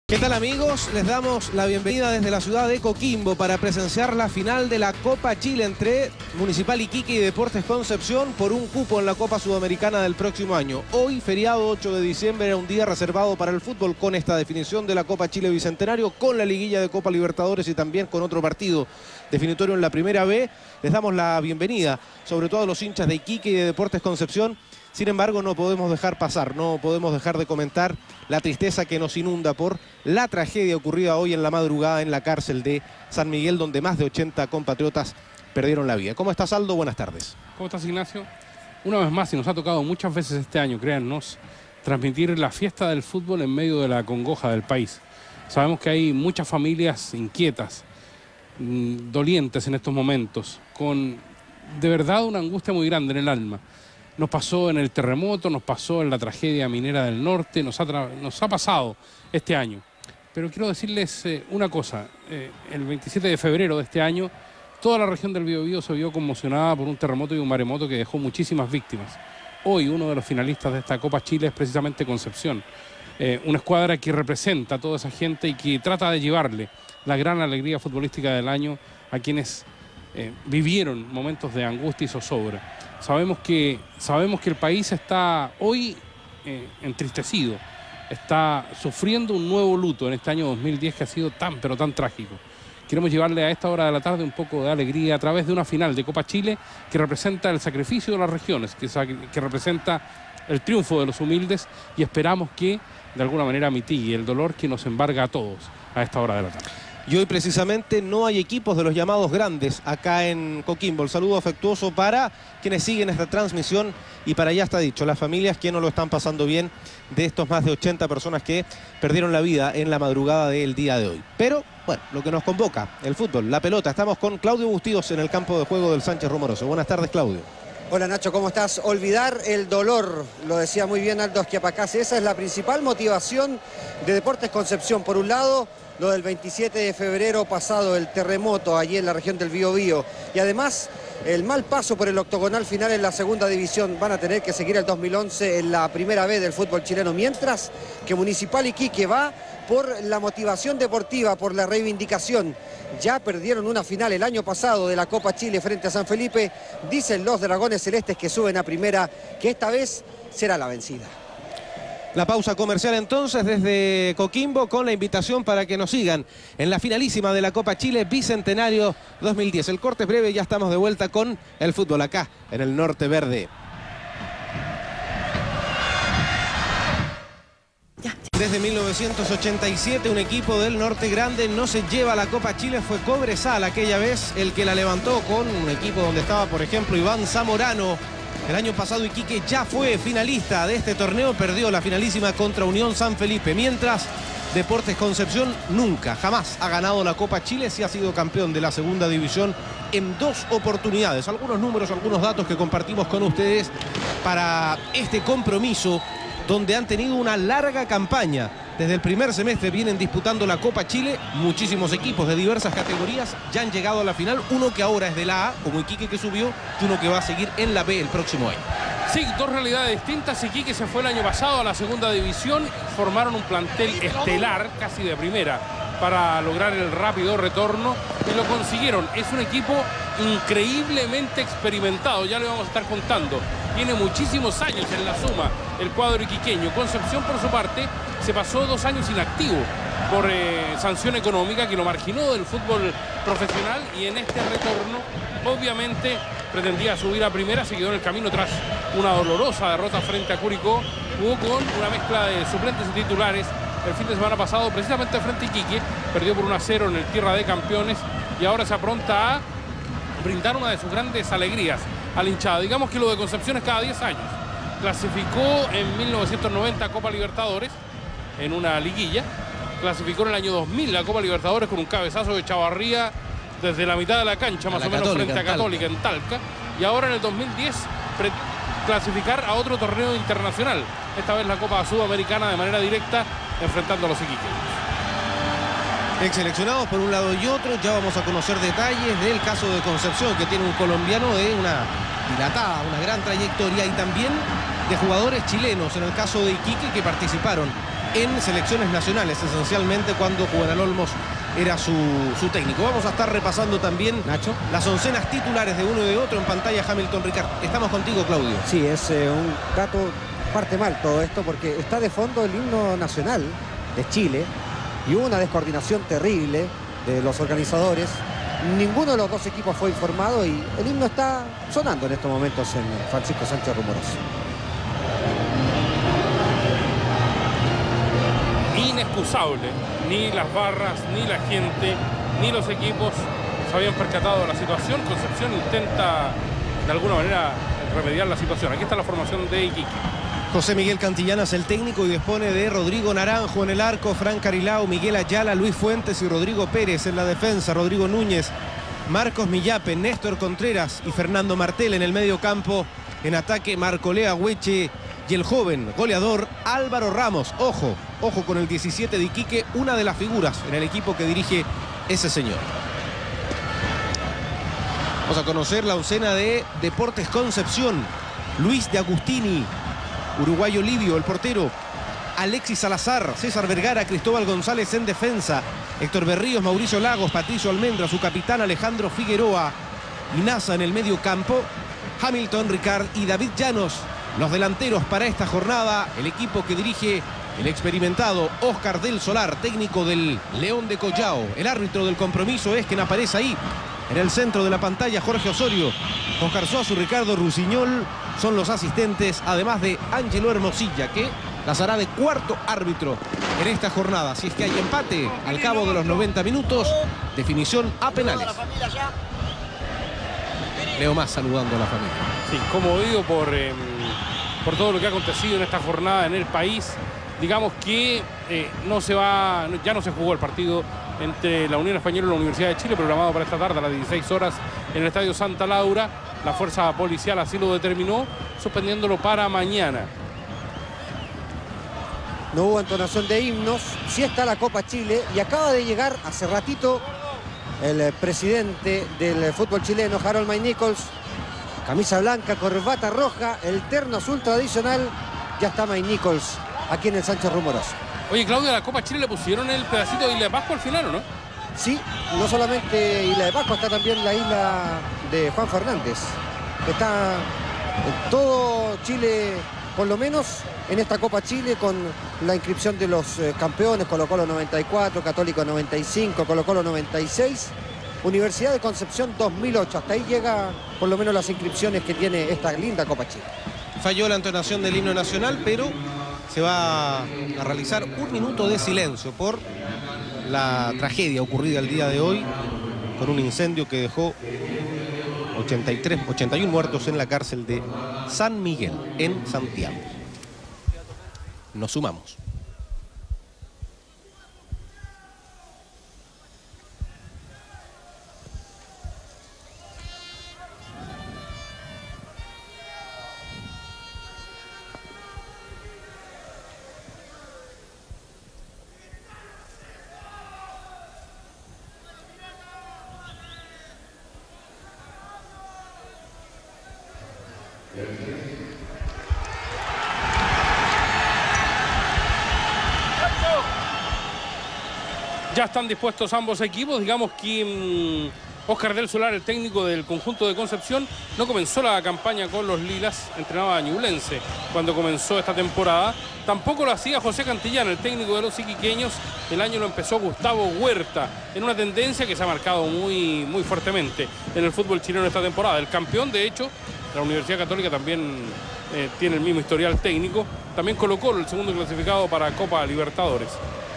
¿Qué tal, amigos? Les damos la bienvenida desde la ciudad de Coquimbo para presenciar la final de la Copa Chile entre Municipal Iquique y Deportes Concepción por un cupo en la Copa Sudamericana del próximo año. Hoy, feriado 8 de diciembre, era un día reservado para el fútbol con esta definición de la Copa Chile Bicentenario, con la liguilla de Copa Libertadores y también con otro partido definitorio en la Primera B. Les damos la bienvenida, sobre todo a los hinchas de Iquique y de Deportes Concepción. Sin embargo, no podemos dejar pasar, no podemos dejar de comentar la tristeza que nos inunda por la tragedia ocurrida hoy en la madrugada en la cárcel de San Miguel, donde más de 80 compatriotas perdieron la vida. ¿Cómo estás, Aldo? Buenas tardes. ¿Cómo estás, Ignacio? Una vez más, y nos ha tocado muchas veces este año, créannos, transmitir la fiesta del fútbol en medio de la congoja del país. Sabemos que hay muchas familias inquietas, dolientes en estos momentos, con de verdad una angustia muy grande en el alma. Nos pasó en el terremoto, nos pasó en la tragedia minera del norte, nos ha pasado este año. Pero quiero decirles una cosa, el 27 de febrero de este año, toda la región del Biobío se vio conmocionada por un terremoto y un maremoto que dejó muchísimas víctimas. Hoy uno de los finalistas de esta Copa Chile es precisamente Concepción, una escuadra que representa a toda esa gente y que trata de llevarle la gran alegría futbolística del año a quienes vivieron momentos de angustia y zozobra. Sabemos que el país está hoy entristecido, está sufriendo un nuevo luto en este año 2010 que ha sido tan, pero tan trágico. Queremos llevarle a esta hora de la tarde un poco de alegría a través de una final de Copa Chile que representa el sacrificio de las regiones, que representa el triunfo de los humildes, y esperamos que de alguna manera mitigue el dolor que nos embarga a todos a esta hora de la tarde. Y hoy precisamente no hay equipos de los llamados grandes acá en Coquimbo. El saludo afectuoso para quienes siguen esta transmisión y para, ya está dicho, las familias que no lo están pasando bien de estos más de 80 personas que perdieron la vida en la madrugada del día de hoy. Pero, bueno, lo que nos convoca, el fútbol, la pelota. Estamos con Claudio Bustíos en el campo de juego del Sánchez Rumoroso. Buenas tardes, Claudio. Hola, Nacho, ¿cómo estás? Olvidar el dolor, lo decía muy bien Aldo Schiapacase. Esa es la principal motivación de Deportes Concepción. Por un lado, lo del 27 de febrero pasado, el terremoto allí en la región del Biobío. Y además, el mal paso por el octogonal final en la segunda división. Van a tener que seguir el 2011 en la Primera B del fútbol chileno. Mientras que Municipal Iquique va por la motivación deportiva, por la reivindicación. Ya perdieron una final el año pasado de la Copa Chile frente a San Felipe. Dicen los dragones celestes que suben a primera que esta vez será la vencida. La pausa comercial entonces desde Coquimbo con la invitación para que nos sigan en la finalísima de la Copa Chile Bicentenario 2010. El corte es breve, ya estamos de vuelta con el fútbol acá en el Norte Verde. Desde 1987 un equipo del Norte Grande no se lleva la Copa Chile. Fue Cobresal aquella vez el que la levantó, con un equipo donde estaba, por ejemplo, Iván Zamorano. El año pasado Iquique ya fue finalista de este torneo, perdió la finalísima contra Unión San Felipe, mientras Deportes Concepción nunca, jamás ha ganado la Copa Chile. Sí ha sido campeón de la segunda división en 2 oportunidades. Algunos números, algunos datos que compartimos con ustedes para este compromiso, donde han tenido una larga campaña. Desde el primer semestre vienen disputando la Copa Chile. Muchísimos equipos de diversas categorías ya han llegado a la final. Uno que ahora es de la A, como Iquique, que subió, y uno que va a seguir en la B el próximo año. Sí, dos realidades distintas. Iquique se fue el año pasado a la segunda división. Formaron un plantel estelar, casi de primera, para lograr el rápido retorno, y lo consiguieron. Es un equipo increíblemente experimentado, ya le vamos a estar contando. Tiene muchísimos años en la suma el cuadro iquiqueño. Concepción, por su parte, se pasó 2 años inactivo por sanción económica que lo marginó del fútbol profesional, y en este retorno obviamente pretendía subir a primera. Se quedó en el camino tras una dolorosa derrota frente a Curicó. Jugó con una mezcla de suplentes y titulares el fin de semana pasado, precisamente frente a Iquique. Perdió por 1-0 en el Tierra de Campeones, y ahora se apronta a brindar una de sus grandes alegrías al hinchado. Digamos que lo de Concepción es cada 10 años. Clasificó en 1990 Copa Libertadores en una liguilla. Clasificó en el año 2000 la Copa Libertadores con un cabezazo de Chavarría desde la mitad de la cancha, más o menos, frente a Católica en Talca. Y ahora en el 2010 clasificar a otro torneo internacional, esta vez la Copa Sudamericana, de manera directa, enfrentando a los iquiqueños. Ex seleccionados por un lado y otro. Ya vamos a conocer detalles del caso de Concepción, que tiene un colombiano de una dilatada, una gran trayectoria, y también de jugadores chilenos, en el caso de Iquique, que participaron en selecciones nacionales, esencialmente cuando Juvenal Olmos era su técnico. Vamos a estar repasando también, Nacho, las oncenas titulares de uno y de otro en pantalla. Hamilton Ricard. Estamos contigo, Claudio. sí, es un dato, parte mal todo esto, porque está de fondo el himno nacional de Chile y hubo una descoordinación terrible de los organizadores. Ninguno de los dos equipos fue informado y el himno está sonando en estos momentos en Francisco Sánchez Rumoroso. Inexcusable. Ni las barras, ni la gente, ni los equipos se habían percatado de la situación. Concepción intenta de alguna manera remediar la situación. Aquí está la formación de Iquique. José Miguel Cantillana es el técnico y dispone de Rodrigo Naranjo en el arco, Fran Carilao, Miguel Ayala, Luis Fuentes y Rodrigo Pérez en la defensa, Rodrigo Núñez, Marcos Millape, Néstor Contreras y Fernando Martel en el medio campo. En ataque, Marcolea Hueche y el joven goleador Álvaro Ramos. Ojo con el 17 de Iquique, una de las figuras en el equipo que dirige ese señor. Vamos a conocer la oncena de Deportes Concepción. Luis de Agustini, uruguayo Livio, el portero. Alexis Salazar, César Vergara, Cristóbal González en defensa. Héctor Berríos, Mauricio Lagos, Patricio Almendra, su capitán Alejandro Figueroa. Y Nasa en el medio campo. Hamilton Ricard y David Llanos, los delanteros para esta jornada. El equipo que dirige el experimentado Oscar del Solar, técnico del León de Collao. El árbitro del compromiso es quien aparece ahí en el centro de la pantalla, Jorge Osorio. Oscar Suazo, Ricardo Rusiñol son los asistentes, además de Ángelo Hermosilla, que las hará de cuarto árbitro en esta jornada. Si es que hay empate al cabo de los 90 minutos, definición a penales. Leo Más saludando a la familia. Sí, conmovido por todo lo que ha acontecido en esta jornada en el país. Digamos que ya no se jugó el partido entre la Unión Española y la Universidad de Chile, programado para esta tarde a las 16 horas en el Estadio Santa Laura. La fuerza policial así lo determinó, suspendiéndolo para mañana. No hubo entonación de himnos, sí está la Copa Chile y acaba de llegar hace ratito el presidente del fútbol chileno, Harold May Nichols. Camisa blanca, corbata roja, el terno azul tradicional. Ya está May Nichols aquí en el Sánchez Rumoroso. Oye, Claudio, a la Copa Chile le pusieron el pedacito de Isla de Pascua al final, ¿o no? Sí, no solamente Isla de Pascua, está también la isla de Juan Fernández. Está en todo Chile, por lo menos en esta Copa Chile, con la inscripción de los campeones: Colo-Colo 94, Católico 95, Colo-Colo 96, Universidad de Concepción 2008. Hasta ahí llega por lo menos las inscripciones que tiene esta linda Copa Chile. Falló la entonación del himno nacional, pero se va a realizar un minuto de silencio por la tragedia ocurrida el día de hoy con un incendio que dejó 81 muertos en la cárcel de San Miguel, en Santiago. Nos sumamos. Ya están dispuestos ambos equipos. Digamos que Oscar del Solar, el técnico del conjunto de Concepción, no comenzó la campaña con los Lilas, entrenaba a Ñublense cuando comenzó esta temporada. Tampoco lo hacía José Cantillana, el técnico de los iquiqueños. El año lo empezó Gustavo Huerta, en una tendencia que se ha marcado muy fuertemente en el fútbol chileno esta temporada. El campeón, de hecho, la Universidad Católica también tiene el mismo historial técnico. También Colo-Colo, el segundo clasificado para Copa Libertadores.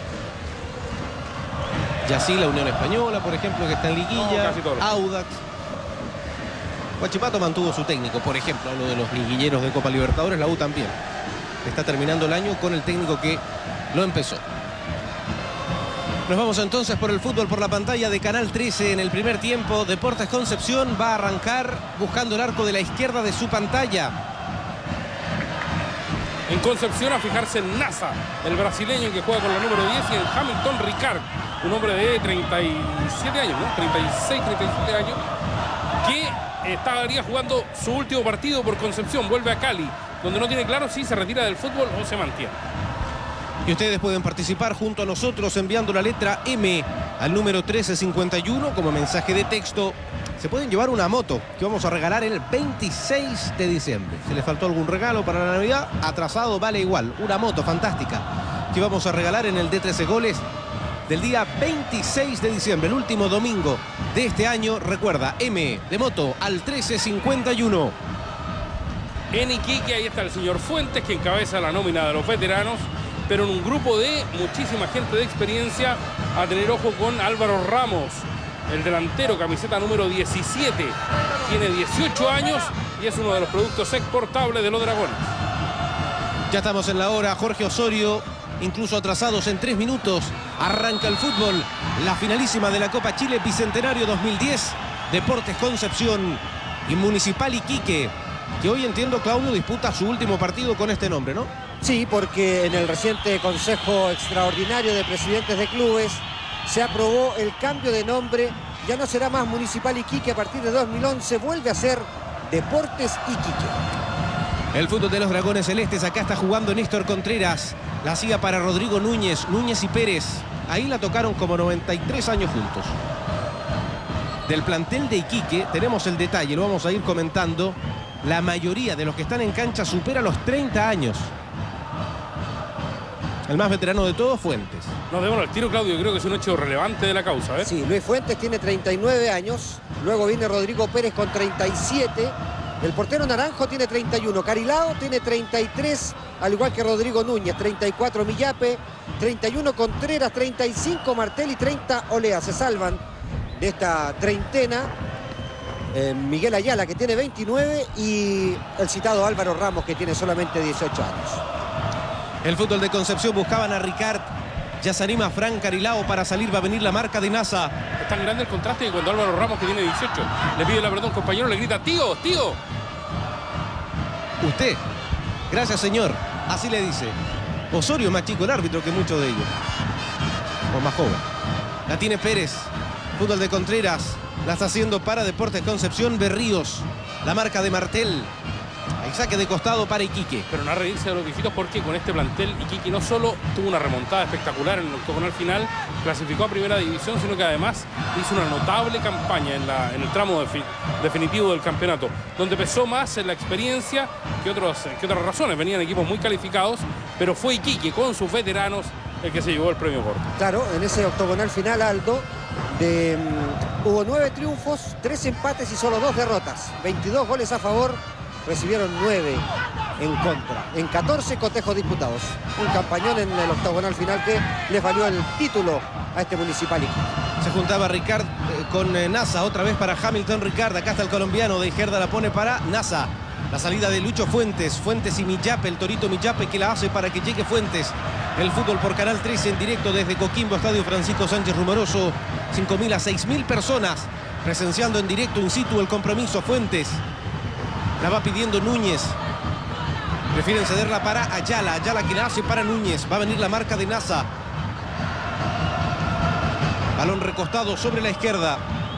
Y así la Unión Española, por ejemplo, que está en liguilla, Audax. Huachipato mantuvo su técnico, por ejemplo, lo de los liguilleros de Copa Libertadores, la U también. Está terminando el año con el técnico que lo empezó. Nos vamos entonces por el fútbol por la pantalla de Canal 13 en el primer tiempo. Deportes Concepción va a arrancar buscando el arco de la izquierda de su pantalla. En Concepción a fijarse en Nasa, el brasileño que juega con la número 10, y en Hamilton Ricard, un hombre de 37 años, ¿no? 36, 37 años, que estaría jugando su último partido por Concepción. Vuelve a Cali, donde no tiene claro si se retira del fútbol o se mantiene. Y ustedes pueden participar junto a nosotros enviando la letra M al número 1351 como mensaje de texto. Se pueden llevar una moto que vamos a regalar el 26 de diciembre. Si les faltó algún regalo para la Navidad, atrasado vale igual. Una moto fantástica que vamos a regalar en el D13 Goles del día 26 de diciembre, el último domingo de este año. Recuerda, M de moto al 1351. En Iquique, ahí está el señor Fuentes, que encabeza la nómina de los veteranos, pero en un grupo de muchísima gente de experiencia, a tener ojo con Álvaro Ramos, el delantero, camiseta número 17. Tiene 18 años y es uno de los productos exportables de los Dragones. Ya estamos en la hora, Jorge Osorio, incluso atrasados en 3 minutos. Arranca el fútbol, la finalísima de la Copa Chile Bicentenario 2010. Deportes Concepción y Municipal Iquique, que hoy entiendo, Claudio, disputa su último partido con este nombre, ¿no? Sí, porque en el reciente Consejo Extraordinario de Presidentes de Clubes se aprobó el cambio de nombre. Ya no será más Municipal Iquique. A partir de 2011 vuelve a ser Deportes Iquique. El fútbol de los Dragones Celestes. Acá está jugando Néstor Contreras. La hacía para Rodrigo Núñez. Núñez y Pérez. Ahí la tocaron como 93 años juntos. Del plantel de Iquique tenemos el detalle, lo vamos a ir comentando. La mayoría de los que están en cancha supera los 30 años. El más veterano de todos, Fuentes. Nos demos al tiro, Claudio. Creo que es un hecho relevante de la causa, ¿eh? Sí, Luis Fuentes tiene 39 años. Luego viene Rodrigo Pérez con 37. El portero Naranjo tiene 31. Carilao tiene 33, al igual que Rodrigo Núñez. 34 Millape, 31 Contreras, 35 Martel y 30 Olea. Se salvan de esta treintena Miguel Ayala, que tiene 29, y el citado Álvaro Ramos, que tiene solamente 18 años. El fútbol de Concepción buscaban a Ricard. Ya se anima Fran Carilao para salir. Va a venir la marca de NASA. Es tan grande el contraste que cuando Álvaro Ramos, que tiene 18, le pide la perdón, compañero, le grita: tío, tío. Usted. Gracias, señor. Así le dice. Osorio es más chico el árbitro que muchos de ellos. O más joven. La tiene Pérez. Fútbol de Contreras. La está haciendo para Deportes Concepción. Berríos. La marca de Martel. El saque de costado para Iquique. Pero no a reírse de los viejitos, porque con este plantel Iquique no solo tuvo una remontada espectacular en el octogonal final, clasificó a primera división, sino que además hizo una notable campaña en el tramo definitivo del campeonato, donde pesó más en la experiencia que otras razones. Venían equipos muy calificados, pero fue Iquique con sus veteranos el que se llevó el premio corto. Claro, en ese octogonal final, Aldo, hubo 9 triunfos, 3 empates y solo 2 derrotas. 22 goles a favor. Recibieron 9 en contra, en 14 cotejos disputados. Un campañón en el octogonal final que les valió el título a este Municipal Iquique. Se juntaba Ricard con NASA, otra vez para Hamilton Ricard. Acá está el colombiano, de izquierda la pone para NASA. La salida de Lucho Fuentes. Fuentes y Millape, el Torito Millape, que la hace para que llegue Fuentes. El fútbol por Canal 13 en directo desde Coquimbo, Estadio Francisco Sánchez Rumoroso. 5.000 a 6.000 personas presenciando en directo in situ el compromiso. Fuentes. La va pidiendo Núñez. Prefieren cederla para Ayala. Ayala que la hace para Núñez. Va a venir la marca de NASA. Balón recostado sobre la izquierda.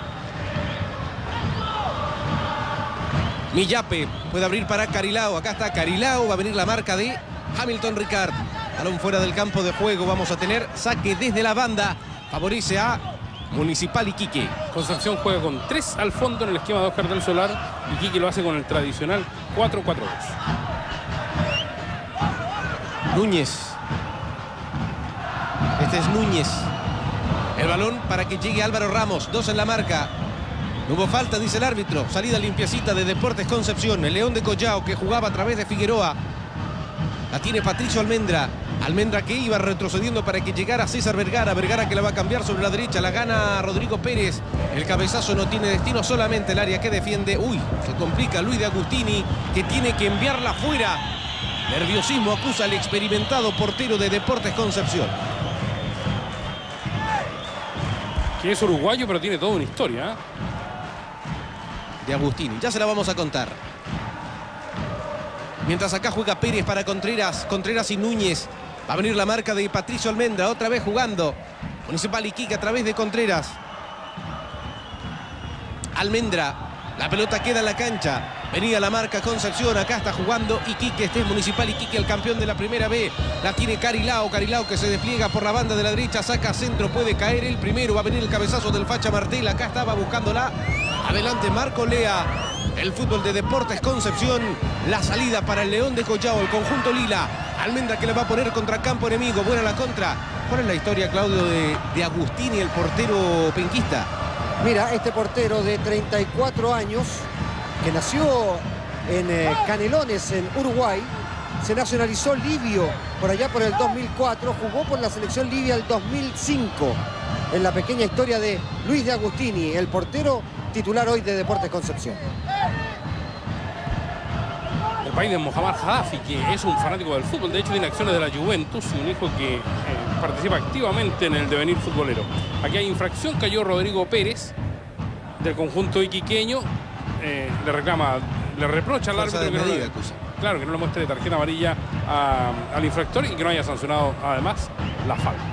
Millape puede abrir para Carilao. Acá está Carilao. Va a venir la marca de Hamilton Ricard. Balón fuera del campo de juego. Vamos a tener saque desde la banda. Favorece a Municipal Iquique. Concepción juega con 3 al fondo en el esquema de Oscar del Solar. Iquique lo hace con el tradicional 4-4-2. Núñez. Este es Núñez. El balón para que llegue Álvaro Ramos. 2 en la marca. No hubo falta, dice el árbitro. Salida limpiecita de Deportes Concepción. El León de Collao, que jugaba a través de Figueroa. La tiene Patricio Almendra. Almendra que iba retrocediendo para que llegara César Vergara. Vergara que la va a cambiar sobre la derecha. La gana Rodrigo Pérez. El cabezazo no tiene destino, solamente el área que defiende. Uy, se complica Luis de Agustini, que tiene que enviarla fuera. Nerviosismo acusa al experimentado portero de Deportes Concepción. Que es uruguayo, pero tiene toda una historia, ¿eh? De Agustini. Ya se la vamos a contar. Mientras acá juega Pérez para Contreras. Contreras y Núñez. Va a venir la marca de Patricio Almendra. Otra vez jugando. Municipal Iquique a través de Contreras. Almendra. La pelota queda en la cancha. Venía la marca Concepción, acá está jugando Iquique, este es Municipal Iquique, el campeón de la primera B. La tiene Carilao que se despliega por la banda de la derecha, saca centro, puede caer el primero, va a venir el cabezazo del Facha Martel, acá estaba buscándola. Adelante Marco Lea, el fútbol de Deportes Concepción, la salida para el León de Collao, el conjunto lila. Almendra que le va a poner contra campo enemigo, buena la contra. ¿Cuál es la historia, Claudio, de Agustini, el portero penquista? Mira, este portero de 34 años, que nació en Canelones, en Uruguay, se nacionalizó libio por allá por el 2004, jugó por la selección libia el 2005, en la pequeña historia de Luis de Agustini, el portero titular hoy de Deportes Concepción. El país de Mohamed Gaddafi, que es un fanático del fútbol, de hecho tiene acciones de la Juventus y un hijo que participa activamente en el devenir futbolero. Aquí hay infracción, cayó Rodrigo Pérez del conjunto iquiqueño, le reprocha al árbitro que no le muestre tarjeta amarilla al infractor y que no haya sancionado además la falta.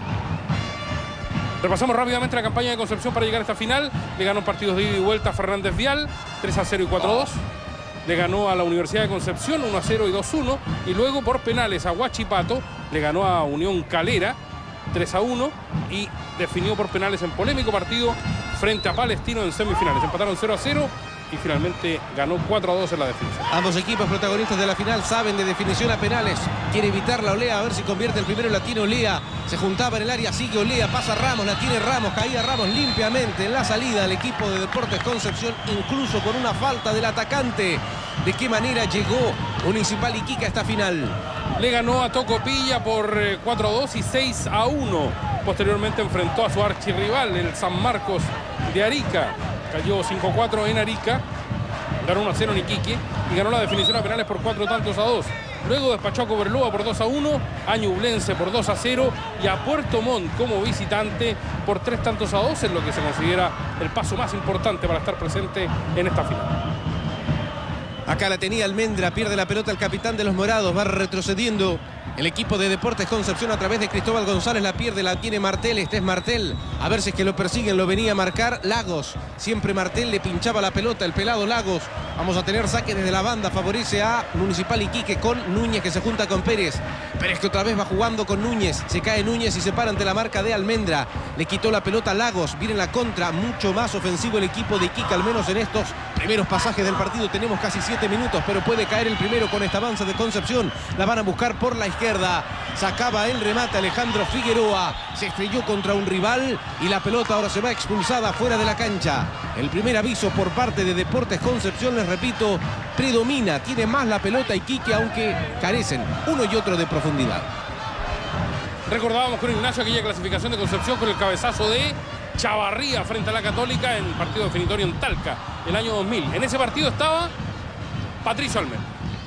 Repasamos rápidamente la campaña de Concepción para llegar a esta final. Le ganó partidos de ida y vuelta a Fernández Vial, 3-0 y 4-2. Le ganó a la Universidad de Concepción 1-0 y 2-1. Y luego por penales a Huachipato le ganó a Unión Calera 3-1 y definió por penales en polémico partido frente a Palestino en semifinales. Empataron 0-0 y finalmente ganó 4-2 en la defensa. Ambos equipos protagonistas de la final saben de definición a penales. Quiere evitarla Olea, a ver si convierte el primero. La tiene Olea, se juntaba en el área, sigue Olea, pasa Ramos, la tiene Ramos, caía Ramos limpiamente en la salida del equipo de Deportes Concepción, incluso con una falta del atacante. ¿De qué manera llegó Municipal Iquique a esta final? Le ganó a Tocopilla por 4-2 y 6-1. Posteriormente enfrentó a su archirrival, el San Marcos de Arica. Cayó 5-4 en Arica, ganó 1-0 en Iquique y ganó la definición a penales por 4-2. Luego despachó a Cobreloa por 2-1, a Ñublense por 2-0 y a Puerto Montt como visitante por 3-2, en lo que se considera el paso más importante para estar presente en esta final. Acá la tenía Almendra, pierde la pelota el capitán de los morados, va retrocediendo el equipo de Deportes Concepción a través de Cristóbal González, la pierde, la tiene Martel, este es Martel, a ver si es que lo persiguen, lo venía a marcar Lagos, siempre Martel le pinchaba la pelota, el pelado Lagos. Vamos a tener saque desde la banda, favorece a Municipal Iquique con Núñez que se junta con Pérez. Pérez que otra vez va jugando con Núñez, se cae Núñez y se para ante la marca de Almendra. Le quitó la pelota a Lagos, viene la contra, mucho más ofensivo el equipo de Iquique, al menos en estos primeros pasajes del partido. Tenemos casi 7 minutos, pero puede caer el primero con esta avanza de Concepción. La van a buscar por la izquierda, sacaba el remate Alejandro Figueroa, se estrelló contra un rival y la pelota ahora se va expulsada fuera de la cancha. El primer aviso por parte de Deportes Concepción, les repito, predomina, tiene más la pelota Iquique, aunque carecen uno y otro de profundidad. Recordábamos con Ignacio aquella clasificación de Concepción con el cabezazo de Chavarría frente a la Católica en partido definitorio en Talca, el año 2000. En ese partido estaba Patricio Almendra.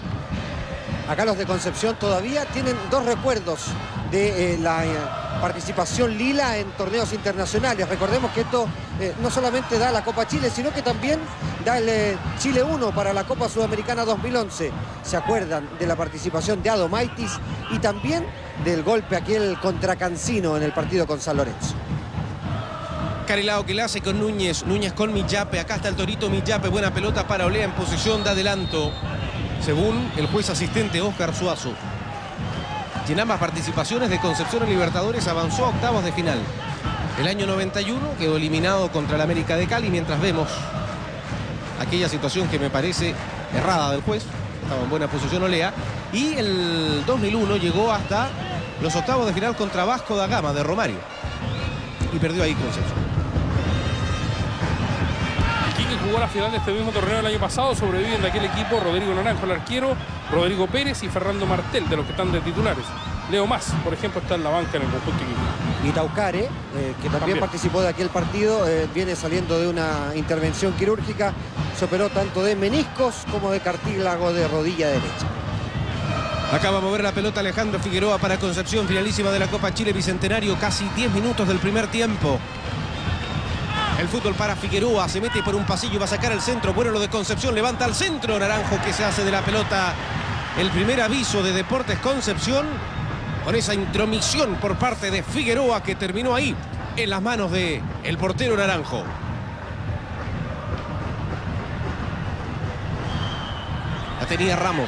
Acá los de Concepción todavía tienen dos recuerdos de la participación lila en torneos internacionales. Recordemos que esto no solamente da la Copa Chile, sino que también da el Chile 1 para la Copa Sudamericana 2011. ¿Se acuerdan de la participación de Adomaitis y también del golpe aquel contra Cancino en el partido con San Lorenzo? Carilao que la hace con Núñez, Núñez con Millape, acá está el Torito Millape, buena pelota para Olea en posición de adelanto, según el juez asistente Óscar Suazo. Y en ambas participaciones de Concepción en Libertadores avanzó a octavos de final. El año 91 quedó eliminado contra el América de Cali, mientras vemos aquella situación que me parece errada del juez, estaba en buena posición Olea, y el 2001 llegó hasta los octavos de final contra Vasco da Gama de Romario y perdió ahí Concepción. Iquique jugó la final de este mismo torneo el año pasado. Sobreviven de aquel equipo Rodrigo Naranjo, el arquero, Rodrigo Pérez y Fernando Martel, de los que están de titulares. Leo Mas, por ejemplo, está en la banca en el conjunto Iquique. Y Taucare, que también participó de aquel partido, viene saliendo de una intervención quirúrgica. Se operó tanto de meniscos como de cartílago de rodilla derecha. Acaba de mover la pelota Alejandro Figueroa para Concepción, finalísima de la Copa Chile Bicentenario, casi 10 minutos del primer tiempo. El fútbol para Figueroa, se mete por un pasillo, va a sacar el centro, bueno lo de Concepción, levanta al centro, Naranjo que se hace de la pelota. El primer aviso de Deportes Concepción, con esa intromisión por parte de Figueroa que terminó ahí, en las manos del portero Naranjo. tenía Ramos.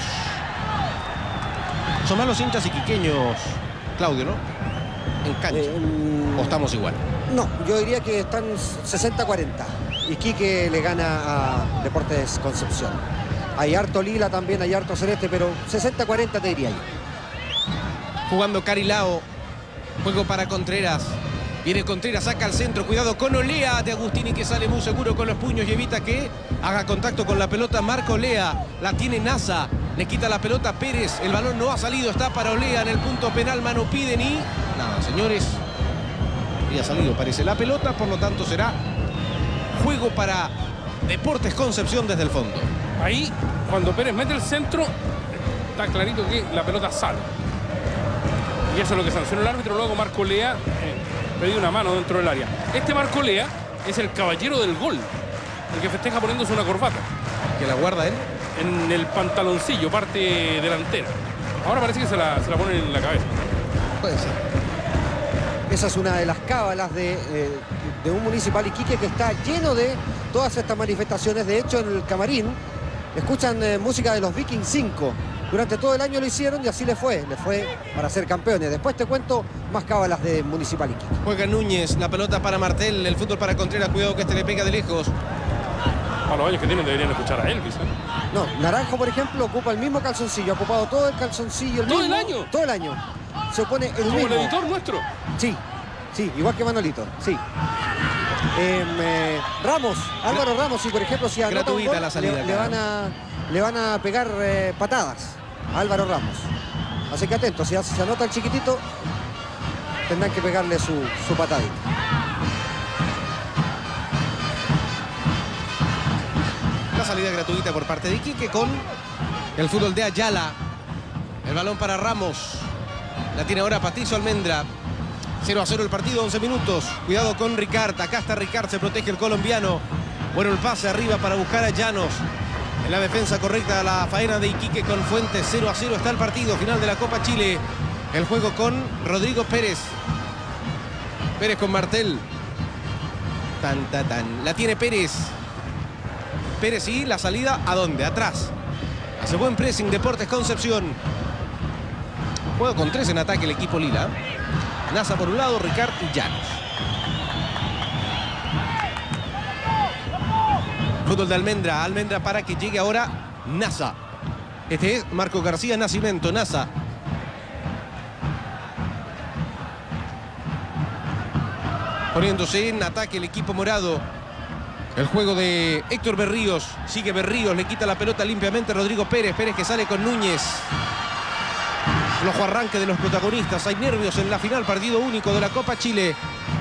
Son más los hinchas iquiqueños, Claudio, ¿no? En cancha. ¿O estamos igual? No, yo diría que están 60-40. Iquique le gana a Deportes Concepción. Hay harto lila también, hay harto celeste, pero 60-40 te diría yo. Jugando Carilao. Juego para Contreras. Viene Contreras, saca al centro. Cuidado con Olea de Agustini, que sale muy seguro con los puños y evita que haga contacto con la pelota Marco Olea. La tiene Nasa. Le quita la pelota Pérez. El balón no ha salido. Está para Olea en el punto penal. Mano piden y... nada, señores. Había salido, parece, la pelota. Por lo tanto, será juego para Deportes Concepción desde el fondo. Ahí, cuando Pérez mete el centro, está clarito que la pelota sale. Y eso es lo que sancionó el árbitro. Luego Marco Olea pedió una mano dentro del área. Este Marco Olea es el caballero del gol, el que festeja poniéndose una corbata. ¿Que la guarda él? En el pantaloncillo, parte delantera. Ahora parece que se la pone en la cabeza. Puede ser. Esa es una de las cábalas de un Municipal Iquique que está lleno de todas estas manifestaciones. De hecho, en el camarín escuchan música de los Vikings 5. Durante todo el año lo hicieron y así le fue para ser campeones. Después te cuento más cábalas de Municipal Iquique. Juega Núñez, la pelota para Martel, el fútbol para Contreras. Cuidado que este le pega de lejos. A los años que tienen deberían escuchar a Elvis, ¿eh? No, Naranjo, por ejemplo, ocupa el mismo calzoncillo. Ha ocupado todo el calzoncillo. ¿Todo el año? Todo el año. Se opone el mismo. ¿Como el editor nuestro? Sí, sí, igual que Manolito, sí. Ramos, Álvaro Ramos, sí, por ejemplo, si anota un gol, la salida, le van a pegar patadas a Álvaro Ramos. Así que atentos, si se anota el chiquitito, tendrán que pegarle su patadita. La salida gratuita por parte de Iquique con el fútbol de Ayala. El balón para Ramos. La tiene ahora Patricio Almendra. 0-0 el partido, 11 minutos. Cuidado con Ricard. Acá está Ricard, se protege el colombiano. Bueno, el pase arriba para buscar a Llanos. En la defensa correcta la faena de Iquique con Fuentes. 0-0 está el partido, final de la Copa Chile. El juego con Rodrigo Pérez. Pérez con Martel. La tiene Pérez. Pérez y la salida, ¿a dónde? Atrás. Hace buen pressing Deportes Concepción. Juega con 3 en ataque el equipo lila. Nasa por un lado, Ricard y Llanos. Fútbol de Almendra. Almendra para que llegue ahora Nasa. Este es Marco García Nacimiento. Nasa. Poniéndose en ataque el equipo morado. El juego de Héctor Berríos. Sigue Berríos, le quita la pelota limpiamente Rodrigo Pérez. Pérez que sale con Núñez. Flojo arranque de los protagonistas. Hay nervios en la final, partido único de la Copa Chile.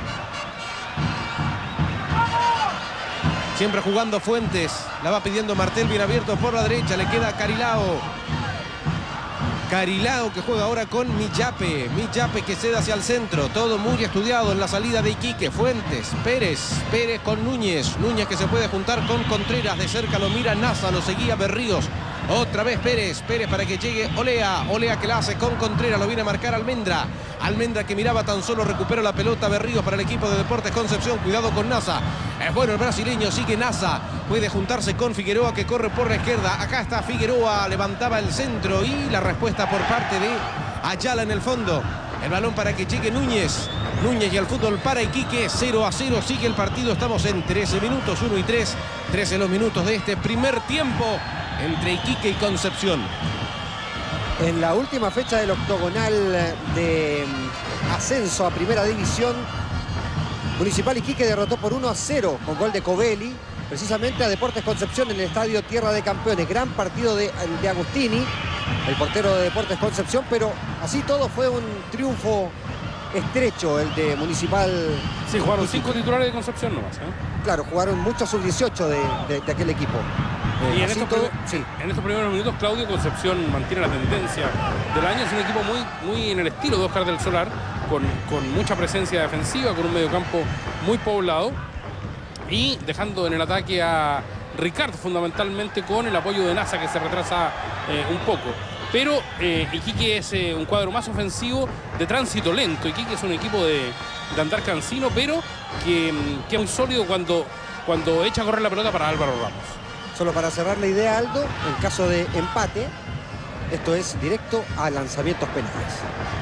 Siempre jugando Fuentes. La va pidiendo Martel, bien abierto por la derecha. Le queda Carilao. Carilao que juega ahora con Millape. Millape que cede hacia el centro. Todo muy estudiado en la salida de Iquique. Fuentes, Pérez. Pérez con Núñez. Núñez que se puede juntar con Contreras. De cerca lo mira Nasa, lo seguía Berríos. Otra vez Pérez. Pérez para que llegue Olea. Olea que la hace con Contreras. Lo viene a marcar Almendra. Almendra que miraba tan solo. Recupera la pelota Berríos para el equipo de Deportes Concepción. Cuidado con Nasa. Es bueno el brasileño. Sigue Nasa. Puede juntarse con Figueroa que corre por la izquierda. Acá está Figueroa. Levantaba el centro y la respuesta por parte de Ayala en el fondo. El balón para que llegue Núñez. Núñez y el fútbol para Iquique. 0-0 sigue el partido. Estamos en 13 minutos, 1 y 3. 13 los minutos de este primer tiempo entre Iquique y Concepción. En la última fecha del octogonal de ascenso a Primera División, Municipal Iquique derrotó por 1-0 con gol de Covelli, precisamente a Deportes Concepción en el estadio Tierra de Campeones. Gran partido de Agustini, el portero de Deportes Concepción, pero así todo fue un triunfo estrecho el de Municipal. Sí, jugaron 5 titulares de Concepción nomás, ¿eh? Claro, jugaron muchos sub-18 de aquel equipo. Y en estos primeros minutos, Claudio, Concepción mantiene la tendencia del año. Es un equipo muy en el estilo de Oscar del Solar, con mucha presencia defensiva, con un mediocampo muy poblado y dejando en el ataque a Ricard, fundamentalmente con el apoyo de Nasa, que se retrasa un poco. Pero Iquique es un cuadro más ofensivo de tránsito lento. Iquique es un equipo de andar cansino, pero que es muy sólido cuando echa a correr la pelota para Álvaro Ramos. Solo para cerrar la idea, Aldo, en caso de empate, esto es directo a lanzamientos penales.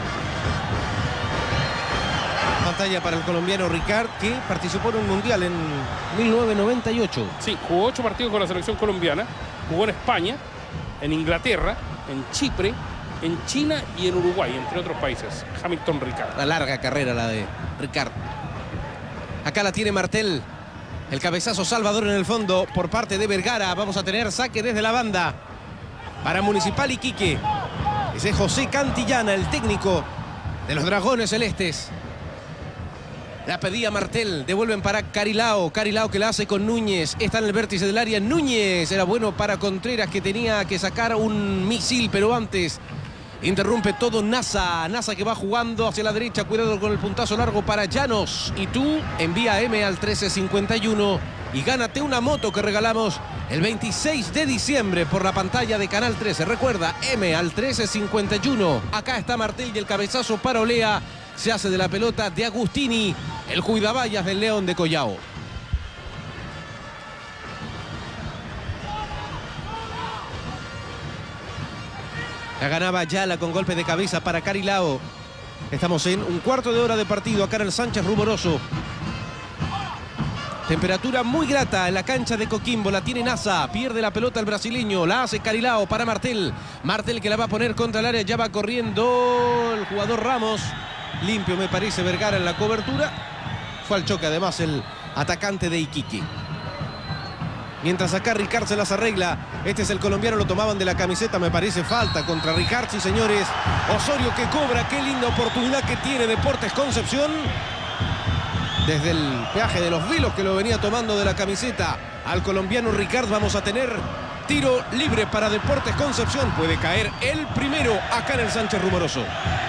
Pantalla para el colombiano Ricard, que participó en un mundial en 1998. Sí, jugó 8 partidos con la selección colombiana. Jugó en España, en Inglaterra, en Chipre, en China y en Uruguay, entre otros países. Hamilton Ricard. Una larga carrera la de Ricard. Acá la tiene Martel. El cabezazo salvador en el fondo por parte de Vergara. Vamos a tener saque desde la banda para Municipal Iquique. Ese es José Cantillana, el técnico de los Dragones Celestes. La pedía Martel, devuelven para Carilao. Carilao que la hace con Núñez. Está en el vértice del área. Núñez era bueno para Contreras, que tenía que sacar un misil, pero antes interrumpe todo Nasa. Nasa que va jugando hacia la derecha. Cuidado con el puntazo largo para Llanos. Y tú envía M al 1351 y gánate una moto que regalamos el 26 de diciembre por la pantalla de Canal 13. Recuerda, M al 1351. Acá está Martel y el cabezazo para Olea. Se hace de la pelota de Agustini, el cuidaballas del León de Collao. La ganaba Ayala con golpe de cabeza para Carilao. Estamos en un cuarto de hora de partido acá en el Sánchez Rumoroso. Temperatura muy grata en la cancha de Coquimbo. La tiene Nasa. Pierde la pelota el brasileño. La hace Carilao para Martel. Martel que la va a poner contra el área. Ya va corriendo el jugador Ramos. Limpio me parece Vergara en la cobertura. Fue al choque además el atacante de Iquique. Mientras acá Ricard se las arregla. Este es el colombiano, lo tomaban de la camiseta. Me parece falta contra Ricard, sí señores. Osorio que cobra. Qué linda oportunidad que tiene Deportes Concepción. Desde el peaje de los Vilos, que lo venía tomando de la camiseta al colombiano Ricard. Vamos a tener tiro libre para Deportes Concepción. Puede caer el primero acá en el Sánchez Rumoroso.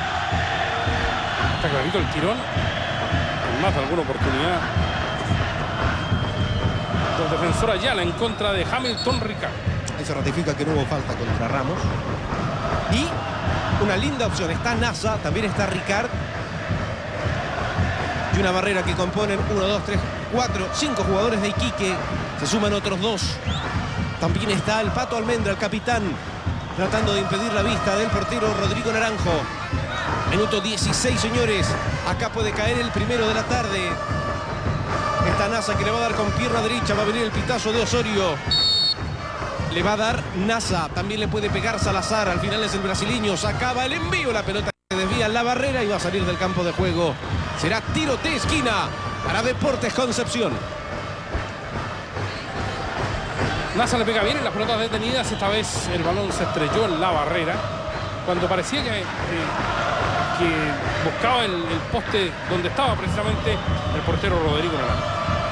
Está clarito el tirón. Con más de alguna oportunidad del defensor Ayala en contra de Hamilton Ricard. Ahí se ratifica que no hubo falta contra Ramos. Y una linda opción. Está Nasa, también está Ricard. Y una barrera que componen 1, 2, 3, 4, 5 jugadores de Iquique. Se suman otros 2. También está el Pato Almendra, el capitán, tratando de impedir la vista del portero Rodrigo Naranjo. Minuto 16, señores. Acá puede caer el primero de la tarde. Está Nasa que le va a dar con pierna derecha. Va a venir el pitazo de Osorio. Le va a dar Nasa. También le puede pegar Salazar. Al final es el brasileño. Sacaba el envío. La pelota que desvía la barrera y va a salir del campo de juego. Será tiro de esquina para Deportes Concepción. Nasa le pega bien en las pelotas detenidas. Esta vez el balón se estrelló en la barrera. Cuando parecía que buscaba el poste donde estaba precisamente el portero Rodrigo Naranjo.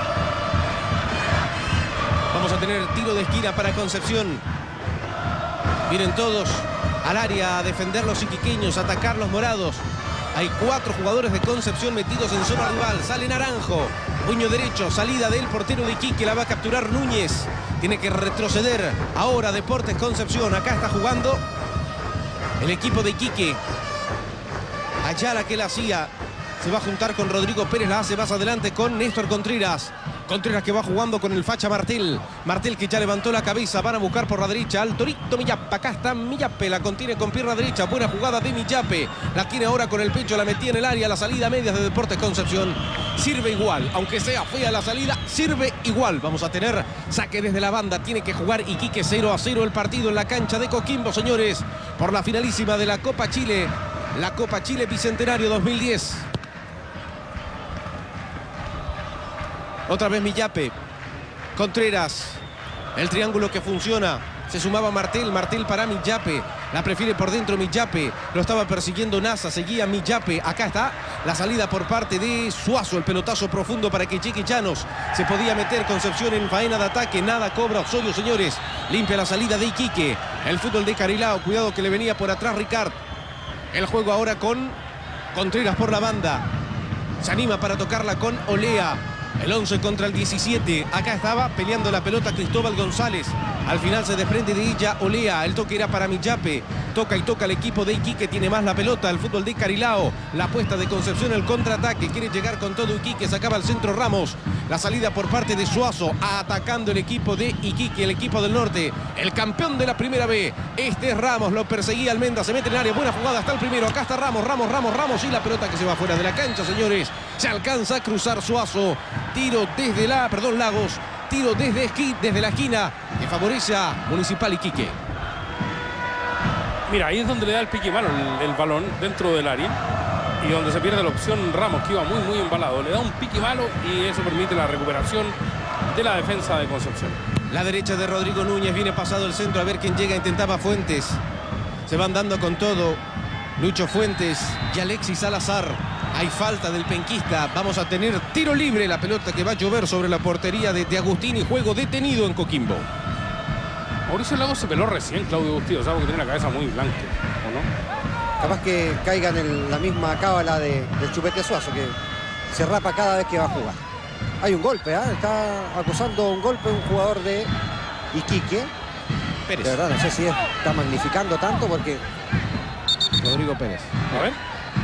Vamos a tener tiro de esquina para Concepción. Vienen todos al área a defender los iquiqueños, a atacar los morados. Hay 4 jugadores de Concepción metidos en zona rival. Sale Naranjo, puño derecho, salida del portero de Iquique, la va a capturar Núñez. Tiene que retroceder ahora Deportes Concepción. Acá está jugando el equipo de Iquique. Ayala que la hacía. Se va a juntar con Rodrigo Pérez. La hace más adelante con Néstor Contreras. Contreras que va jugando con el facha Martel. Martel que ya levantó la cabeza. Van a buscar por la derecha al Torito Millape. Acá está Millape. La contiene con pierna derecha. Buena jugada de Millape. La tiene ahora con el pecho. La metía en el área. La salida a medias de Deportes Concepción. Sirve igual. Aunque sea fea la salida, sirve igual. Vamos a tener saque desde la banda. Tiene que jugar Iquique 0-0 el partido en la cancha de Coquimbo, señores. Por la finalísima de la Copa Chile. La Copa Chile Bicentenario 2010. Otra vez Millape. Contreras. El triángulo que funciona. Se sumaba Martel. Martel para Millape. La prefiere por dentro Millape. Lo estaba persiguiendo Nasa. Seguía Millape. Acá está la salida por parte de Suazo. El pelotazo profundo para que Chiqui Llanos se podía meter. Concepción en faena de ataque. Nada cobra Osorio, señores. Limpia la salida de Iquique. El fútbol de Carilao. Cuidado que le venía por atrás Ricard. El juego ahora con Contreras por la banda. Se anima para tocarla con Olea. El 11 contra el 17. Acá estaba peleando la pelota Cristóbal González. Al final se desprende de ella Olea. El toque era para Millape. Toca y toca el equipo de Iquique. Tiene más la pelota. El fútbol de Carilao. La apuesta de Concepción, el contraataque. Quiere llegar con todo Iquique. Sacaba al centro Ramos. La salida por parte de Suazo. Atacando el equipo de Iquique, el equipo del norte. El campeón de la primera B. Este es Ramos. Lo perseguía Almendra. Se mete en el área. Buena jugada. Está el primero. Acá está Ramos. Ramos. Y la pelota que se va fuera de la cancha, señores. Se alcanza a cruzar Suazo. Tiro desde Lagos. Tiro desde la esquina que favorece a Municipal Iquique. Mira, ahí es donde le da el pique malo el balón dentro del área y donde se pierde la opción Ramos, que iba muy embalado. Le da un pique malo y eso permite la recuperación de la defensa de Concepción. La derecha de Rodrigo Núñez, viene pasado el centro, a ver quién llega. Intentaba Fuentes. Se van dando con todo Lucho Fuentes y Alexis Salazar. Hay falta del penquista. Vamos a tener tiro libre. La pelota que va a llover sobre la portería de Agustini. Juego detenido en Coquimbo. Mauricio Lagos se peló recién, Claudio Bustillo, ¿sabes? Porque tiene la cabeza muy blanca, ¿o no? Capaz que caigan en la misma cábala del Chupete Suazo, que se rapa cada vez que va a jugar. Hay un golpe, ¿eh? Está acusando un golpe un jugador de Iquique. Pérez. De verdad, no sé si está magnificando tanto porque... Rodrigo Pérez. A ver.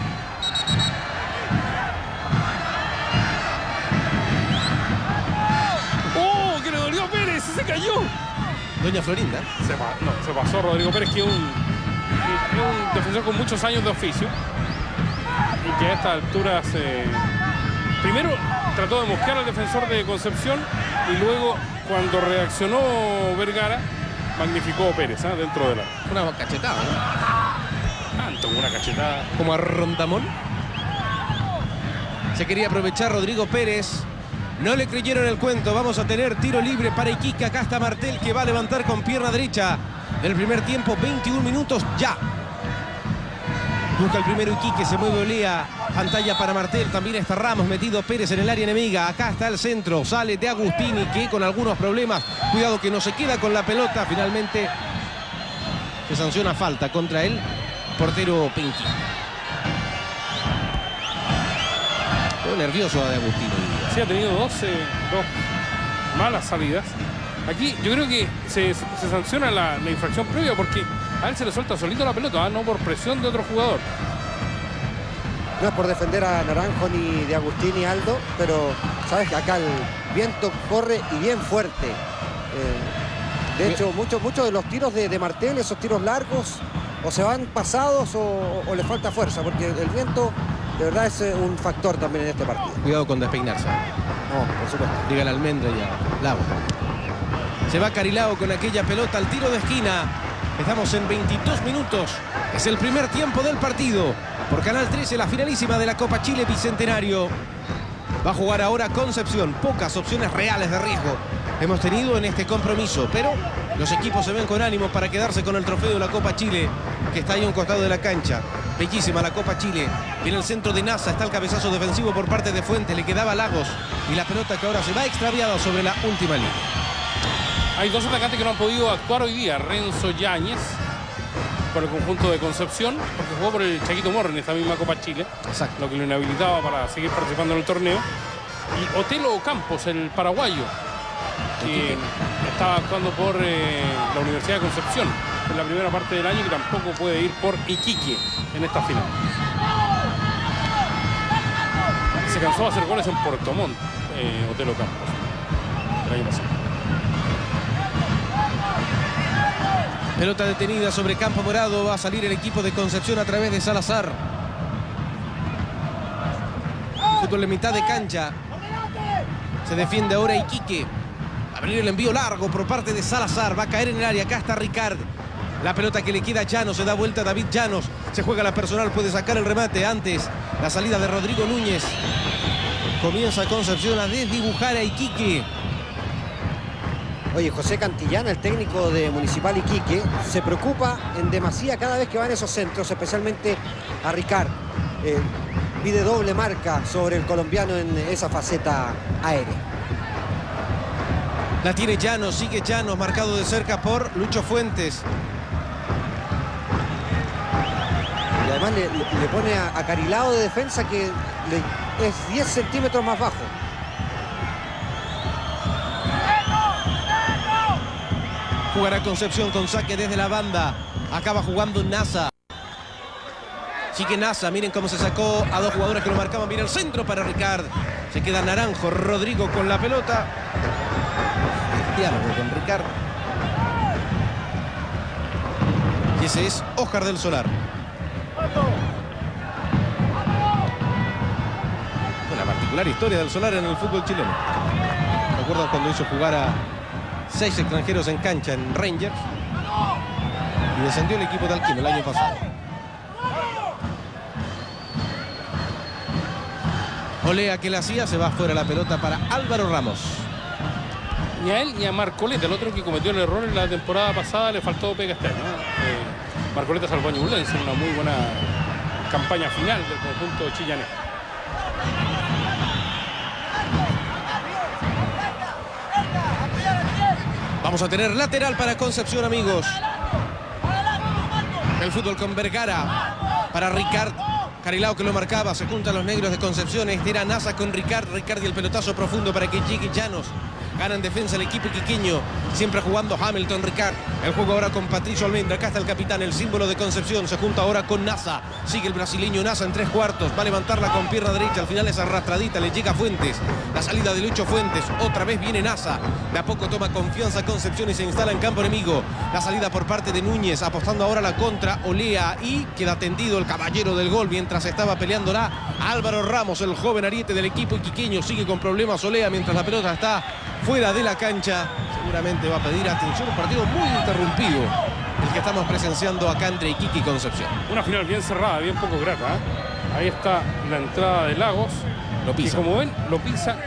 ¡Oh! ¡Que le dolió a Pérez! ¡Se cayó! Doña Florinda. Se pasó Rodrigo Pérez, que es un defensor con muchos años de oficio y que a esta altura primero trató de mosquear al defensor de Concepción y luego, cuando reaccionó Vergara, magnificó a Pérez dentro de la... Una cachetada, ¿no? Tanto como una cachetada. Como a Rondamón. Se quería aprovechar Rodrigo Pérez. No le creyeron el cuento. Vamos a tener tiro libre para Iquique. Acá está Martel, que va a levantar con pierna derecha. Del primer tiempo, 21 minutos ya. Busca el primero Iquique, se mueve Olea. Pantalla para Martel, también está Ramos, metido Pérez en el área enemiga. Acá está el centro, sale de Agustini, que con algunos problemas. Cuidado que no se queda con la pelota. Finalmente se sanciona falta contra el portero Pinqui. Todo nervioso de Agustini. Sí, ha tenido dos malas salidas. Aquí yo creo que se sanciona la infracción previa porque a él se le suelta solito la pelota, no por presión de otro jugador. No es por defender a Naranjo ni de Agustini, Aldo, pero sabes que acá el viento corre y bien fuerte. De hecho, muchos de los tiros de Martel, esos tiros largos, o se van pasados o le falta fuerza, porque el viento de verdad es un factor también en este partido. Cuidado con despeinarse. No, por supuesto. Diga el Almendra y a Lago. Se va Carilao con aquella pelota al tiro de esquina. Estamos en 22 minutos. Es el primer tiempo del partido. Por Canal 13, la finalísima de la Copa Chile Bicentenario. Va a jugar ahora Concepción. Pocas opciones reales de riesgo hemos tenido en este compromiso, pero los equipos se ven con ánimo para quedarse con el trofeo de la Copa Chile, que está ahí a un costado de la cancha. Bellísima la Copa Chile. Viene el centro de Nasa, está el cabezazo defensivo por parte de Fuentes, le quedaba Lagos y la pelota que ahora se va extraviada sobre la última línea. Hay dos atacantes que no han podido actuar hoy día. Renzo Yáñez por el conjunto de Concepción, porque jugó por el Chaquito Morro en esta misma Copa Chile. Exacto. Lo que lo inhabilitaba para seguir participando en el torneo. Y Otelo Campos, el paraguayo, que estaba actuando por la Universidad de Concepción en la primera parte del año y tampoco puede ir por Iquique en esta final. Se cansó de hacer goles en Puerto Montt, Otelo Campos, el año pasado. Pelota detenida sobre campo morado. Va a salir el equipo de Concepción a través de Salazar. Fútbol en mitad de cancha. Se defiende ahora Iquique. A venir el envío largo por parte de Salazar. Va a caer en el área. Acá está Ricard. La pelota que le queda a Llanos. Se da vuelta a David Llanos. Se juega la personal. Puede sacar el remate antes. La salida de Rodrigo Núñez. Comienza Concepción a desdibujar a Iquique. Oye, José Cantillana, el técnico de Municipal Iquique, se preocupa en demasía cada vez que va en esos centros, especialmente a Ricard. Pide doble marca sobre el colombiano en esa faceta aérea. La tiene Llanos, sigue Llanos, marcado de cerca por Lucho Fuentes. Y además le pone a Carilao de defensa que es 10 centímetros más bajo. Jugará Concepción con saque desde la banda. Acaba jugando Nasa. Sigue Nasa, miren cómo se sacó a dos jugadores que lo marcaban. Mira el centro para Ricard. Se queda Naranjo, Rodrigo con la pelota. Diálogo con Ricard. Y ese es Óscar del Solar. Una particular historia del Solar en el fútbol chileno. ¿Recuerdan cuando hizo jugar a 6 extranjeros en cancha en Rangers? Y descendió el equipo de Alquino el año pasado. Olea que la hacía, se va fuera la pelota para Álvaro Ramos. Ni a él ni a Marcoleta, el otro que cometió el error en la temporada pasada, le faltó pega este año. Marcoleta salvó a Ñublense en una muy buena campaña final del conjunto chillanés. Vamos a tener lateral para Concepción, amigos. El fútbol con Vergara para Ricard. Carilao que lo marcaba, se juntan los negros de Concepción. Este era Nasa con Ricard. Ricard y el pelotazo profundo para que llegue Llanos. Gana en defensa el equipo quiqueño. Siempre jugando Hamilton, Ricard. El juego ahora con Patricio Almendra. Acá está el capitán, el símbolo de Concepción. Se junta ahora con Nasa. Sigue el brasileño Nasa en 3/4. Va a levantarla con pierna derecha. Al final es arrastradita. Le llega Fuentes. La salida de Lucho Fuentes. Otra vez viene Nasa. De a poco toma confianza Concepción y se instala en campo enemigo. La salida por parte de Núñez. Apostando ahora la contra. Olea. Y queda tendido el caballero del gol mientras estaba peleándola Álvaro Ramos, el joven ariete del equipo iquiqueño. Sigue con problemas Olea mientras la pelota está fuera de la cancha. Seguramente va a pedir atención. Un partido muy interrumpido el que estamos presenciando acá entre Iquique y Concepción. Una final bien cerrada, bien poco grata, ¿eh? Ahí está la entrada de Lagos. Lo pisa. Y como ven, lo pisa.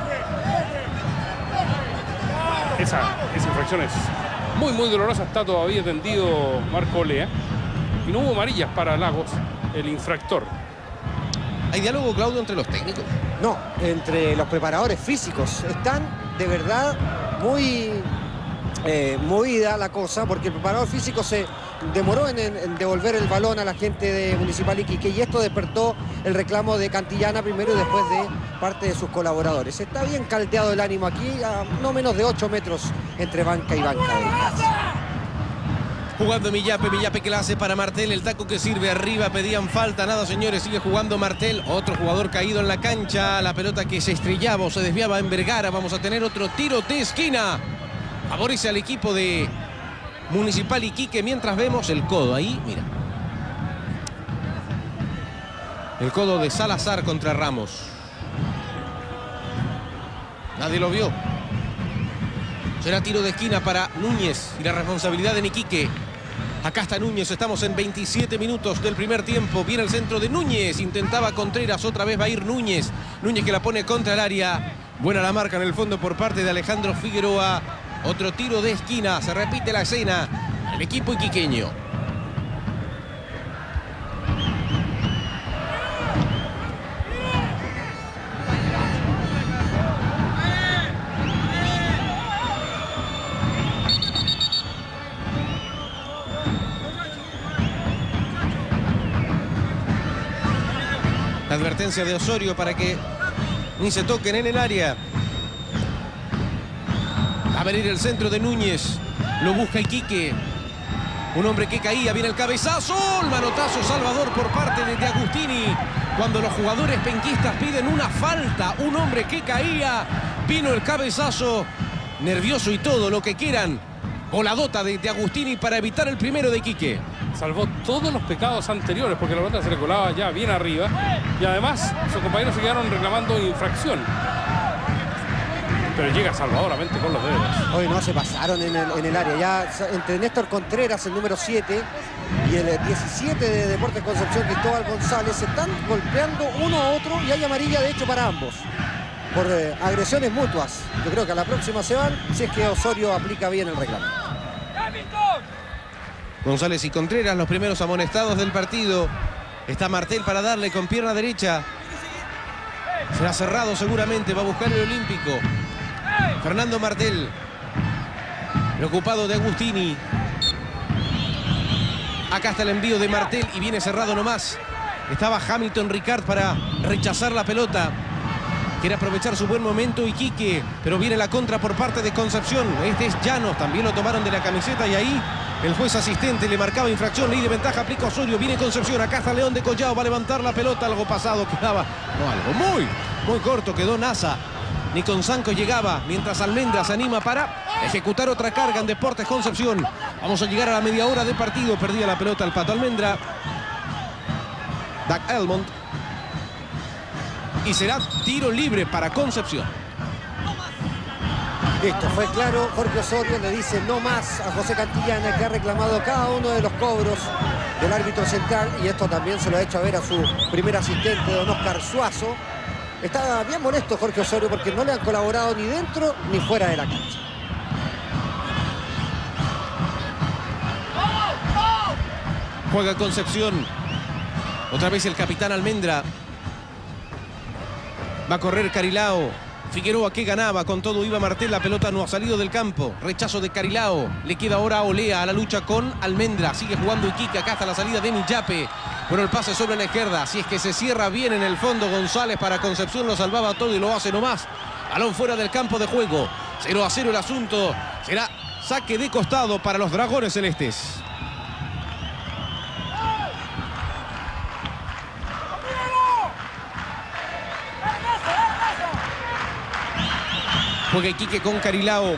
Esa infracción es muy dolorosa. Está todavía tendido Marco Olea. Y no hubo amarillas para Lagos, el infractor. ¿Hay diálogo, Claudio, entre los técnicos? No, entre los preparadores físicos. Están de verdad muy movida la cosa, porque el preparador físico se demoró en devolver el balón a la gente de Municipal Iquique, y esto despertó el reclamo de Cantillana primero y después de parte de sus colaboradores. Está bien caldeado el ánimo aquí, a no menos de 8 metros entre banca y banca. Jugando Millape que la hace para Martel, el taco que sirve arriba, pedían falta, nada señores, sigue jugando Martel, otro jugador caído en la cancha, la pelota que se estrellaba o se desviaba en Vergara. Vamos a tener otro tiro de esquina, favorece al equipo de Municipal Iquique, mientras vemos el codo ahí, mira. El codo de Salazar contra Ramos. Nadie lo vio. Será tiro de esquina para Núñez y la responsabilidad de Iquique. Acá está Núñez, estamos en 27 minutos del primer tiempo. Viene el centro de Núñez, intentaba Contreras, otra vez va a ir Núñez. Núñez que la pone contra el área. Buena la marca en el fondo por parte de Alejandro Figueroa. Otro tiro de esquina, se repite la escena. El equipo iquiqueño. La advertencia de Osorio para que ni se toquen en el área. Va a venir el centro de Núñez. Lo busca Iquique. Un hombre que caía. Viene el cabezazo. El manotazo Salvador por parte de Agustini. Cuando los jugadores penquistas piden una falta. Un hombre que caía. Vino el cabezazo. Nervioso y todo lo que quieran. Voladota de Agustini para evitar el primero de Iquique. Salvó todos los pecados anteriores porque la pelota se le colaba ya bien arriba. Y además sus compañeros se quedaron reclamando infracción. Pero llega Salvador a 20 con los dedos. Hoy no se pasaron en el área. Ya entre Néstor Contreras, el número 7, y el 17 de Deportes Concepción, Cristóbal González, se están golpeando uno a otro y hay amarilla de hecho para ambos. Por agresiones mutuas. Yo creo que a la próxima se van si es que Osorio aplica bien el reclamo. González y Contreras, los primeros amonestados del partido. Está Martel para darle con pierna derecha. Será cerrado seguramente, va a buscar el olímpico. Fernando Martel. Preocupado de Agustini. Acá está el envío de Martel y viene cerrado nomás. Estaba Hamilton Ricard para rechazar la pelota. Quiere aprovechar su buen momento Iquique, pero viene la contra por parte de Concepción. Este es Llanos, también lo tomaron de la camiseta y ahí el juez asistente le marcaba infracción, ley de ventaja, aplica Osorio, viene Concepción, acá está León de Collao, va a levantar la pelota, algo pasado quedaba, no, algo muy corto quedó Nasa. Ni con Sanco llegaba, mientras Almendra se anima para ejecutar otra carga en Deportes Concepción. Vamos a llegar a la media hora de partido, perdía la pelota el Pato Almendra. Doug Elmont. Y será tiro libre para Concepción. Listo, fue claro. Jorge Osorio le dice no más a José Cantillana, que ha reclamado cada uno de los cobros del árbitro central. Y esto también se lo ha hecho a ver a su primer asistente, don Oscar Suazo. Está bien molesto Jorge Osorio porque no le han colaborado ni dentro ni fuera de la cancha. Juega Concepción. Otra vez el capitán Almendra. Va a correr Carilao. Figueroa que ganaba, con todo iba Martel, la pelota no ha salido del campo. Rechazo de Carilao. Le queda ahora a Olea a la lucha con Almendra. Sigue jugando Iquique, acá está la salida de Millape. Bueno, el pase sobre la izquierda. Si es que se cierra bien en el fondo González para Concepción, lo salvaba todo y lo hace nomás. Balón fuera del campo de juego. 0-0 el asunto. Será saque de costado para los Dragones Celestes. Juega Iquique con Carilao.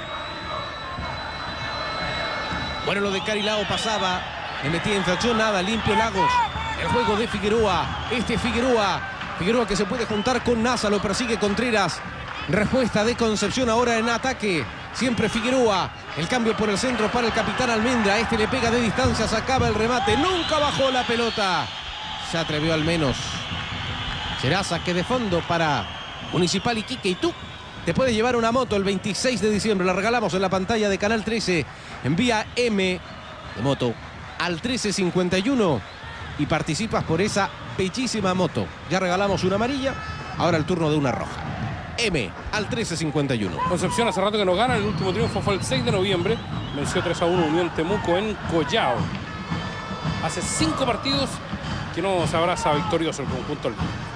Bueno, lo de Carilao pasaba. Le metía infracción, nada, limpio Lagos. El juego de Figueroa. Figueroa que se puede juntar con Nasa, lo persigue Contreras. Respuesta de Concepción ahora en ataque. Siempre Figueroa. El cambio por el centro para el capitán Almendra. Este le pega de distancia, sacaba el remate. Nunca bajó la pelota. Se atrevió al menos. Será saque de fondo para Municipal Iquique. Y tú te puedes llevar una moto el 26 de diciembre. La regalamos en la pantalla de Canal 13. Envía M de moto al 1351 y participas por esa bellísima moto. Ya regalamos una amarilla, ahora el turno de una roja. M al 1351. Concepción hace rato que no gana. El último triunfo fue el 6 de noviembre. Venció 3-1 Unión Temuco en Collao. Hace 5 partidos que no se abraza victorioso el conjunto.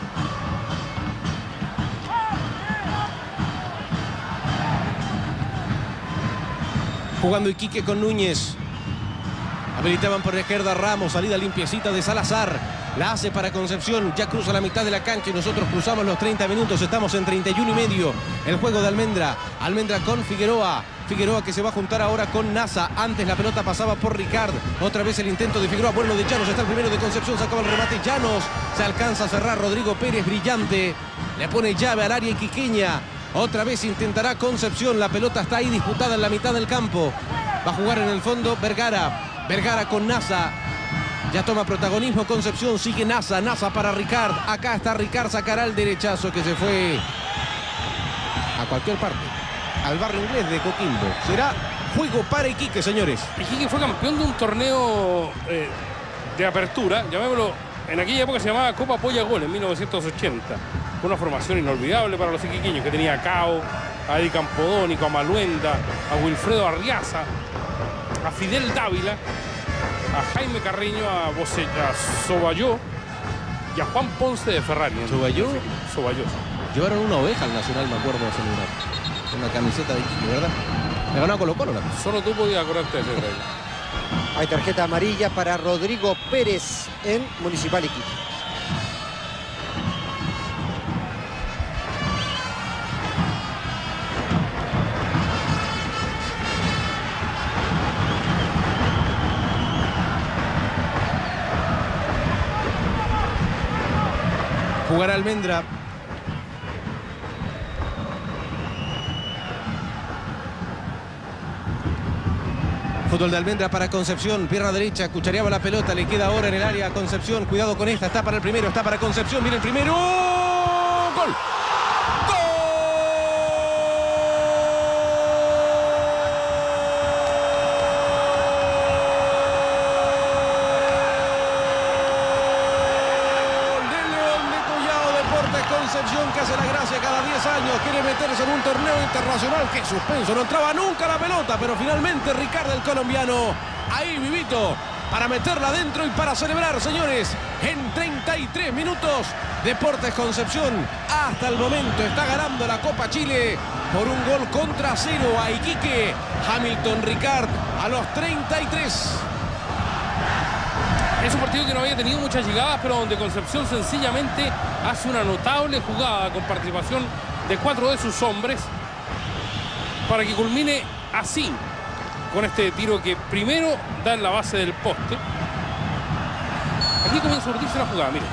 Jugando Iquique con Núñez. Habilitaban por la izquierda Ramos. Salida limpiecita de Salazar. La hace para Concepción. Ya cruza la mitad de la cancha y nosotros cruzamos los 30 minutos. Estamos en 31 y medio. El juego de Almendra. Almendra con Figueroa. Figueroa que se va a juntar ahora con Nasa. Antes la pelota pasaba por Ricard. Otra vez el intento de Figueroa. Bueno, de Llanos. Está el primero de Concepción. Sacaba el remate Llanos. Se alcanza a cerrar Rodrigo Pérez. Brillante. Le pone llave al área iquiqueña. Otra vez intentará Concepción. La pelota está ahí disputada en la mitad del campo. Va a jugar en el fondo Vergara. Vergara con Nasa. Ya toma protagonismo Concepción. Sigue Nasa. Nasa para Ricard. Acá está Ricard. Sacará el derechazo que se fue a cualquier parte. Al barrio inglés de Coquimbo. Será juego para Iquique, señores. Iquique fue campeón de un torneo de apertura. Llamémoslo. En aquella época se llamaba Copa Polla Gol, en 1980. Una formación inolvidable para los iquiqueños, que tenía a Cao, a Eddie Campodónico, a Maluenda, a Wilfredo Arriaza, a Fidel Dávila, a Jaime Carreño, a Sobayó y a Juan Ponce de Ferrari. ¿Sobayó? Sobayó. Llevaron una oveja al Nacional, me acuerdo de celebrar. Una camiseta de Iquique, ¿verdad? Le ganó a Colo-Colo. Solo tú podías acordarte de ese detalle. Hay tarjeta amarilla para Rodrigo Pérez en Municipal Iquique. Jugará Almendra. Fútbol de Almendra para Concepción. Pierna derecha, cuchareaba la pelota. Le queda ahora en el área a Concepción. Cuidado con esta. Está para el primero, está para Concepción. Viene el primero. ¡Gol! Concepción, que hace la gracia cada 10 años, quiere meterse en un torneo internacional. ¡Qué suspenso! No entraba nunca la pelota, pero finalmente Ricardo, el colombiano, ahí vivito, para meterla adentro y para celebrar, señores. En 33 minutos, Deportes Concepción hasta el momento está ganando la Copa Chile por un gol contra 0 a Iquique. Hamilton Ricard a los 33. Es un partido que no había tenido muchas llegadas, pero donde Concepción sencillamente hace una notable jugada con participación de 4 de sus hombres para que culmine así, con este tiro que primero da en la base del poste. Aquí comienza a urdirse la jugada, miren.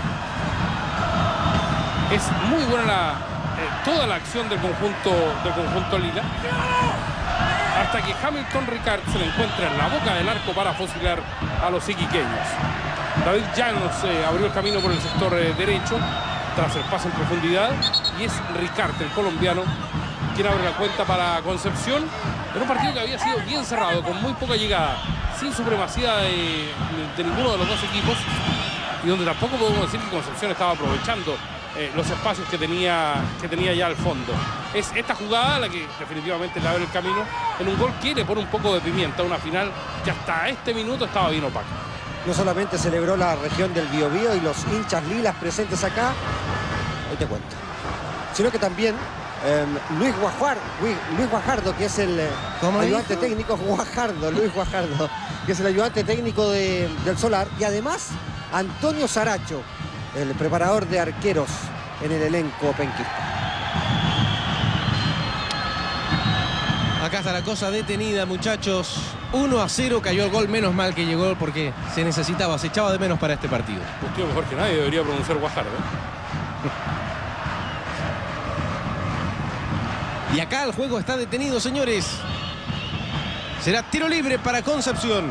Es muy buena toda la acción del conjunto lila, hasta que Hamilton Ricard se le encuentra en la boca del arco para fusilar a los iquiqueños. David Llanos abrió el camino por el sector derecho tras el pase en profundidad, y es Ricard, el colombiano, quien abre la cuenta para Concepción en un partido que había sido bien cerrado, con muy poca llegada, sin supremacía de ninguno de los dos equipos, y donde tampoco podemos decir que Concepción estaba aprovechando los espacios que tenía ya al fondo. Es esta jugada la que definitivamente le abre el camino en un gol que le pone un poco de pimienta a una final que hasta este minuto estaba bien opaca. No solamente celebró la región del Biobío y los hinchas lilas presentes acá, hoy te cuento, sino que también Luis Guajardo, que es el ayudante técnico, Luis Guajardo, que es el ayudante técnico del Solar, y además Antonio Saracho, el preparador de arqueros en el elenco penquista. Acá está la cosa detenida, muchachos. 1-0, cayó el gol, menos mal que llegó porque se necesitaba, se echaba de menos para este partido. Un tío mejor que nadie debería pronunciar Guajardo. Y acá el juego está detenido, señores. Será tiro libre para Concepción.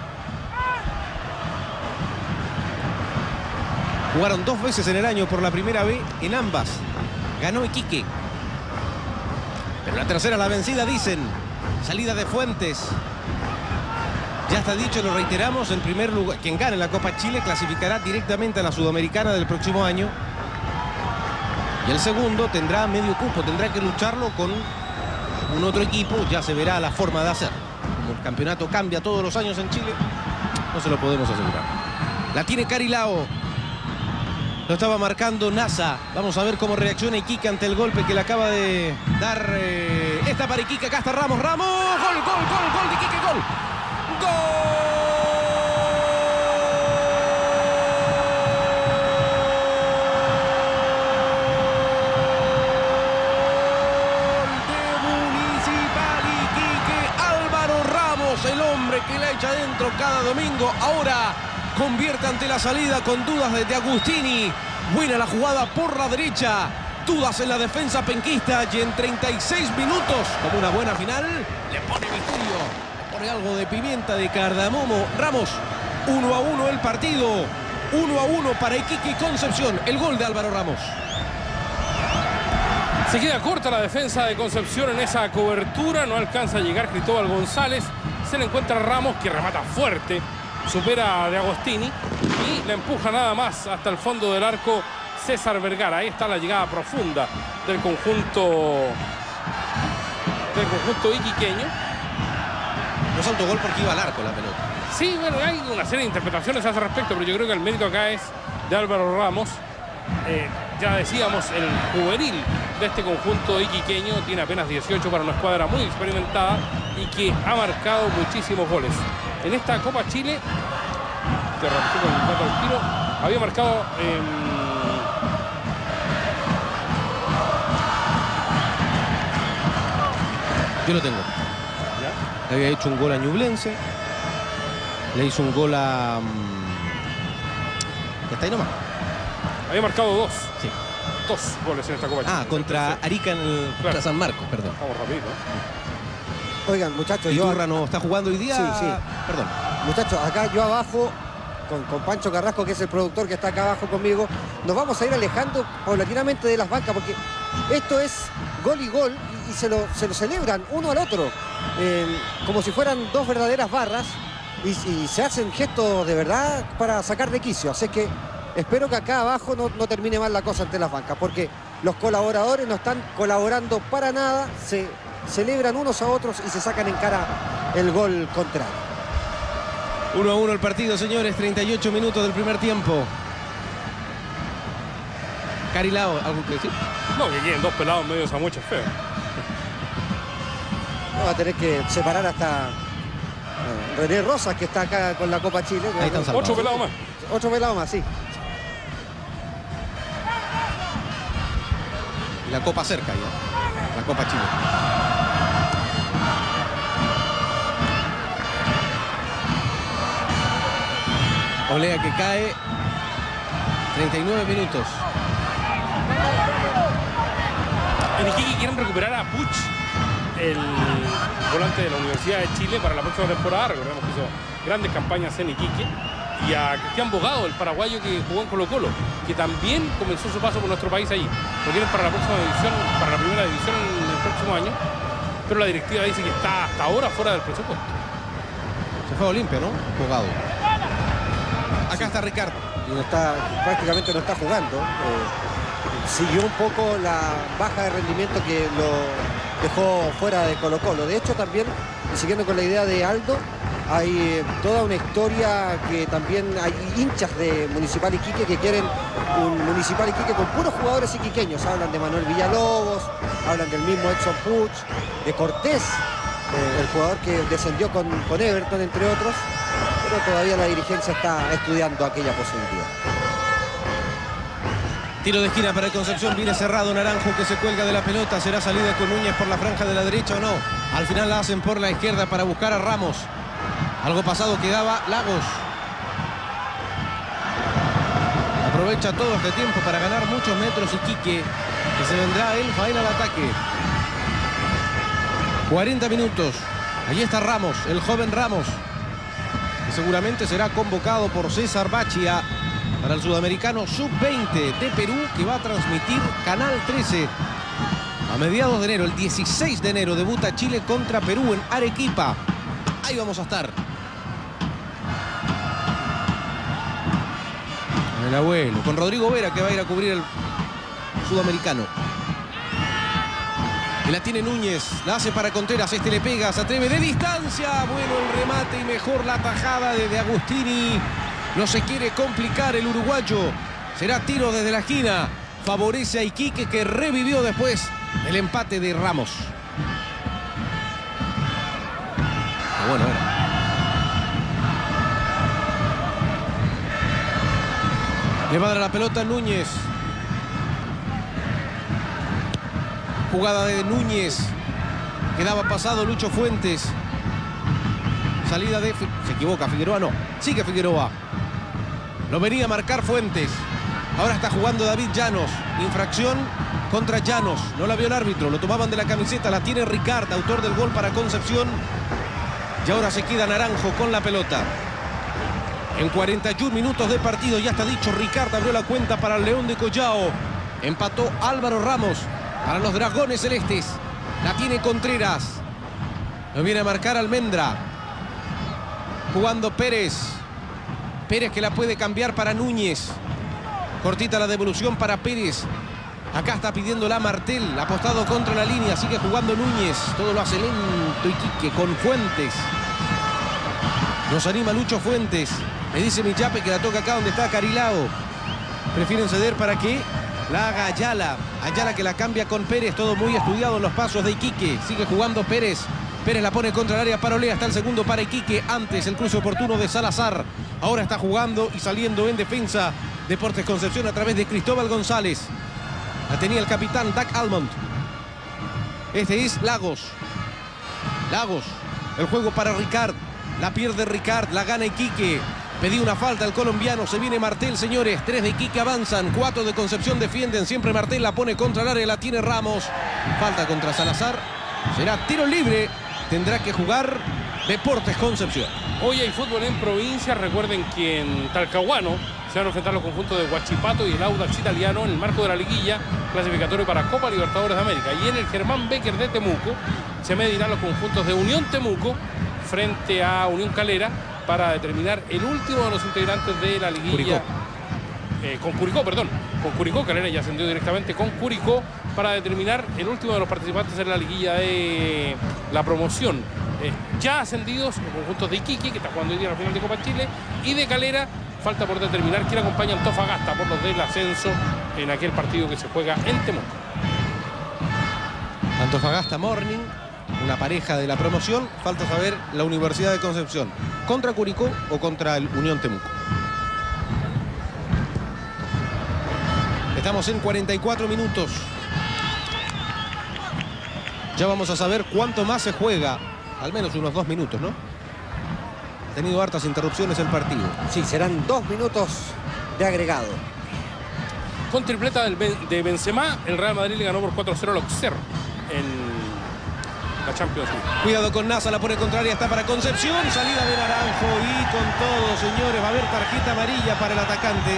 Jugaron 2 veces en el año por la primera vez, en ambas ganó Iquique. Pero la tercera la vencida, dicen. Salida de Fuentes. Ya está dicho, lo reiteramos, en primer lugar, quien gane la Copa Chile clasificará directamente a la Sudamericana del próximo año. Y el segundo tendrá medio cupo, tendrá que lucharlo con un otro equipo, ya se verá la forma de hacer. Como el campeonato cambia todos los años en Chile, no se lo podemos asegurar. La tiene Carilao. Lo estaba marcando Nasa. Vamos a ver cómo reacciona Iquique ante el golpe que le acaba de dar. Esta para Iquique, acá está Ramos. ¡Ramos! ¡Gol de Iquique! ¡Gol! El hombre que la echa adentro cada domingo, ahora convierte ante la salida con dudas de Agustini. Buena la jugada por la derecha, dudas en la defensa penquista, y en 36 minutos, como una buena final, le pone misterio, le pone algo de pimienta, de cardamomo. Ramos, 1-1 el partido, 1-1 para Iquique y Concepción, el gol de Álvaro Ramos. Se queda corta la defensa de Concepción en esa cobertura, no alcanza a llegar Cristóbal González. Se le encuentra Ramos, que remata fuerte, supera a De Agostini y le empuja nada más hasta el fondo del arco César Vergara. Ahí está la llegada profunda del conjunto iquiqueño. No saltó gol porque iba al arco la pelota. Sí, bueno, hay una serie de interpretaciones a ese respecto, pero yo creo que el mérito acá es de Álvaro Ramos. Ya decíamos, el juvenil de este conjunto iquiqueño tiene apenas 18 para una escuadra muy experimentada y que ha marcado muchísimos goles. En esta Copa Chile, que realizó con el dato al tiro, había marcado yo lo tengo. ¿Ya? Le había hecho un gol a Ñublense, le hizo un gol a está ahí nomás. Había marcado 2. Sí. 2 goles en esta Copa Chile. Contra Arica en el contra San Marcos, perdón. Vamos rápido. Oigan, muchachos, Iturra no está jugando hoy día. Sí. Perdón. Muchachos, acá yo abajo, con Pancho Carrasco, que es el productor que está acá abajo conmigo, nos vamos a ir alejando paulatinamente de las bancas, porque esto es gol y gol, y se lo celebran uno al otro, como si fueran dos verdaderas barras, y se hacen gestos de verdad para sacar de quicio. Así que espero que acá abajo no termine mal la cosa ante las bancas, porque los colaboradores no están colaborando para nada, se celebran unos a otros y se sacan en cara el gol contrario. 1-1 el partido, señores. 38 minutos del primer tiempo. Carilao, ¿algo que decir? No, que quieren dos pelados medio samuches feos. No, va a tener que separar hasta René Rosas, que está acá con la Copa Chile. Ahí están salvados. Otro pelado más. Otro pelado más, sí. Y la Copa cerca ya. La Copa Chile. Olea que cae. 39 minutos. En Iquique quieren recuperar a Puch, el volante de la Universidad de Chile, para la próxima temporada. Recordemos que hizo grandes campañas en Iquique. Y a Cristian Bogado, el paraguayo que jugó en Colo-Colo, que también comenzó su paso por nuestro país allí. Lo quieren para la próxima división, para la primera división en el próximo año. Pero la directiva dice que está hasta ahora fuera del presupuesto. Se fue a Olimpia, ¿no? Jugado. Acá está Ricardo. Y prácticamente no está jugando. Siguió un poco la baja de rendimiento que lo dejó fuera de Colo-Colo. De hecho, también, siguiendo con la idea de Aldo, hay toda una historia que también hay hinchas de Municipal Iquique que quieren un Municipal Iquique con puros jugadores iquiqueños. Hablan de Manuel Villalobos, hablan del mismo Edson Puch, de Cortés, el jugador que descendió con Everton, entre otros. Pero todavía la dirigencia está estudiando aquella posibilidad. Tiro de esquina para el Concepción, viene cerrado Naranjo que se cuelga de la pelota, será salida con Núñez por la franja de la derecha o no. Al final la hacen por la izquierda para buscar a Ramos. Algo pasado quedaba Lagos. Aprovecha todo este tiempo para ganar muchos metros Iquique, que se vendrá él, faena al ataque. 40 minutos. Allí está Ramos, el joven Ramos, que seguramente será convocado por César Bachia para el Sudamericano Sub-20 de Perú, que va a transmitir Canal 13 a mediados de enero. El 16 de enero debuta Chile contra Perú en Arequipa. Ahí vamos a estar. Con el abuelo, con Rodrigo Vera, que va a ir a cubrir el Sudamericano. Y la tiene Núñez, la hace para Contreras, este le pega, se atreve de distancia. Bueno el remate y mejor la tajada de Agustini. No se quiere complicar el uruguayo. Será tiro desde la esquina. Favorece a Iquique, que revivió después el empate de Ramos. Qué bueno era. Le va a dar la pelota a Núñez. Jugada de Núñez. Quedaba pasado Lucho Fuentes. Salida de... Se equivoca, Figueroa no. Sigue Figueroa. Lo venía a marcar Fuentes. Ahora está jugando David Llanos. Infracción contra Llanos. No la vio el árbitro. Lo tomaban de la camiseta. La tiene Ricard, autor del gol para Concepción. Y ahora se queda Naranjo con la pelota. En 41 minutos de partido, ya está dicho, Ricard abrió la cuenta para el León de Collao. Empató Álvaro Ramos para los Dragones Celestes. La tiene Contreras. Lo viene a marcar Almendra. Jugando Pérez. Pérez, que la puede cambiar para Núñez. Cortita la devolución para Pérez. Acá está pidiéndola Martel. Apostado contra la línea. Sigue jugando Núñez. Todo lo hace lento Iquique con Fuentes. Nos anima Lucho Fuentes. Me dice Michape que la toca acá donde está Carilao. Prefieren ceder para que la haga Ayala. Ayala, que la cambia con Pérez. Todo muy estudiado en los pasos de Iquique. Sigue jugando Pérez. Pérez la pone contra el área para Olea. Está el segundo para Iquique. Antes el cruce oportuno de Salazar. Ahora está jugando y saliendo en defensa Deportes Concepción a través de Cristóbal González. La tenía el capitán Doug Almond. Este es Lagos. Lagos. El juego para Ricard. La pierde Ricard. La gana Iquique. Pedí una falta el colombiano. Se viene Martel, señores. 3 de Iquique avanzan. 4 de Concepción defienden. Siempre Martel la pone contra el área. La tiene Ramos. Falta contra Salazar. Será tiro libre. Tendrá que jugar Deportes Concepción. Hoy hay fútbol en provincia. Recuerden que en Talcahuano se van a enfrentar los conjuntos de Huachipato y el Audax Italiano en el marco de la liguilla clasificatorio para Copa Libertadores de América. Y en el Germán Becker de Temuco se medirán los conjuntos de Unión Temuco frente a Unión Calera para determinar el último de los integrantes de la liguilla. Con Curicó, perdón. Con Curicó, Calera ya ascendió directamente con Curicó para determinar el último de los participantes en la liguilla de la promoción ya ascendidos, los conjuntos de Iquique, que está jugando hoy día en la final de Copa Chile, y de Calera. Falta por determinar quién acompaña a Antofagasta por los del ascenso en aquel partido que se juega en Temuco. Antofagasta Morning, una pareja de la promoción. Falta saber la Universidad de Concepción, ¿contra Curicó o contra el Unión Temuco? Estamos en 44 minutos. Ya vamos a saber cuánto más se juega. Al menos unos 2 minutos, ¿no? Ha tenido hartas interrupciones el partido. Sí, serán 2 minutos de agregado. Con tripleta de Benzema, el Real Madrid le ganó por 4-0 al Auxerre en la Champions League. Cuidado con Nasa, la pone contraria, está para Concepción. Salida de Naranjo y con todo, señores, va a haber tarjeta amarilla para el atacante.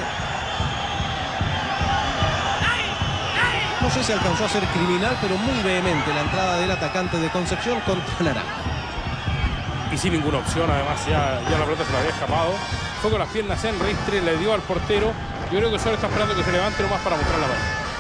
No sé si alcanzó a ser criminal, pero muy vehemente la entrada del atacante de Concepción contra Naranjo. Y sin ninguna opción, además ya la pelota se la había escapado. Fue con las piernas en ristre, le dio al portero. Yo creo que solo está esperando que se levante nomás para mostrar la mano.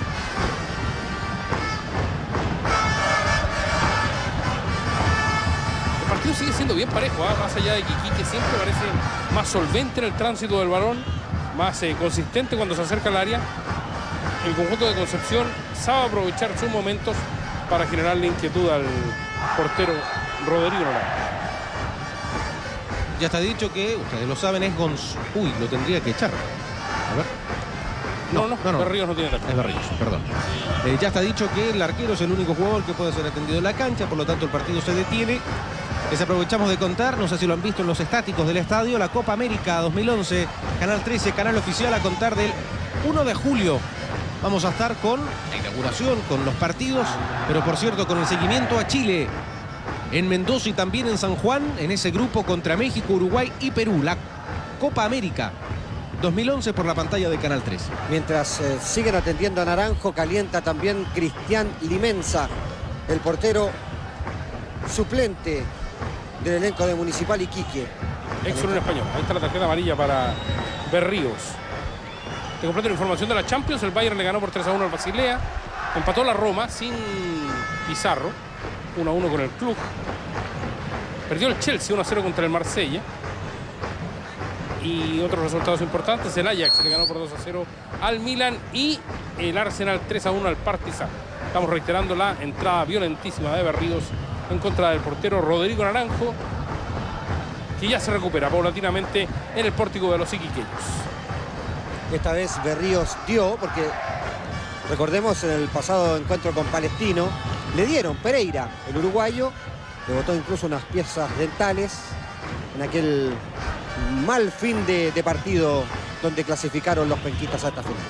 El partido sigue siendo bien parejo, más allá de que Iquique siempre parece más solvente en el tránsito del balón, más consistente cuando se acerca al área. El conjunto de Concepción sabe aprovechar sus momentos para generarle inquietud al portero Rodrigo Naranjo. Ya está dicho que, ustedes lo saben, es Gonz... Uy, lo tendría que echar. A ver. No, Berríos no tiene tarjeta. Es Berríos, perdón. Ya está dicho que el arquero es el único jugador que puede ser atendido en la cancha, por lo tanto el partido se detiene. Les aprovechamos de contar, no sé si lo han visto en los estáticos del estadio, la Copa América 2011, Canal 13, canal oficial, a contar del 1 de julio. Vamos a estar con la inauguración, con los partidos, pero por cierto con el seguimiento a Chile en Mendoza y también en San Juan, en ese grupo contra México, Uruguay y Perú. La Copa América 2011 por la pantalla de Canal 3. Mientras siguen atendiendo a Naranjo, calienta también Cristian Limensa, el portero suplente del elenco de Municipal Iquique. Ex Unión Española. Ahí está la tarjeta amarilla para Berríos. Te completo la información de la Champions. El Bayern le ganó por 3-1 al Basilea. Empató la Roma sin Pizarro. 1-1 con el club. Perdió el Chelsea 1-0 contra el Marsella. Y otros resultados importantes. El Ajax le ganó por 2-0 al Milan. Y el Arsenal 3-1 al Partizan. Estamos reiterando la entrada violentísima de Berríos en contra del portero Rodrigo Naranjo, que ya se recupera paulatinamente en el pórtico de los iquiqueños. Esta vez Berríos dio, porque recordemos en el pasado encuentro con Palestino, le dieron Pereira, el uruguayo, le botó incluso unas piezas dentales en aquel mal fin de partido donde clasificaron los penquistas a esta final.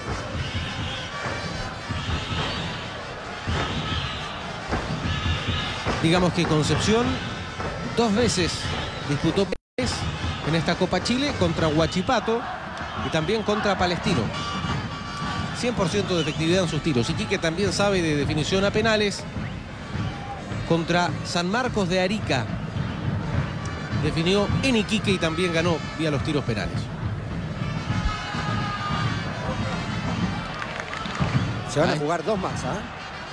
Digamos que Concepción 2 veces disputó en esta Copa Chile, contra Huachipato y también contra Palestino. 100% de efectividad en sus tiros. Iquique también sabe de definición a penales. Contra San Marcos de Arica definió en Iquique y también ganó vía los tiros penales. Se van a jugar 2 más, ¿ah?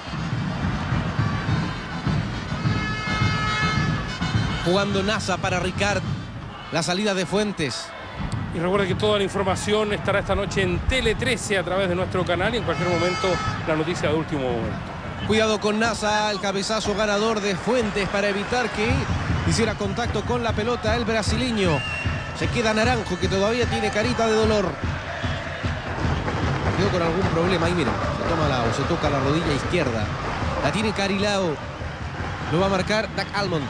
Jugando Nasa para Ricard. La salida de Fuentes. Y recuerda que toda la información estará esta noche en Tele 13 a través de nuestro canal y en cualquier momento la noticia de último momento. Cuidado con Nasa, el cabezazo ganador de Fuentes para evitar que hiciera contacto con la pelota el brasileño. Se queda Naranjo, que todavía tiene carita de dolor. Quedó con algún problema. Ahí miren, se toca la rodilla izquierda. La tiene Carilao. Lo va a marcar Dak Almond.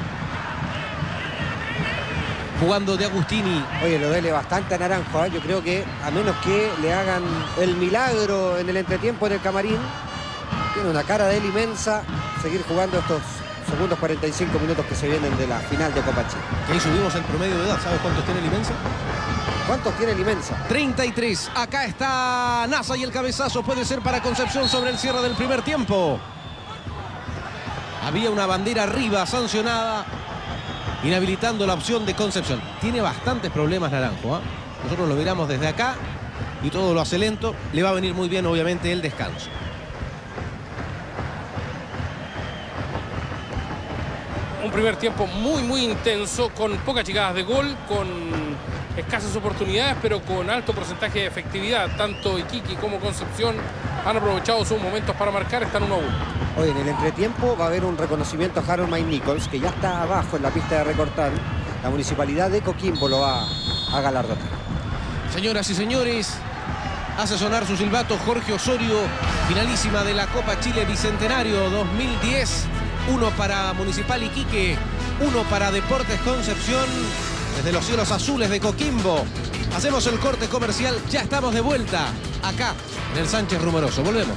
Jugando de Agustini. Oye, lo duele bastante a Naranjo, ¿eh? Yo creo que a menos que le hagan el milagro en el entretiempo en el camarín, tiene una cara de él inmensa seguir jugando estos segundos 45 minutos que se vienen de la final de Copa Chile. Ahí subimos el promedio de edad. ¿Sabes cuántos tiene Limensa? ¿Cuántos tiene Limensa? 33. Acá está Nasa y el cabezazo puede ser para Concepción sobre el cierre del primer tiempo. Había una bandera arriba sancionada, inhabilitando la opción de Concepción. Tiene bastantes problemas Naranjo, ¿eh? Nosotros lo miramos desde acá y todo lo hace lento. Le va a venir muy bien, obviamente, el descanso. Un primer tiempo muy intenso, con pocas llegadas de gol, con escasas oportunidades, pero con alto porcentaje de efectividad. Tanto Iquique como Concepción han aprovechado sus momentos para marcar, están 1-1. Hoy en el entretiempo va a haber un reconocimiento a Harold Mike Nichols, que ya está abajo en la pista de recortar. La municipalidad de Coquimbo lo va a galardonar. Señoras y señores, hace sonar su silbato Jorge Osorio, finalísima de la Copa Chile Bicentenario 2010. 1 para Municipal Iquique, 1 para Deportes Concepción, desde los cielos azules de Coquimbo. Hacemos el corte comercial, ya estamos de vuelta, acá en el Sánchez Rumoroso. Volvemos.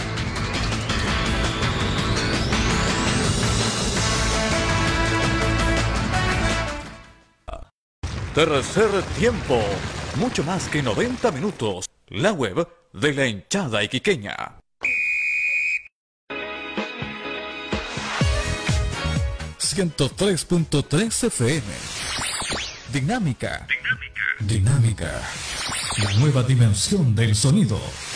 Tercer tiempo, mucho más que 90 minutos. La web de la hinchada iquiqueña. ...103.3 FM. Dinámica. La nueva dimensión del sonido.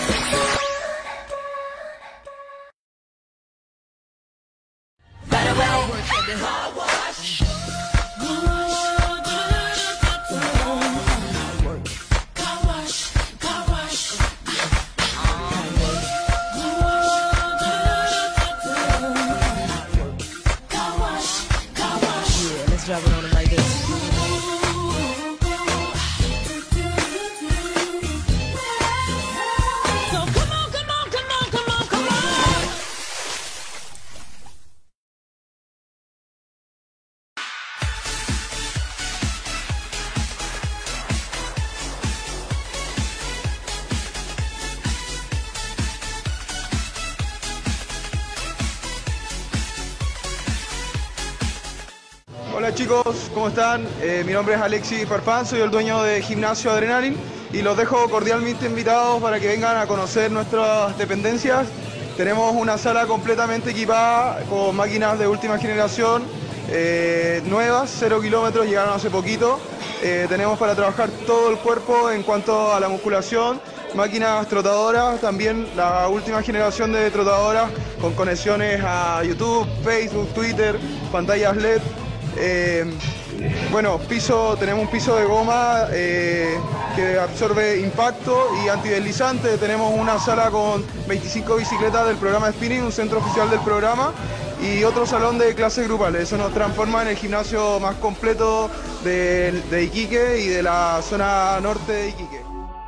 Hola chicos, ¿cómo están? Mi nombre es Alexis Farfán, soy el dueño de Gimnasio Adrenalin y los dejo cordialmente invitados para que vengan a conocer nuestras dependencias. Tenemos una sala completamente equipada con máquinas de última generación, nuevas, 0 kilómetros, llegaron hace poquito. Tenemos para trabajar todo el cuerpo en cuanto a la musculación, máquinas trotadoras, también la última generación de trotadoras con conexiones a YouTube, Facebook, Twitter, pantallas LED. Bueno, tenemos un piso de goma que absorbe impacto y antideslizante. Tenemos una sala con 25 bicicletas del programa Spinning, un centro oficial del programa, y otro salón de clases grupales. Eso nos transforma en el gimnasio más completo de Iquique y de la zona norte de Iquique.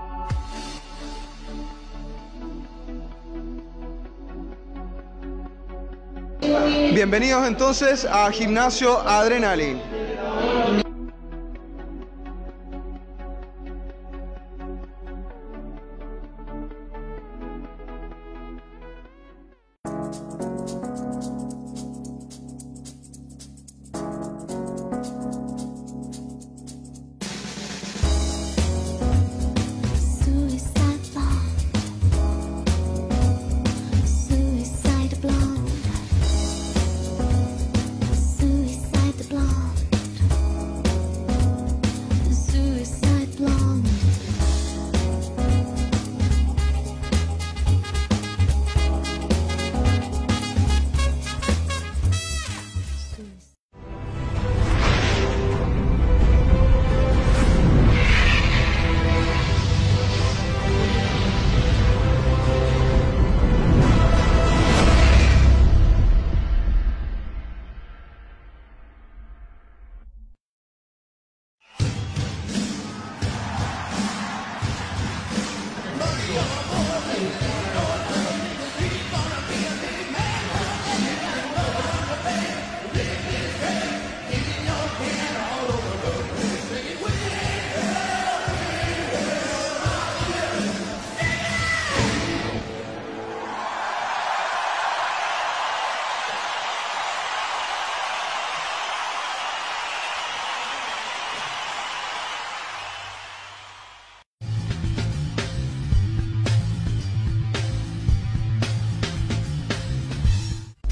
Bienvenidos entonces a Gimnasio Adrenalin. Suicide blonde.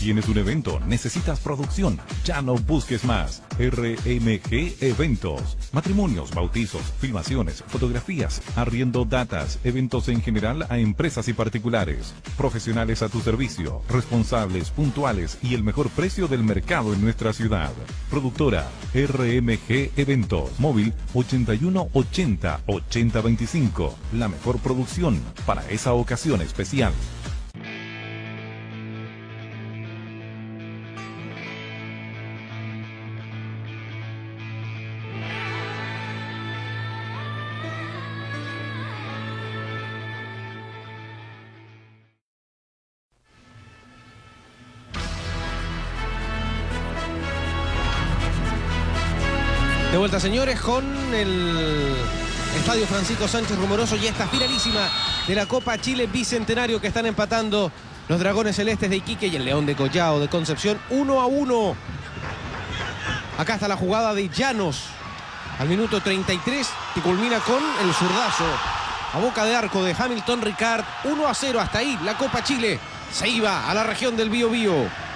Tienes un evento, necesitas producción, ya no busques más. RMG Eventos. Matrimonios, bautizos, filmaciones, fotografías, arriendo datas, eventos en general a empresas y particulares. Profesionales a tu servicio, responsables, puntuales y el mejor precio del mercado en nuestra ciudad. Productora RMG Eventos. Móvil 81 80 80 25. La mejor producción para esa ocasión especial. De vuelta, señores, con el Estadio Francisco Sánchez Rumoroso y esta finalísima de la Copa Chile Bicentenario que están empatando los Dragones Celestes de Iquique y el León de Collao de Concepción 1-1. Acá está la jugada de Llanos al minuto 33 que culmina con el zurdazo a boca de arco de Hamilton Ricard. 1-0, hasta ahí la Copa Chile se iba a la región del Biobío.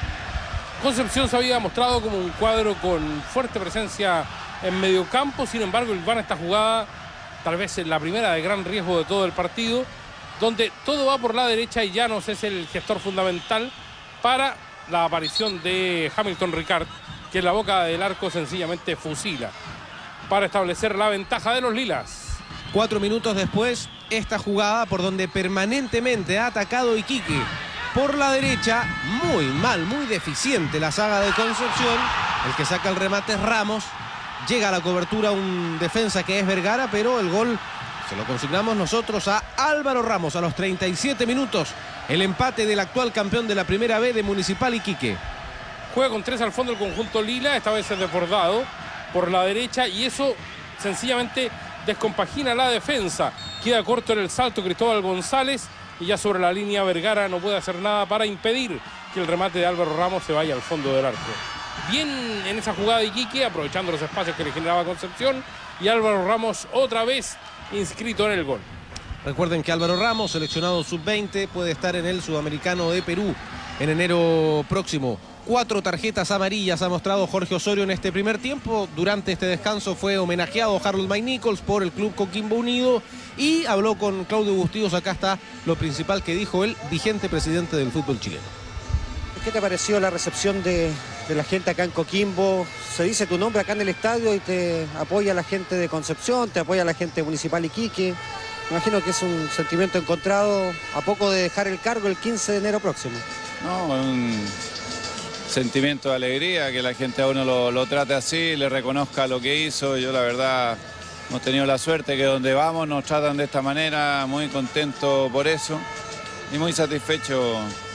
Concepción se había mostrado como un cuadro con fuerte presencia en medio campo, sin embargo van a esta jugada, tal vez la primera de gran riesgo de todo el partido, donde todo va por la derecha y Llanos es el gestor fundamental para la aparición de Hamilton Ricard, que en la boca del arco sencillamente fusila para establecer la ventaja de los lilas. 4 minutos después, esta jugada por donde permanentemente ha atacado Iquique. Por la derecha, muy mal, muy deficiente la saga de Concepción. El que saca el remate es Ramos. Llega a la cobertura un defensa que es Vergara, pero el gol se lo consignamos nosotros a Álvaro Ramos a los 37 minutos. El empate del actual campeón de la Primera B de Municipal Iquique. Juega con 3 al fondo el conjunto lila, esta vez es desbordado por la derecha y eso sencillamente descompagina la defensa. Queda corto en el salto Cristóbal González y ya sobre la línea Vergara no puede hacer nada para impedir que el remate de Álvaro Ramos se vaya al fondo del arco. Bien en esa jugada de Iquique, aprovechando los espacios que le generaba Concepción, y Álvaro Ramos otra vez inscrito en el gol. Recuerden que Álvaro Ramos, seleccionado sub-20, puede estar en el Sudamericano de Perú en enero próximo. 4 tarjetas amarillas ha mostrado Jorge Osorio en este primer tiempo. Durante este descanso fue homenajeado Harold Mike Nichols por el Club Coquimbo Unido y habló con Claudio Bustillos. Acá está lo principal que dijo el vigente presidente del fútbol chileno. ¿Qué te pareció la recepción de la gente acá en Coquimbo? Se dice tu nombre acá en el estadio y te apoya la gente de Concepción, te apoya la gente municipal Iquique. Me imagino que es un sentimiento encontrado a poco de dejar el cargo el 15 de enero próximo. No, un sentimiento de alegría, que la gente a uno lo trate así, le reconozca lo que hizo. Yo la verdad hemos tenido la suerte que donde vamos nos tratan de esta manera, muy contento por eso y muy satisfecho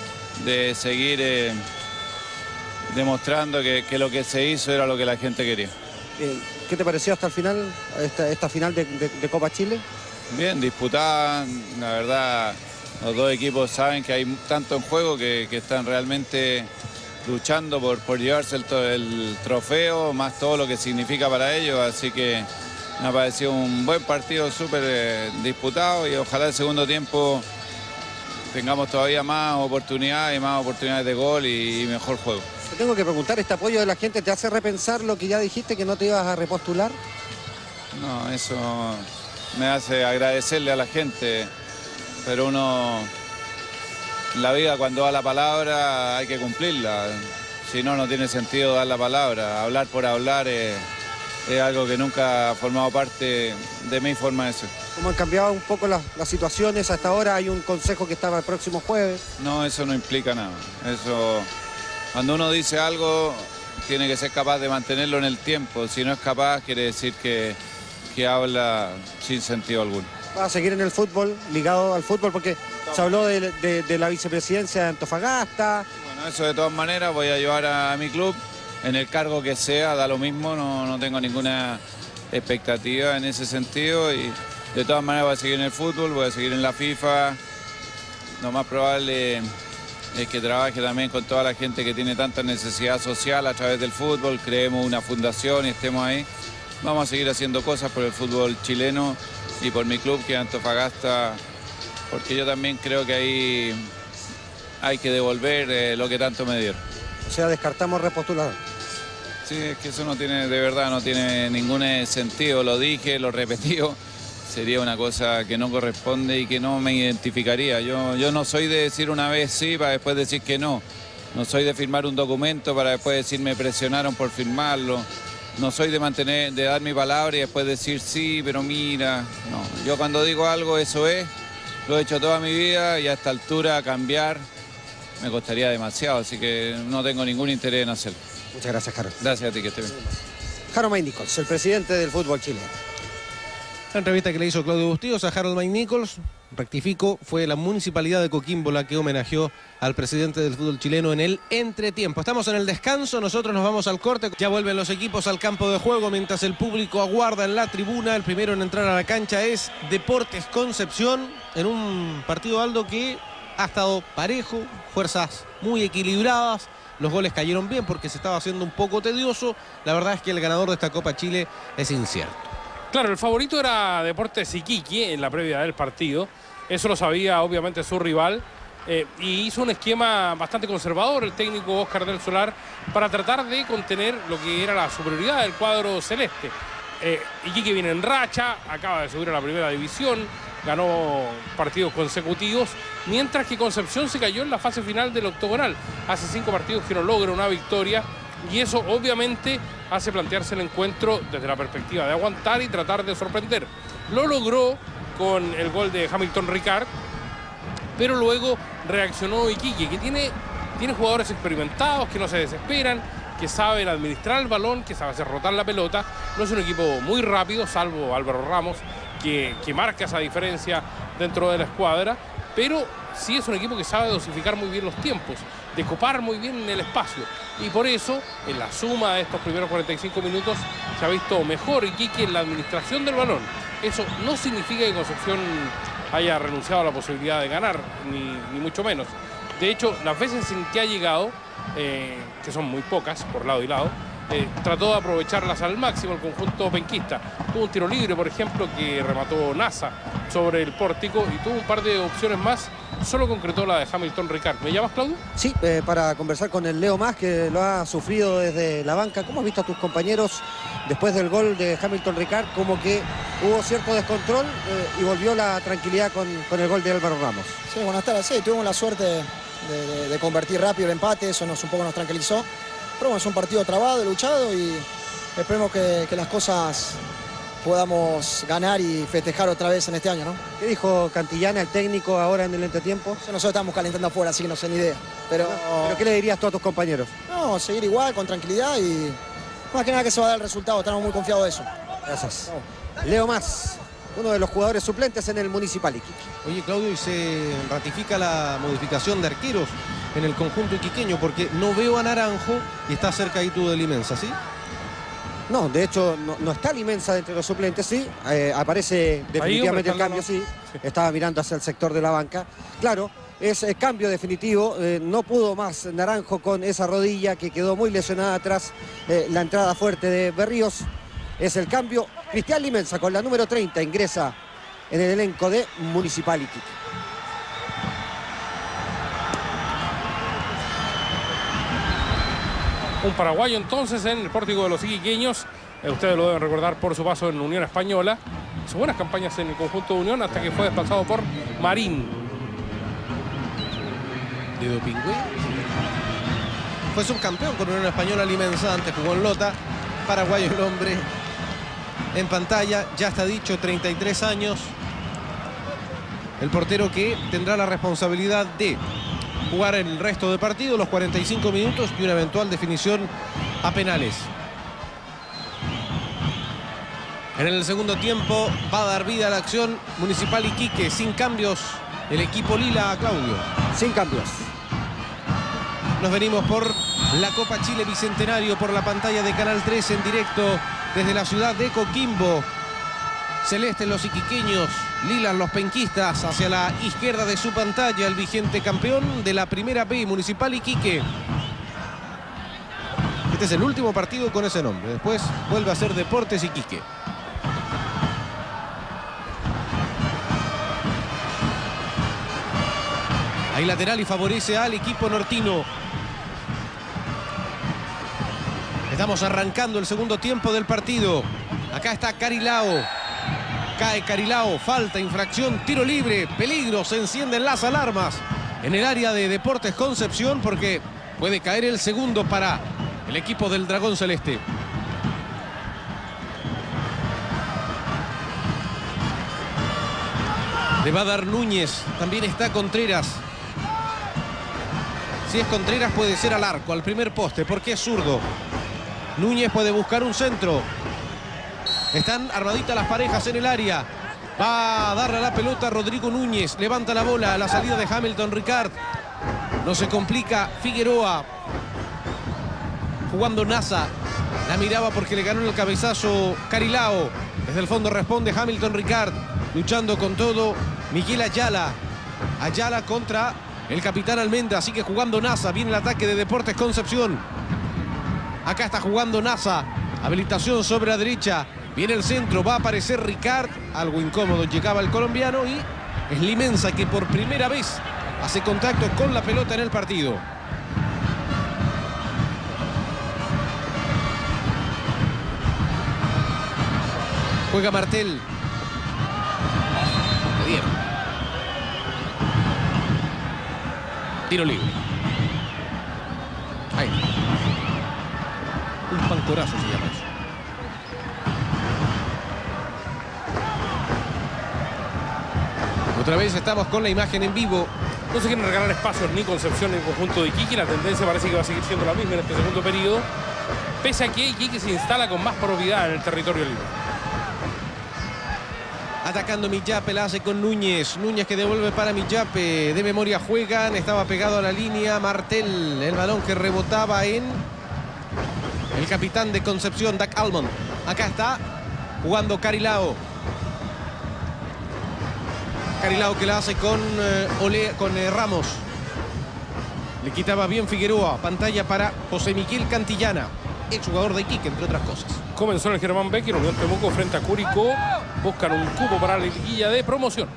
de seguir demostrando que lo que se hizo era lo que la gente quería. ¿Qué te pareció hasta el final, esta final de Copa Chile? Bien, disputada, la verdad los dos equipos saben que hay tanto en juego que están realmente luchando por llevarse el trofeo, más todo lo que significa para ellos, así que me ha parecido un buen partido, súper disputado y ojalá el segundo tiempo tengamos todavía más oportunidades de gol y mejor juego. Te tengo que preguntar, ¿este apoyo de la gente te hace repensar lo que ya dijiste, que no te ibas a repostular? No, eso me hace agradecerle a la gente, pero uno, en la vida cuando da la palabra hay que cumplirla, si no, no tiene sentido dar la palabra. Hablar por hablar es algo que nunca ha formado parte de mi forma de ser. ¿Cómo han cambiado un poco las situaciones hasta ahora? Hay un consejo que estaba el próximo jueves. No, eso no implica nada. Eso, cuando uno dice algo, tiene que ser capaz de mantenerlo en el tiempo. Si no es capaz, quiere decir que habla sin sentido alguno. ¿Va a seguir en el fútbol, ligado al fútbol? Porque se habló de la vicepresidencia de Antofagasta. Bueno, eso de todas maneras voy a llevar a mi club en el cargo que sea, da lo mismo, no tengo ninguna expectativa en ese sentido y de todas maneras voy a seguir en el fútbol, voy a seguir en la FIFA. Lo más probable es que trabaje también con toda la gente que tiene tanta necesidad social a través del fútbol, creemos una fundación y estemos ahí. Vamos a seguir haciendo cosas por el fútbol chileno y por mi club que es Antofagasta, porque yo también creo que hay que devolver lo que tanto me dieron. O sea, descartamos repostular. Sí, es que eso no tiene, de verdad, no tiene ningún sentido. Lo dije, lo repetí. Sería una cosa que no corresponde y que no me identificaría. Yo no soy de decir una vez sí para después decir que no. No soy de firmar un documento para después decir me presionaron por firmarlo. No soy de dar mi palabra y después decir sí, pero mira. No, yo cuando digo algo eso es. Lo he hecho toda mi vida y a esta altura cambiar me costaría demasiado. Así que no tengo ningún interés en hacerlo. Muchas gracias, Jaro. Gracias a ti, que estés bien. Harold May Nichols, el presidente del fútbol chileno. La entrevista que le hizo Claudio Bustíos a Harold May Nichols, rectifico, fue la Municipalidad de Coquimbo la que homenajeó al presidente del fútbol chileno en el entretiempo. Estamos en el descanso, nosotros nos vamos al corte. Ya vuelven los equipos al campo de juego mientras el público aguarda en la tribuna. El primero en entrar a la cancha es Deportes Concepción, en un partido, Aldo, que ha estado parejo, fuerzas muy equilibradas. Los goles cayeron bien porque se estaba haciendo un poco tedioso. La verdad es que el ganador de esta Copa Chile es incierto. Claro, el favorito era Deportes Iquique en la previa del partido. Eso lo sabía obviamente su rival. Y hizo un esquema bastante conservador el técnico Óscar del Solar para tratar de contener lo que era la superioridad del cuadro celeste. Iquique viene en racha, acaba de subir a la primera división, ganó partidos consecutivos, mientras que Concepción se cayó en la fase final del octogonal. Hace 5 partidos que no logra una victoria y eso obviamente hace plantearse el encuentro desde la perspectiva de aguantar y tratar de sorprender. Lo logró con el gol de Hamilton Ricard, pero luego reaccionó Iquique, que tiene jugadores experimentados, que no se desesperan, que saben administrar el balón, que saben hacer rotar la pelota. No es un equipo muy rápido, salvo Álvaro Ramos, que marca esa diferencia dentro de la escuadra, pero sí es un equipo que sabe dosificar muy bien los tiempos, de copar muy bien en el espacio. Y por eso, en la suma de estos primeros 45 minutos, se ha visto mejor Iquique en la administración del balón. Eso no significa que Concepción haya renunciado a la posibilidad de ganar, ni mucho menos. De hecho, las veces en que ha llegado, que son muy pocas por lado y lado, trató de aprovecharlas al máximo el conjunto penquista. Tuvo un tiro libre, por ejemplo, que remató Nasa sobre el pórtico y tuvo un par de opciones más. Solo concretó la de Hamilton Ricard. ¿Me llamas, Claudio? Sí, para conversar con el Leo Más, que lo ha sufrido desde la banca. ¿Cómo has visto a tus compañeros después del gol de Hamilton Ricard? Como que hubo cierto descontrol y volvió la tranquilidad con el gol de Álvaro Ramos. Sí, buenas tardes. Sí, tuvimos la suerte de convertir rápido el empate. Eso un poco nos tranquilizó. Pero bueno, es un partido trabado, luchado y esperemos que las cosas podamos ganar y festejar otra vez en este año, ¿no? ¿Qué dijo Cantillana, el técnico, ahora en el entretiempo? Nosotros estamos calentando afuera, así que no sé ni idea. ¿Pero qué le dirías tú a tus compañeros? No, seguir igual, con tranquilidad y más que nada que se va a dar el resultado. Estamos muy confiados de eso. Gracias. Leo Más, uno de los jugadores suplentes en el Municipal Iquique. Oye, Claudio, y se ratifica la modificación de arqueros en el conjunto iquiqueño, porque no veo a Naranjo y está cerca ahí tú de Limensa, ¿sí? No, de hecho no está Limensa entre los suplentes, sí. Aparece definitivamente el cambio, sí. Estaba mirando hacia el sector de la banca. Claro, es el cambio definitivo. No pudo más Naranjo con esa rodilla que quedó muy lesionada tras la entrada fuerte de Berríos. Es el cambio. Cristian Limensa con la número 30 ingresa en el elenco de Municipal Iquique. Un paraguayo entonces en el pórtico de los iquiqueños. Ustedes lo deben recordar por su paso en Unión Española. Hizo buenas campañas en el conjunto de Unión hasta que fue desplazado por Marín. Diego Pingüe. Fue subcampeón con Unión Española Limensa, antes jugó en Lota. Paraguayo el hombre en pantalla, ya está dicho, 33 años. El portero que tendrá la responsabilidad de jugar el resto de partido, los 45 minutos y una eventual definición a penales. En el segundo tiempo va a dar vida a la acción Municipal Iquique, sin cambios el equipo lila, Claudio. Sin cambios. Nos venimos por la Copa Chile Bicentenario por la pantalla de Canal 3 en directo desde la ciudad de Coquimbo. Celeste los iquiqueños, lilas los penquistas, hacia la izquierda de su pantalla el vigente campeón de la Primera B, Municipal Iquique. Este es el último partido con ese nombre, después vuelve a ser Deportes Iquique. Hay lateral y favorece al equipo nortino. Estamos arrancando el segundo tiempo del partido. Acá está Carilao. Cae Carilao, falta, infracción, tiro libre, peligro, se encienden las alarmas en el área de Deportes Concepción porque puede caer el segundo para el equipo del Dragón Celeste. Le va a dar Núñez, también está Contreras. Si es Contreras puede ser al arco, al primer poste, porque es zurdo. Núñez puede buscar un centro. Están armaditas las parejas en el área. Va a darle a la pelota Rodrigo Núñez. Levanta la bola a la salida de Hamilton Ricard. No se complica Figueroa. Jugando Nasa. La miraba porque le ganó el cabezazo Carilao. Desde el fondo responde Hamilton Ricard. Luchando con todo Miguel Ayala. Ayala contra el capitán Almendra. Sigue jugando Nasa. Viene el ataque de Deportes Concepción. Acá está jugando Nasa. Habilitación sobre la derecha. Viene el centro, va a aparecer Ricard. Algo incómodo llegaba el colombiano y es Limensa que por primera vez hace contacto con la pelota en el partido. Juega Martel. Le dieron. Tiro libre. Ahí. Un pancorazo se llama eso. Otra vez estamos con la imagen en vivo. No se quieren regalar espacios ni Concepción ni el conjunto de Iquique. La tendencia parece que va a seguir siendo la misma en este segundo periodo. Pese a que Iquique se instala con más propiedad en el territorio libre. Atacando Millape, la hace con Núñez. Núñez que devuelve para Millape. De memoria juegan. Estaba pegado a la línea. Martel, el balón que rebotaba en el capitán de Concepción, Doug Almond. Acá está jugando Carilao. Carilao que la hace con Ramos. Le quitaba bien Figueroa. Pantalla para José Miguel Cantillana, exjugador de Iquique, entre otras cosas. Comenzó en el Germán Becker, Unión Temuco frente a Curicó. Buscan un cupo para la liguilla de promoción.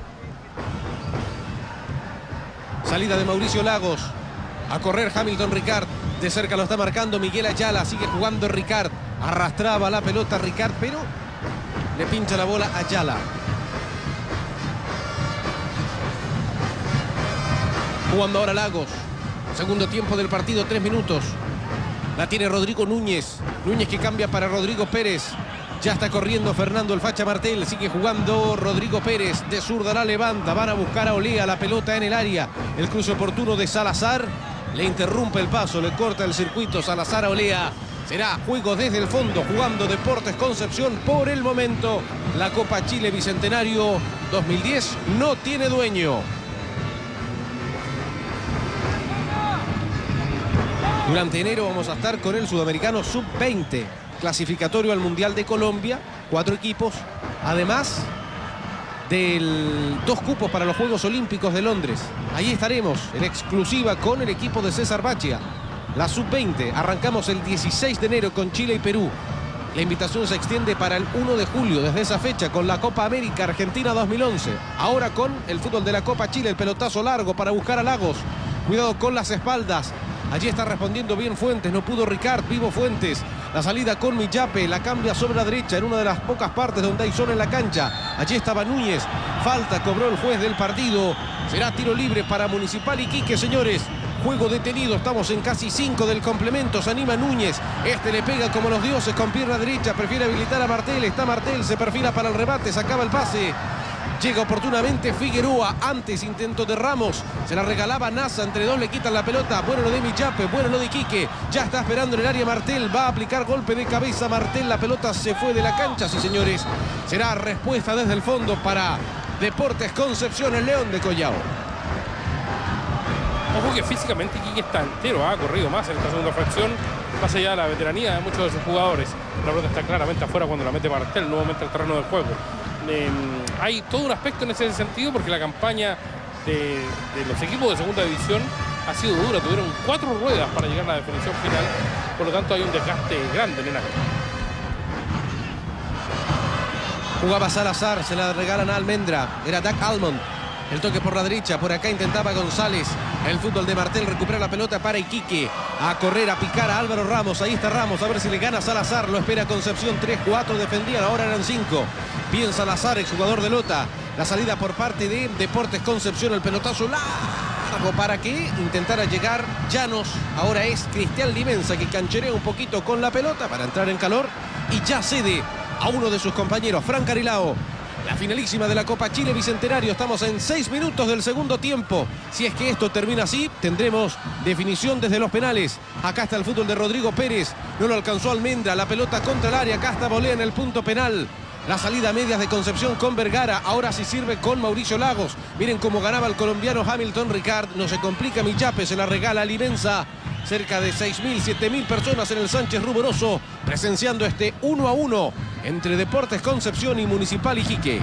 Salida de Mauricio Lagos. A correr Hamilton Ricard. De cerca lo está marcando Miguel Ayala. Sigue jugando Ricard. Arrastraba la pelota Ricard, pero le pincha la bola a Ayala. Jugando ahora Lagos. Segundo tiempo del partido, 3 minutos. La tiene Rodrigo Núñez. Núñez que cambia para Rodrigo Pérez. Ya está corriendo Fernando el Facha Martel. Sigue jugando Rodrigo Pérez. De zurda la levanta. Van a buscar a Olea. La pelota en el área. El cruce oportuno de Salazar. Le interrumpe el paso. Le corta el circuito Salazar a Olea. Será juego desde el fondo. Jugando Deportes Concepción por el momento. La Copa Chile Bicentenario 2010 no tiene dueño. Durante enero vamos a estar con el sudamericano sub-20, clasificatorio al Mundial de Colombia, 4 equipos, además de 2 cupos para los Juegos Olímpicos de Londres. Ahí estaremos en exclusiva con el equipo de César Bachia. La sub-20, arrancamos el 16 de enero con Chile y Perú. La invitación se extiende para el 1 de julio, desde esa fecha, con la Copa América Argentina 2011. Ahora con el fútbol de la Copa Chile, el pelotazo largo para buscar a Lagos. Cuidado con las espaldas. Allí está respondiendo bien Fuentes, no pudo Ricard, vivo Fuentes. La salida con Millape, la cambia sobre la derecha en una de las pocas partes donde hay zona en la cancha. Allí estaba Núñez, falta, cobró el juez del partido. Será tiro libre para Municipal Iquique, señores. Juego detenido, estamos en casi 5 del complemento, se anima Núñez. Este le pega como los dioses con pierna derecha, prefiere habilitar a Martel. Está Martel, se perfila para el remate, sacaba el pase. Llega oportunamente Figueroa, antes intento de Ramos, se la regalaba Nasa, entre dos le quitan la pelota, bueno lo de Millape, bueno lo de Iquique, ya está esperando en el área Martel, va a aplicar golpe de cabeza Martel, la pelota se fue de la cancha, sí señores, será respuesta desde el fondo para Deportes Concepción, el León de Collao. Ojo que físicamente Iquique está entero, ha corrido más en esta segunda fracción, más allá de la veteranía de muchos de sus jugadores. La pelota está claramente afuera cuando la mete Martel, nuevamente al terreno del juego. Hay todo un aspecto en ese sentido porque la campaña de los equipos de segunda división ha sido dura. Tuvieron 4 ruedas para llegar a la definición final. Por lo tanto hay un desgaste grande en el área. Jugaba Salazar, se la regalan a Almendra. Era Doug Almond. El toque por la derecha, por acá intentaba González. El fútbol de Martel recupera la pelota para Iquique. A correr, a picar a Álvaro Ramos. Ahí está Ramos, a ver si le gana Salazar. Lo espera Concepción. 3-4 defendían, ahora eran 5. Bien Salazar, exjugador de Lota. La salida por parte de Deportes Concepción. El pelotazo largo para que intentara llegar Llanos. Ahora es Cristian Limensa que cancherea un poquito con la pelota para entrar en calor. Y ya cede a uno de sus compañeros, Fran Carilao. La finalísima de la Copa Chile Bicentenario. Estamos en 6 minutos del segundo tiempo. Si es que esto termina así, tendremos definición desde los penales. Acá está el fútbol de Rodrigo Pérez. No lo alcanzó Almendra. La pelota contra el área. Acá está Bolea en el punto penal. La salida a medias de Concepción con Vergara. Ahora sí sirve con Mauricio Lagos. Miren cómo ganaba el colombiano Hamilton Ricard. No se complica Michape. Se la regala a Limensa. Cerca de 6.000, 7.000 personas en el Sánchez Ruboroso presenciando este 1-1 entre Deportes Concepción y Municipal Iquique.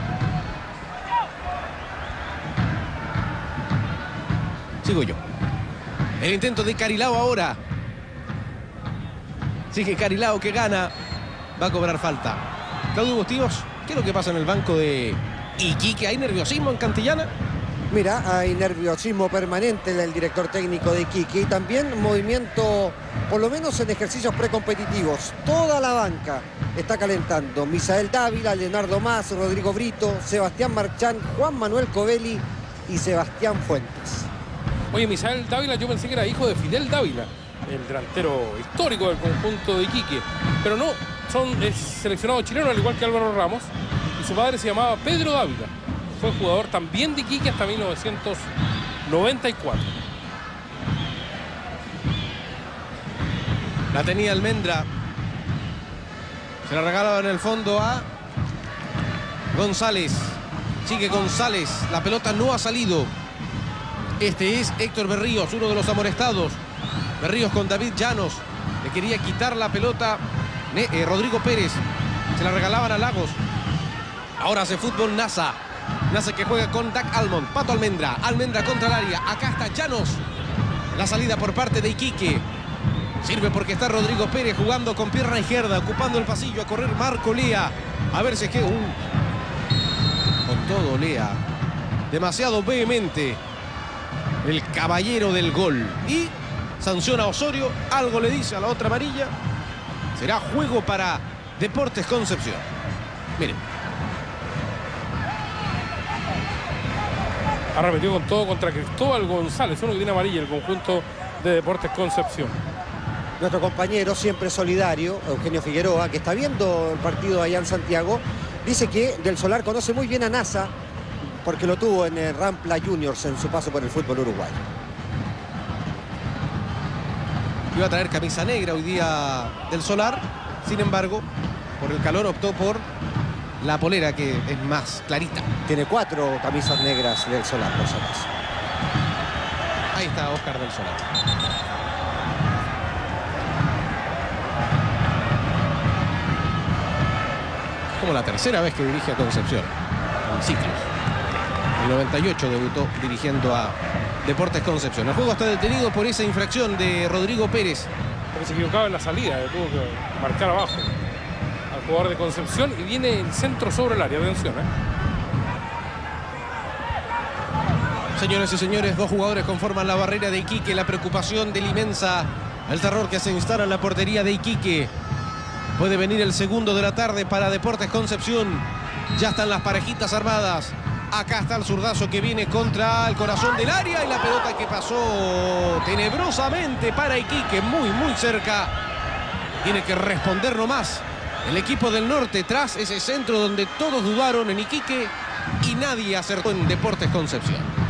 Sigo yo. El intento de Carilao ahora. Sigue Carilao que gana. Va a cobrar falta. Claudio Bustillos, ¿qué es lo que pasa en el banco de Iquique? ¿Hay nerviosismo en Cantillana? Mira, hay nerviosismo permanente del director técnico de Iquique y también movimiento, por lo menos en ejercicios precompetitivos. Toda la banca está calentando. Misael Dávila, Leonardo Mas, Rodrigo Brito, Sebastián Marchán, Juan Manuel Covelli y Sebastián Fuentes. Oye, Misael Dávila, yo pensé que era hijo de Fidel Dávila, el delantero histórico del conjunto de Iquique. Pero no, es seleccionado chileno al igual que Álvaro Ramos y su padre se llamaba Pedro Dávila. Fue jugador también de Iquique hasta 1994. La tenía Almendra. Se la regalaba en el fondo a González. Sigue González. La pelota no ha salido. Este es Héctor Berríos, uno de los amonestados. Berríos con David Llanos. Le quería quitar la pelota Rodrigo Pérez. Se la regalaban a Lagos. Ahora hace fútbol Nasa. Nasa que juega con Dak Almond. Pato Almendra. Almendra contra el área. Acá está Llanos. La salida por parte de Iquique. Sirve porque está Rodrigo Pérez jugando con pierna izquierda. Ocupando el pasillo. A correr Marco Lea. A ver si es que... con todo Lea. Demasiado vehemente. El caballero del gol. Y sanciona a Osorio. Algo le dice a la otra amarilla. Será juego para Deportes Concepción. Miren. Arremetió con todo contra Cristóbal González, uno que tiene amarilla el conjunto de Deportes Concepción. Nuestro compañero, siempre solidario, Eugenio Figueroa, que está viendo el partido allá en Santiago, dice que Del Solar conoce muy bien a Nasa porque lo tuvo en el Rampla Juniors en su paso por el fútbol uruguayo. Iba a traer camisa negra hoy día Del Solar, sin embargo, por el calor optó por la polera que es más clarita. Tiene 4 camisas negras Del Solar, por si acaso. Ahí está Oscar Del Solar. Como la tercera vez que dirige a Concepción en ciclos. En el 98 debutó dirigiendo a Deportes Concepción. El juego está detenido por esa infracción de Rodrigo Pérez. Porque se equivocaba en la salida, tuvo que marcar abajo al jugador de Concepción y viene el centro sobre el área. Atención, Señoras y señores, 2 jugadores conforman la barrera de Iquique. La preocupación de Limensa, el terror que se instala en la portería de Iquique. Puede venir el segundo de la tarde para Deportes Concepción. Ya están las parejitas armadas. Acá está el zurdazo que viene contra el corazón del área y la pelota que pasó tenebrosamente para Iquique, muy cerca. Tiene que responder nomás el equipo del norte tras ese centro donde todos dudaron en Iquique y nadie acertó en Deportes Concepción.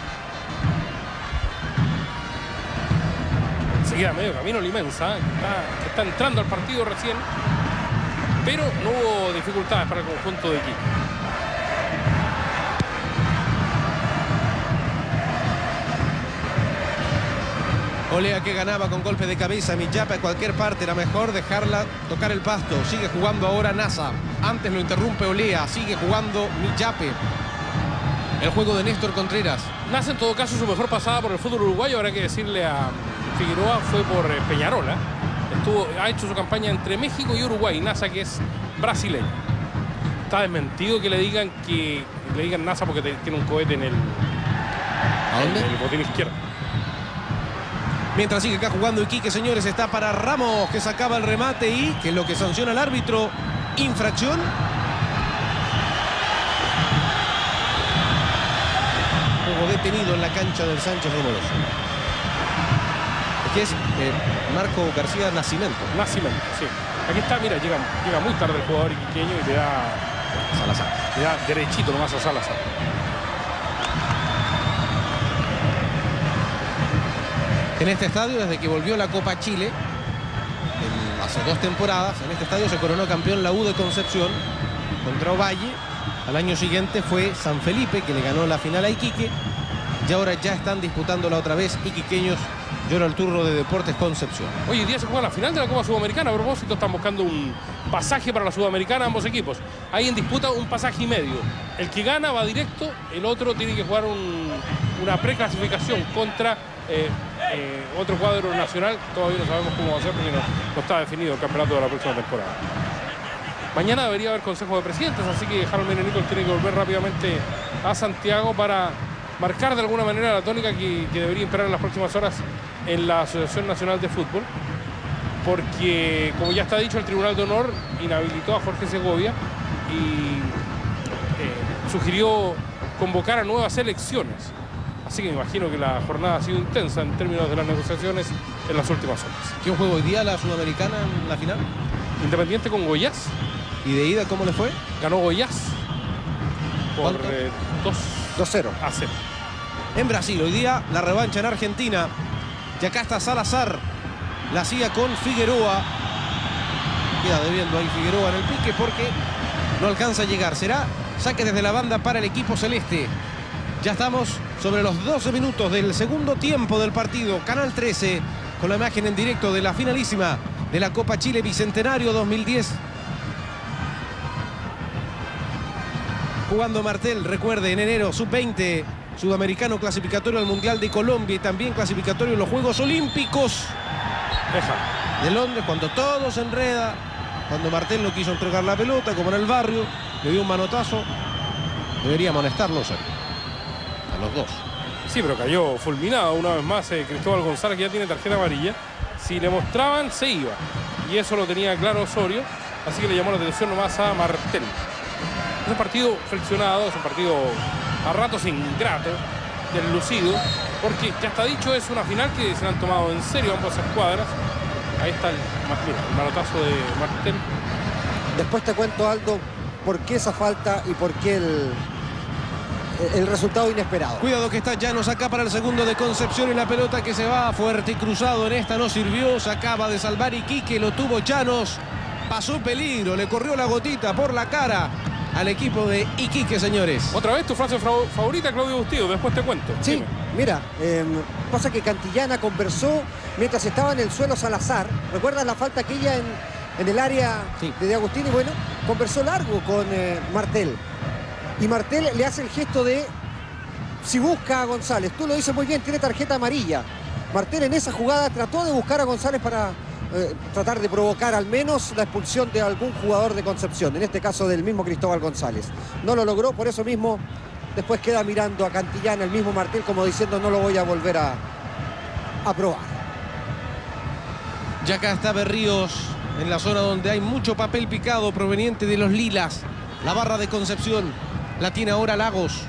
Seguía medio camino Limensa, que está entrando al partido recién, pero no hubo dificultades para el conjunto de Iquique. Olea que ganaba con golpe de cabeza. Michape a cualquier parte era mejor dejarla tocar el pasto. Sigue jugando ahora Nasa. Antes lo interrumpe Olea. Sigue jugando Michape. El juego de Néstor Contreras. Nasa en todo caso su mejor pasada por el fútbol uruguayo. Habrá que decirle a Figueroa fue por Peñarola. Ha hecho su campaña entre México y Uruguay. Nasa que es brasileño. Está desmentido que le digan Nasa porque tiene un cohete en el... ¿A dónde? En el botín izquierdo. Mientras sigue acá jugando Iquique, señores, está para Ramos, que sacaba el remate y que es lo que sanciona el árbitro. Infracción. Juego detenido en la cancha del Sánchez Rumoroso. Que es Marco García Nascimento. Nascimento, sí. Aquí está, mira, llega muy tarde el jugador iquiqueño y le da Salazar. Le da derechito nomás a Salazar. En este estadio, desde que volvió la Copa Chile, hace 2 temporadas, en este estadio se coronó campeón la U de Concepción contra Ovalle. Al año siguiente fue San Felipe, que le ganó la final a Iquique. Y ahora ya están disputándola otra vez iquiqueños. Yo era el turno de Deportes Concepción. Hoy día se juega la final de la Copa Sudamericana. A propósito, están buscando un pasaje para la Sudamericana ambos equipos. Hay en disputa un pasaje y medio. El que gana va directo, el otro tiene que jugar una preclasificación contra otro cuadro nacional. Todavía no sabemos cómo va a ser porque no está definido el campeonato de la próxima temporada. Mañana debería haber consejo de presidentes, así que Harold Menenicol tiene que volver rápidamente a Santiago para marcar de alguna manera la tónica que debería imperar en las próximas horas en la Asociación Nacional de Fútbol, porque, como ya está dicho, el Tribunal de Honor inhabilitó a Jorge Segovia y sugirió convocar a nuevas elecciones. Así que me imagino que la jornada ha sido intensa en términos de las negociaciones en las últimas horas. ¿Qué juego hoy día la Sudamericana en la final? Independiente con Goiás. ¿Y de ida cómo le fue? Ganó Goiás por 2-0. a 0. En Brasil, hoy día la revancha en Argentina. Y acá está Salazar. La hacía con Figueroa. Queda debiendo ahí Figueroa en el pique porque no alcanza a llegar. Será saque desde la banda para el equipo celeste. Ya estamos sobre los 12 minutos del segundo tiempo del partido. Canal 13 con la imagen en directo de la finalísima de la Copa Chile Bicentenario 2010. Jugando Martel, recuerde, en enero, sub-20, sudamericano clasificatorio al Mundial de Colombia y también clasificatorio en los Juegos Olímpicos de Londres, cuando todo se enreda, cuando Martel no quiso entregar la pelota, como en el barrio, le dio un manotazo, debería amonestarlos a los dos. Sí, pero cayó fulminado una vez más Cristóbal González, que ya tiene tarjeta amarilla. Si le mostraban, se iba. Y eso lo tenía claro Osorio, así que le llamó la atención nomás a Martel. Es un partido friccionado, es un partido a ratos ingrato, deslucido, porque ya está dicho, es una final que se han tomado en serio ambas escuadras. Ahí está el manotazo de Martel. Después te cuento, Aldo, por qué esa falta y por qué el resultado inesperado. Cuidado que está Llanos acá para el segundo de Concepción y la pelota que se va fuerte y cruzado en esta no sirvió. Se acaba de salvar Iquique, lo tuvo Llanos. Pasó peligro, le corrió la gotita por la cara al equipo de Iquique, señores. Otra vez tu frase favorita, Claudio Bustillo, después te cuento. Sí, dime. mira, pasa que Cantillana conversó mientras estaba en el suelo Salazar. ¿Recuerdas la falta aquella en el área de Agustín? Y bueno, conversó largo con Martel. Y Martel le hace el gesto de si busca a González. Tú lo dices muy bien, tiene tarjeta amarilla. Martel en esa jugada trató de buscar a González para tratar de provocar al menos la expulsión de algún jugador de Concepción, en este caso del mismo Cristóbal González. No lo logró, por eso mismo después queda mirando a Cantillana, el mismo Martel, como diciendo no lo voy a volver a probar. Ya acá está Berríos en la zona donde hay mucho papel picado proveniente de los lilas. La barra de Concepción la tiene ahora Lagos.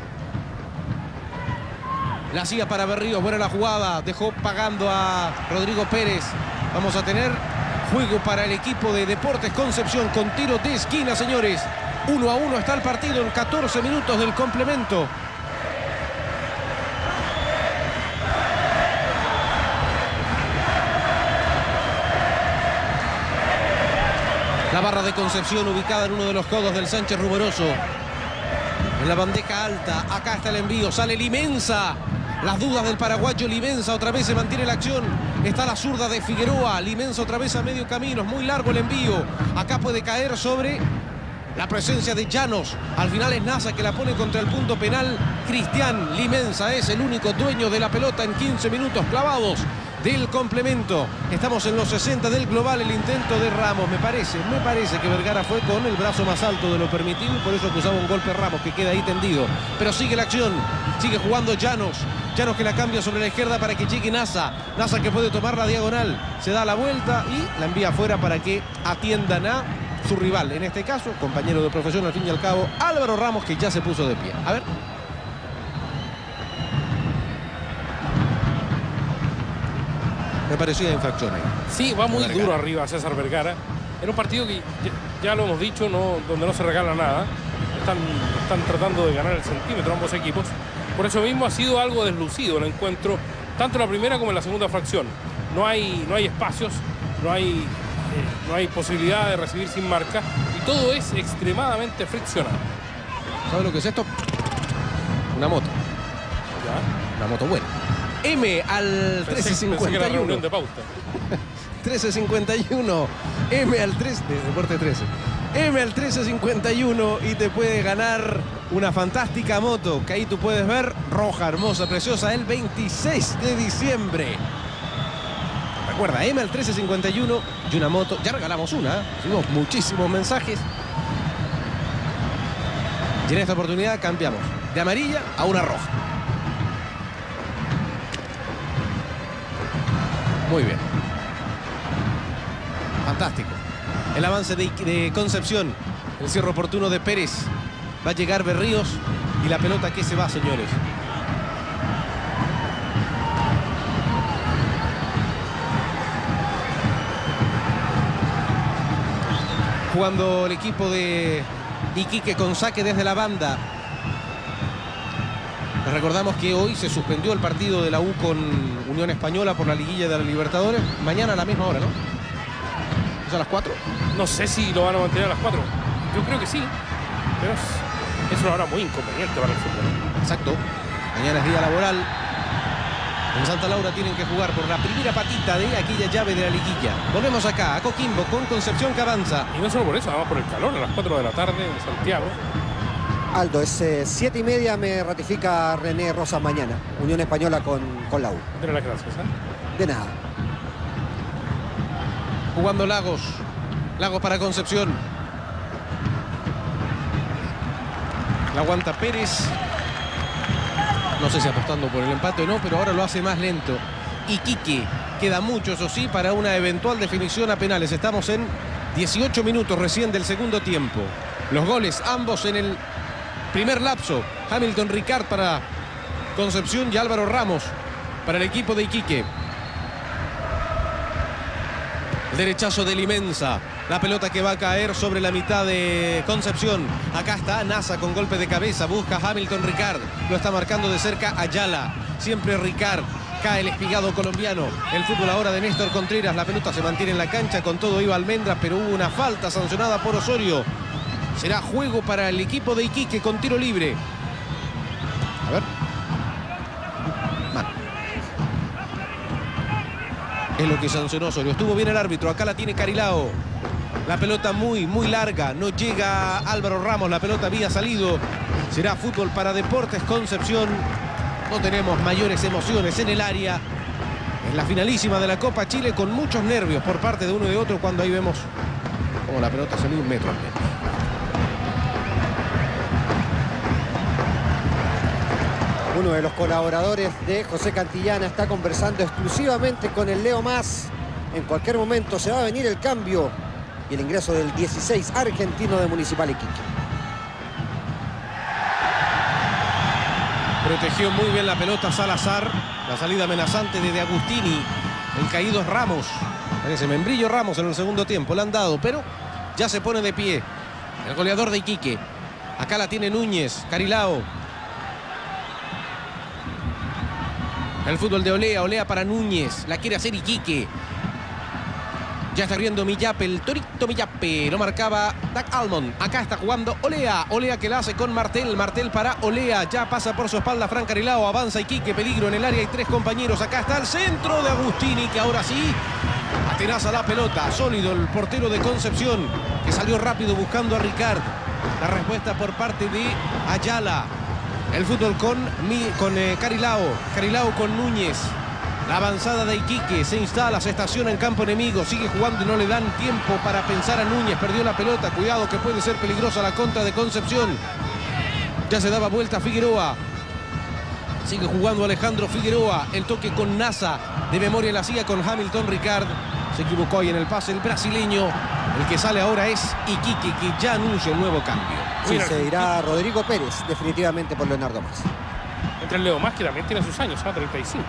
La hacía para Berríos, buena la jugada, dejó pagando a Rodrigo Pérez. Vamos a tener juego para el equipo de Deportes Concepción con tiro de esquina, señores. 1-1 está el partido en 14 minutos del complemento. La barra de Concepción ubicada en uno de los codos del Sánchez Rumoroso. En la bandeja alta, acá está el envío, sale Limensa. Las dudas del paraguayo Limensa, otra vez se mantiene la acción. Está la zurda de Figueroa, Limensa otra vez a medio camino, es muy largo el envío. Acá puede caer sobre la presencia de Llanos. Al final es Nasa que la pone contra el punto penal. Cristian Limensa es el único dueño de la pelota en 15 minutos clavados del complemento. Estamos en los 60 del global. El intento de Ramos, me parece que Vergara fue con el brazo más alto de lo permitido y por eso acusaba un golpe Ramos, que queda ahí tendido. Pero sigue la acción, sigue jugando Llanos. Llanos que la cambia sobre la izquierda para que llegue Nasa. Nasa que puede tomar la diagonal. Se da la vuelta y la envía afuera para que atiendan a su rival. En este caso, compañero de profesión al fin y al cabo, Álvaro Ramos, que ya se puso de pie. A ver. Me parecía infracción ahí. Sí, va muy duro arriba César Vergara. Era un partido que ya lo hemos dicho, donde no se regala nada. Están tratando de ganar el centímetro ambos equipos. Por eso mismo ha sido algo deslucido el encuentro, tanto en la primera como en la segunda fracción. No hay espacios, no hay posibilidad de recibir sin marca y todo es extremadamente friccionado. ¿Sabe lo que es esto? una moto. ¿Ya? Una moto buena. M al 13.51. De pauta. 13.51. M al 3 de Deporte 13. M al 13.51 y te puede ganar una fantástica moto que ahí tú puedes ver, roja, hermosa, preciosa, el 26 de diciembre. Recuerda, M al 13.51 y una moto. Ya regalamos una, recibimos muchísimos mensajes. Y en esta oportunidad cambiamos de amarilla a una roja. Muy bien. Fantástico. El avance de Concepción. El cierre oportuno de Pérez. Va a llegar Berríos. Y la pelota que se va, señores. Jugando el equipo de Iquique con saque desde la banda. Les recordamos que hoy se suspendió el partido de la U con Unión Española por la liguilla de la Libertadores. Mañana a la misma hora, ¿no? ¿Es a las 4? No sé si lo van a mantener a las 4. Yo creo que sí. Pero es una hora muy inconveniente para el fútbol, ¿no? Exacto. Mañana es día laboral. En Santa Laura tienen que jugar por la primera patita de aquella llave de la liguilla. Volvemos acá, a Coquimbo, con Concepción que avanza. Y no solo por eso, además por el calor, a las 4 de la tarde en Santiago. Aldo, es 7:30, me ratifica René Rosas mañana. Unión Española con la U. Dale las gracias, ¿eh? De nada. Jugando Lagos. Lagos para Concepción. La aguanta Pérez. No sé si apostando por el empate o no, pero ahora lo hace más lento. Iquique. Queda mucho, eso sí, para una eventual definición a penales. Estamos en 18 minutos recién del segundo tiempo. Los goles, ambos en el primer lapso. Hamilton Ricard para Concepción y Álvaro Ramos para el equipo de Iquique. El derechazo de Limensa. La pelota que va a caer sobre la mitad de Concepción. Acá está Nasa con golpe de cabeza. Busca Hamilton Ricard. Lo está marcando de cerca Ayala. Siempre Ricard. Cae el espigado colombiano. El fútbol ahora de Néstor Contreras. La pelota se mantiene en la cancha. Con todo iba Almendra, pero hubo una falta sancionada por Osorio. Será juego para el equipo de Iquique con tiro libre. A ver. Mano. Es lo que sancionó Osorio. Estuvo bien el árbitro. Acá la tiene Carilao. La pelota muy larga. No llega Álvaro Ramos. La pelota había salido. Será fútbol para Deportes Concepción. No tenemos mayores emociones en el área. Es la finalísima de la Copa Chile con muchos nervios por parte de uno y de otro cuando ahí vemos cómo la pelota salió 1 metro al menos. Uno de los colaboradores de José Cantillana está conversando exclusivamente con el Leo Mas. En cualquier momento se va a venir el cambio y el ingreso del 16 argentino de Municipal Iquique. Protegió muy bien la pelota Salazar. La salida amenazante de Agustini. El caído es Ramos. Parece Membrillo Ramos en el segundo tiempo. Le han dado, pero ya se pone de pie el goleador de Iquique. Acá la tiene Núñez, Carilao. El fútbol de Olea, Olea para Núñez. La quiere hacer Iquique. Ya está riendo Millape, el Torito Millape. Lo marcaba Doug Almond. Acá está jugando Olea. Olea que la hace con Martel. Martel para Olea. Ya pasa por su espalda Fran Carilao. Avanza Iquique, peligro en el área. Hay 3 compañeros. Acá está el centro de Agustini, que ahora sí atenaza la pelota. Sólido el portero de Concepción, que salió rápido buscando a Ricard. La respuesta por parte de Ayala. El fútbol con Carilao. Carilao con Núñez. La avanzada de Iquique se instala, se estaciona en campo enemigo, sigue jugando y no le dan tiempo para pensar a Núñez. Perdió la pelota, cuidado que puede ser peligrosa la contra de Concepción. Ya se daba vuelta Figueroa. Sigue jugando Alejandro Figueroa. El toque con Nasa. De memoria la hacía con Hamilton Ricard. Se equivocó ahí en el pase el brasileño. El que sale ahora es Iquique, que ya anuncia un nuevo cambio. Sí, se irá Rodrigo Pérez, definitivamente por Leonardo Más. Entre el Leo Más, que también tiene sus años, 35.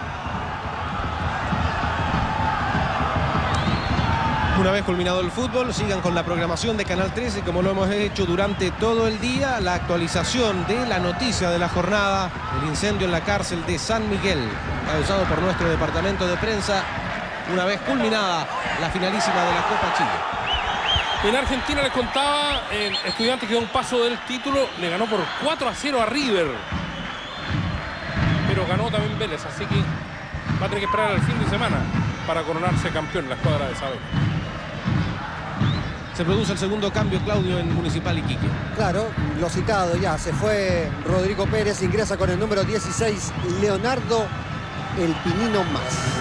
Una vez culminado el fútbol, sigan con la programación de Canal 13, como lo hemos hecho durante todo el día. La actualización de la noticia de la jornada, el incendio en la cárcel de San Miguel, causado por nuestro departamento de prensa, una vez culminada la finalísima de la Copa Chile. En Argentina, les contaba, el Estudiantes quedó a un paso del título, le ganó por 4-0 a River. Pero ganó también Vélez, así que va a tener que esperar al fin de semana para coronarse campeón en la escuadra de Saavedra. Se produce el segundo cambio, Claudio, en Municipal Iquique. Claro, lo citado ya, se fue Rodrigo Pérez, ingresa con el número 16, Leonardo El Pinino Más.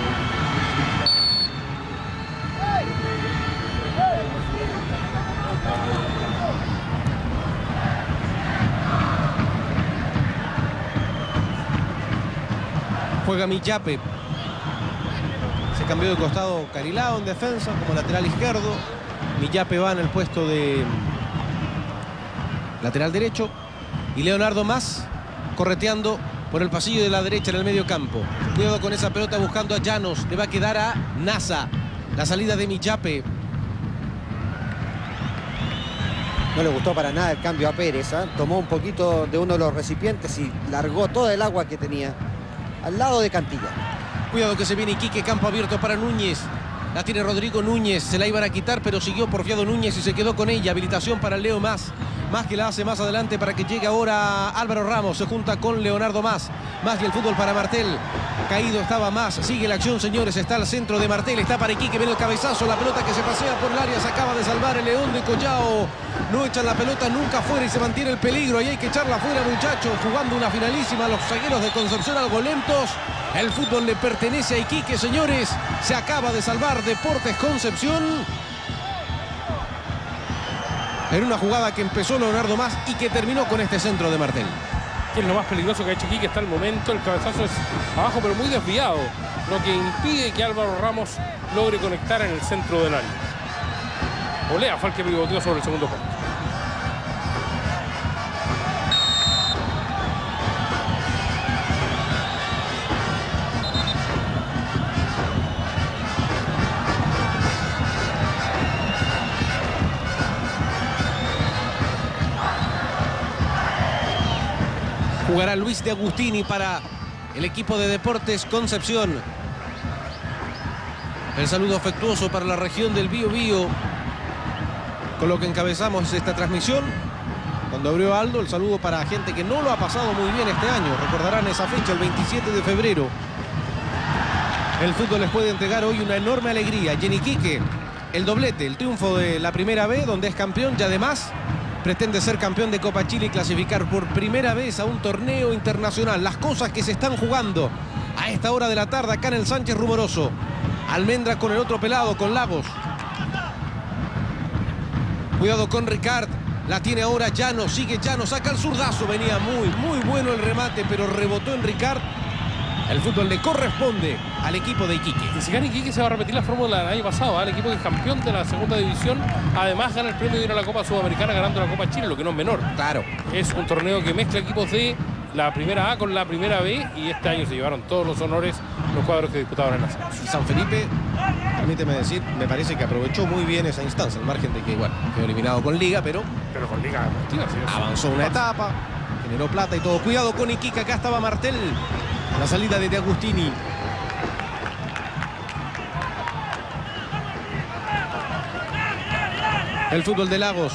Juega Millape. Se cambió de costado Carilao en defensa como lateral izquierdo. Millape va en el puesto de lateral derecho. Y Leonardo Más correteando por el pasillo de la derecha en el medio campo. Cuidado con esa pelota buscando a Llanos. Le va a quedar a Nasa. La salida de Millape. No le gustó para nada el cambio a Pérez, ¿eh? Tomó un poquito de uno de los recipientes y largó toda el agua que tenía al lado de Cantilla. Cuidado que se viene Iquique, campo abierto para Núñez. La tiene Rodrigo Núñez, se la iban a quitar, pero siguió porfiado Núñez y se quedó con ella. Habilitación para Leo Más. Más que la hace más adelante para que llegue ahora Álvaro Ramos. Se junta con Leonardo Más. Más y el fútbol para Martel. Caído estaba Más. Sigue la acción, señores. Está al centro de Martel. Está para Iquique. Viene el cabezazo. La pelota que se pasea por el área. Se acaba de salvar el León de Collao. No echan la pelota nunca fuera y se mantiene el peligro. Ahí hay que echarla fuera, muchachos. Jugando una finalísima. Los zagueros de Concepción algo lentos. El fútbol le pertenece a Iquique, señores. Se acaba de salvar Deportes Concepción. En una jugada que empezó Leonardo Más y que terminó con este centro de Martel. Que es lo más peligroso que ha hecho Iquique hasta el momento. El cabezazo es abajo, pero muy desviado. Lo que impide que Álvaro Ramos logre conectar en el centro del área. Olea fue el que pivoteó sobre el segundo poste. Jugará Luis de Agustini para el equipo de Deportes Concepción. El saludo afectuoso para la región del Biobío, con lo que encabezamos esta transmisión. Cuando abrió Aldo, el saludo para gente que no lo ha pasado muy bien este año. Recordarán esa fecha, el 27 de febrero. El fútbol les puede entregar hoy una enorme alegría. Y en Iquique, el doblete, el triunfo de la Primera B, donde es campeón y además pretende ser campeón de Copa Chile y clasificar por primera vez a un torneo internacional. Las cosas que se están jugando a esta hora de la tarde acá en el Sánchez Rumoroso. Almendra con el otro pelado, con Lagos. Cuidado con Ricard. La tiene ahora Llanos. Sigue Llanos. Saca el zurdazo. Venía muy bueno el remate, pero rebotó en Ricard. El fútbol le corresponde al equipo de Iquique. Y si gana Iquique se va a repetir la fórmula del año pasado. El equipo que es campeón de la segunda división, además gana el premio de ir a la Copa Sudamericana ganando la Copa Chile, lo que no es menor. Claro. Es un torneo que mezcla equipos de la Primera A con la Primera B y este año se llevaron todos los honores los cuadros que disputaban en la serie. San Felipe, permíteme decir, me parece que aprovechó muy bien esa instancia, al margen de que, bueno, quedó eliminado con Liga, pero con Liga deportiva, sí, avanzó una etapa, generó plata y todo. Cuidado con Iquique, acá estaba Martel. La salida de Agustini. El fútbol de Lagos.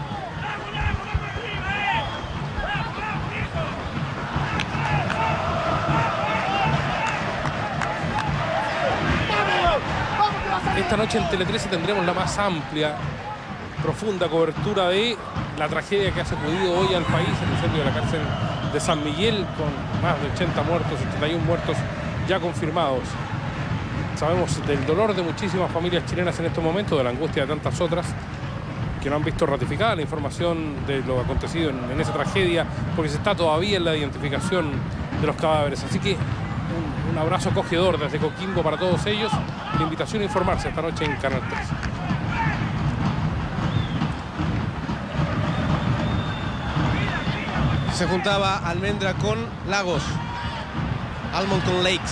Esta noche en Tele 13 tendremos la más amplia, profunda cobertura de la tragedia que ha sacudido hoy al país, el incendio de la cárcel de San Miguel, con más de 80 muertos, 71 muertos ya confirmados. Sabemos del dolor de muchísimas familias chilenas en estos momentos, de la angustia de tantas otras que no han visto ratificada la información de lo acontecido en esa tragedia, porque se está todavía en la identificación de los cadáveres. Así que un abrazo acogedor desde Coquimbo para todos ellos. La invitación a informarse esta noche en Canal 3. Se juntaba Almendra con Lagos. Almond con Lakes.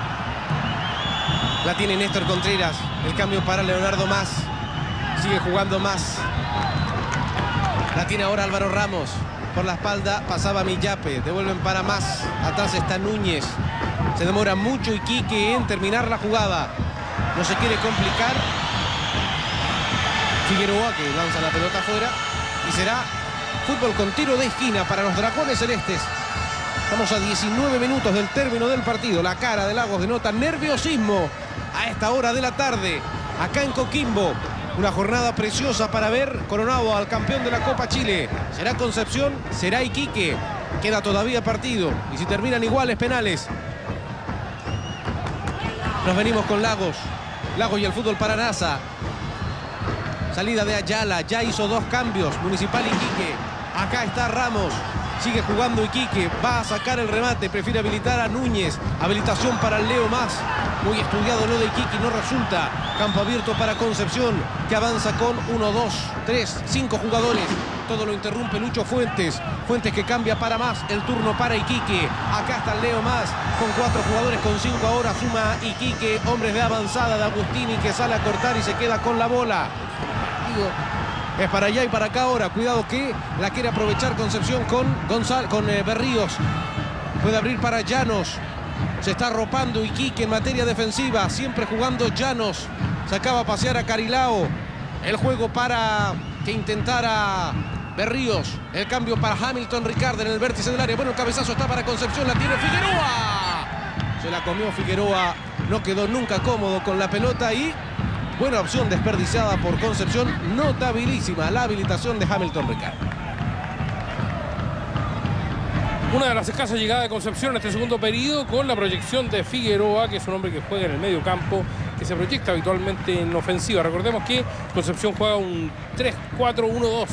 La tiene Néstor Contreras. El cambio para Leonardo Más. Sigue jugando Más. La tiene ahora Álvaro Ramos. Por la espalda pasaba Millape. Devuelven para Más. Atrás está Núñez. Se demora mucho Iquique en terminar la jugada. No se quiere complicar. Figueroa que lanza la pelota afuera. Y será fútbol con tiro de esquina para los Dragones Celestes. Estamos a 19 minutos del término del partido. La cara de Lagos denota nerviosismo a esta hora de la tarde. Acá en Coquimbo. Una jornada preciosa para ver coronado al campeón de la Copa Chile. ¿Será Concepción? ¿Será Iquique? Queda todavía partido. Y si terminan iguales, penales. Nos venimos con Lagos. Lagos y el fútbol para NASA. Salida de Ayala. Ya hizo 2 cambios. Municipal Iquique. Acá está Ramos. Sigue jugando Iquique. Va a sacar el remate. Prefiere habilitar a Núñez. Habilitación para el Leo Más. Muy estudiado lo de Iquique. No resulta. Campo abierto para Concepción, que avanza con 1, 2, 3, 5 jugadores. Todo lo interrumpe Lucho Fuentes. Fuentes que cambia para Más. El turno para Iquique. Acá está el Leo Más. Con 4 jugadores, con 5 ahora suma Iquique. Hombres de avanzada de Agustini, que sale a cortar y se queda con la bola. Es para allá y para acá ahora. Cuidado que la quiere aprovechar Concepción con Berríos. Puede abrir para Llanos. Se está arropando Iquique en materia defensiva. Siempre jugando Llanos. Se acaba a pasear a Carilao. El juego para que intentara Berríos. El cambio para Hamilton Ricard en el vértice del área. Bueno, el cabezazo está para Concepción. La tiene Figueroa. Se la comió Figueroa. No quedó nunca cómodo con la pelota y... buena opción desperdiciada por Concepción. Notabilísima la habilitación de Hamilton Ricard. Una de las escasas llegadas de Concepción en este segundo periodo, con la proyección de Figueroa, que es un hombre que juega en el medio campo, que se proyecta habitualmente en ofensiva. Recordemos que Concepción juega un 3-4-1-2,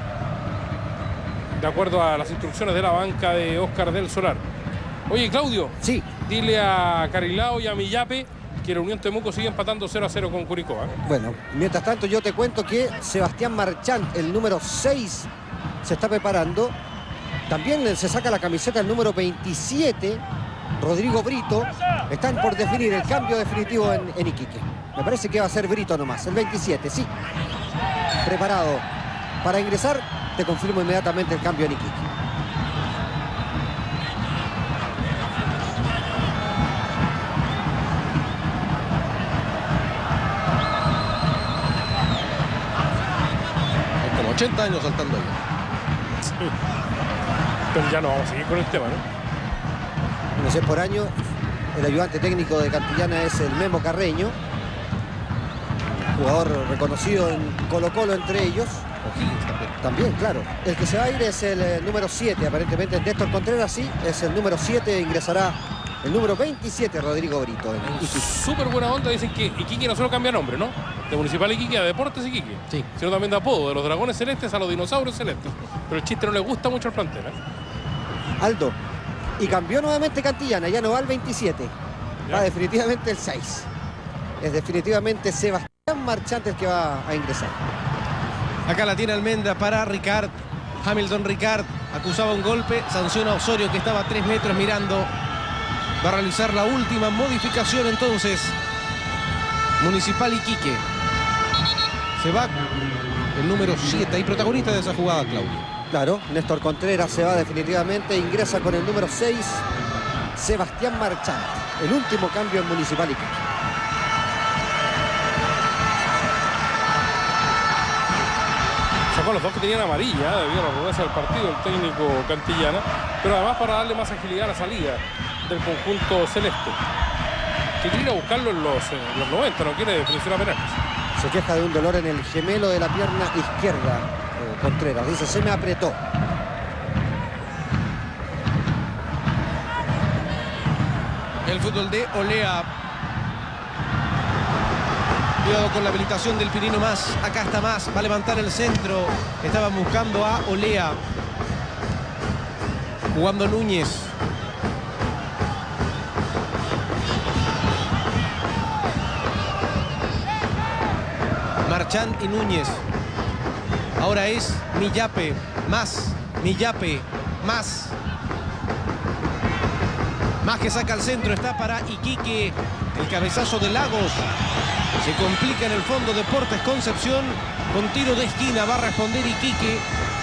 de acuerdo a las instrucciones de la banca de Óscar del Solar. Oye, Claudio, sí, dile a Carilao y a Millape que la Unión Temuco sigue empatando 0-0 con Curicó. Bueno, mientras tanto yo te cuento que Sebastián Marchant, el número 6, se está preparando. También se saca la camiseta el número 27, Rodrigo Brito. Están por definir el cambio definitivo en Iquique. Me parece que va a ser Brito nomás, el 27, sí. Preparado para ingresar. Te confirmo inmediatamente el cambio en Iquique. Hay como 80 años saltando ahí. Sí. Pero ya no vamos a seguir con el tema, ¿no? No sé, por año, el ayudante técnico de Cantillana es el Memo Carreño. Jugador reconocido en Colo-Colo entre ellos. También, claro. El que se va a ir es el número 7, aparentemente Néstor Contreras, sí. Es el número 7, ingresará el número 27, Rodrigo Brito. Súper buena onda, dicen que Iquique no solo cambia nombre, ¿no? De Municipal Iquique a Deportes Iquique. Sí. Sino también de apodo, de los Dragones Celestes a los Dinosaurios Celestes. Pero el chiste no le gusta mucho al plantel, Aldo. Y cambió nuevamente Cantillana, ya no va el 27. Ya. Va definitivamente el 6. Es definitivamente Sebastián Marchant el que va a ingresar. Acá la tiene Almendra para Ricard. Hamilton Ricard acusaba un golpe. Sanciona a Osorio, que estaba a 3 metros mirando. Va a realizar la última modificación entonces. Municipal Iquique. Se va el número 7 y protagonista de esa jugada, Claudio. Claro, Néstor Contreras se va definitivamente. Ingresa con el número 6, Sebastián Marchant. El último cambio en Municipal Iquique. Sacó a los dos que tenían amarilla debido a la rudeza del partido el técnico Cantillana, pero además para darle más agilidad a la salida del conjunto celeste, que quiere ir a buscarlo en los 90, no quiere definición a penales. Se queja de un dolor en el gemelo de la pierna izquierda, Contreras. Dice, se me apretó. El fútbol de Olea. Cuidado con la habilitación del Pirino Mas. Acá está Mas. Va a levantar el centro. Estaban buscando a Olea. Jugando Núñez. Marchand y Núñez. Ahora es Millape. Mas. Millape. Mas. Más que saca al centro, está para Iquique. El cabezazo de Lagos. Se complica en el fondo Deportes Concepción. Con tiro de esquina va a responder Iquique.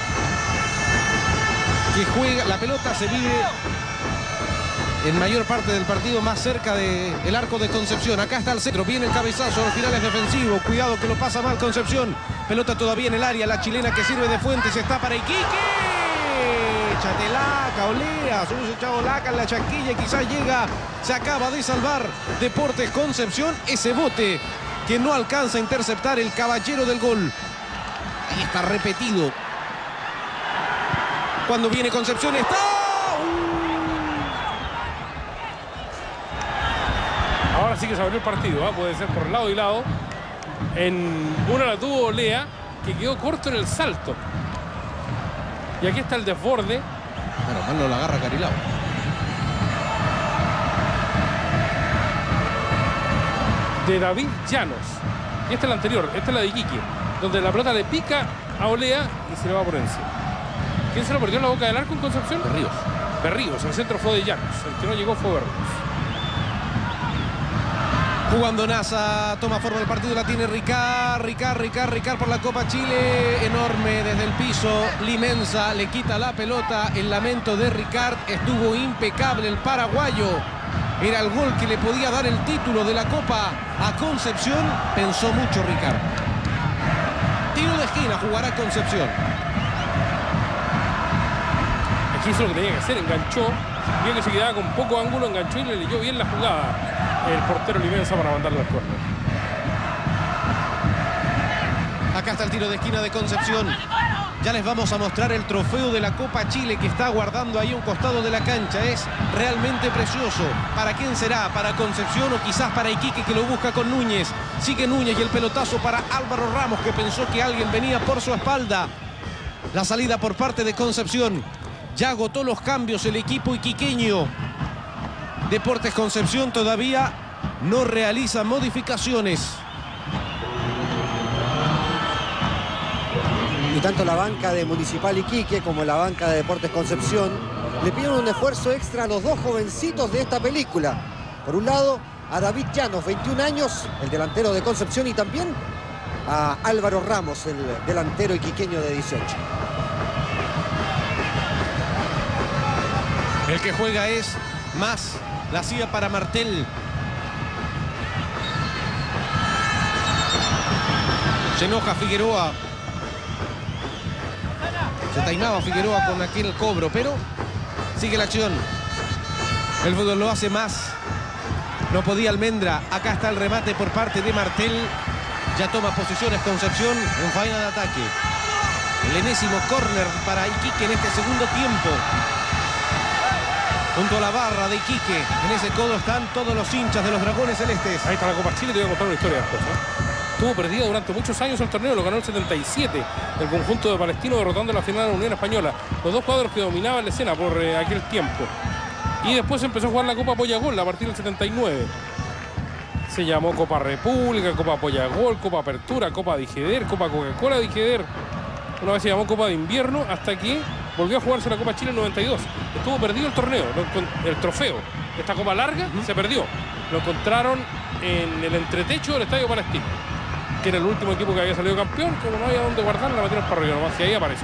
Que juega, la pelota se vive en mayor parte del partido más cerca del arco de Concepción. Acá está el centro, viene el cabezazo, al final es defensivo. Cuidado que lo pasa mal Concepción. Pelota todavía en el área, la chilena que sirve de Fuentes está para Iquique. Chatelaca, Olea, se hubiese echado Laca en la chaquilla y quizás llega, se acaba de salvar Deportes Concepción. Ese bote que no alcanza a interceptar el caballero del gol. Ahí está repetido. Cuando viene Concepción está... Ahora sí que se abrió el partido, ¿eh? Puede ser por lado y lado. En una la tuvo Olea, que quedó corto en el salto. Y aquí está el desborde. Bueno, mal no la agarra Carilao. De David Llanos. Y esta es la anterior, esta es la de Iquique, donde la pelota le pica a Olea y se le va por encima. ¿Quién se lo perdió en la boca del arco en Concepción? Berríos. Berríos, el centro fue de Llanos. El que no llegó fue Berríos. Jugando Nasa, toma forma del partido, la tiene Ricard por la Copa Chile, enorme desde el piso, Limensa le quita la pelota, el lamento de Ricard, estuvo impecable el paraguayo, era el gol que le podía dar el título de la Copa a Concepción, pensó mucho Ricard. Tiro de esquina, jugará Concepción. Aquí hizo lo que tenía que hacer, enganchó, vio que se quedaba con poco ángulo, enganchó y le leyó bien la jugada el portero Limensa para mandarlo al córner. Acá está el tiro de esquina de Concepción. Ya les vamos a mostrar el trofeo de la Copa Chile que está guardando ahí a un costado de la cancha. Es realmente precioso. ¿Para quién será? ¿Para Concepción o quizás para Iquique, que lo busca con Núñez? Sigue Núñez y el pelotazo para Álvaro Ramos, que pensó que alguien venía por su espalda. La salida por parte de Concepción. Ya agotó los cambios el equipo iquiqueño. Deportes Concepción todavía no realiza modificaciones. Y tanto la banca de Municipal Iquique como la banca de Deportes Concepción le piden un esfuerzo extra a los dos jovencitos de esta película. Por un lado, a David Llanos, 21 años, el delantero de Concepción, y también a Álvaro Ramos, el delantero iquiqueño de 18. El que juega es Mas. La sigue para Martel. Se enoja Figueroa. Se taimaba Figueroa con aquel cobro, pero sigue la acción. El fútbol lo hace Mas. No podía Almendra. Acá está el remate por parte de Martel. Ya toma posiciones Concepción en faena de ataque. El enésimo córner para Iquique en este segundo tiempo. Junto a la barra de Iquique, en ese codo están todos los hinchas de los Dragones Celestes. Ahí está la Copa Chile, te voy a contar una historia después, ¿eh? Estuvo perdido durante muchos años el torneo, lo ganó el 77, el conjunto de Palestino, derrotando la final de la Unión Española. Los dos cuadros que dominaban la escena por aquel tiempo. Y después empezó a jugar la Copa Pollagol a partir del 79. Se llamó Copa República, Copa Pollagol, Copa Apertura, Copa Dijeder, Copa Coca-Cola Dijeder. Una vez se llamó Copa de Invierno, hasta que volvió a jugarse la Copa Chile en 92. Estuvo perdido el torneo, el trofeo. Esta copa larga se perdió. Lo encontraron en el entretecho del Estadio Palestino, que era el último equipo que había salido campeón. Como no había dónde guardarla, la metieron para arriba nomás, y ahí aparece.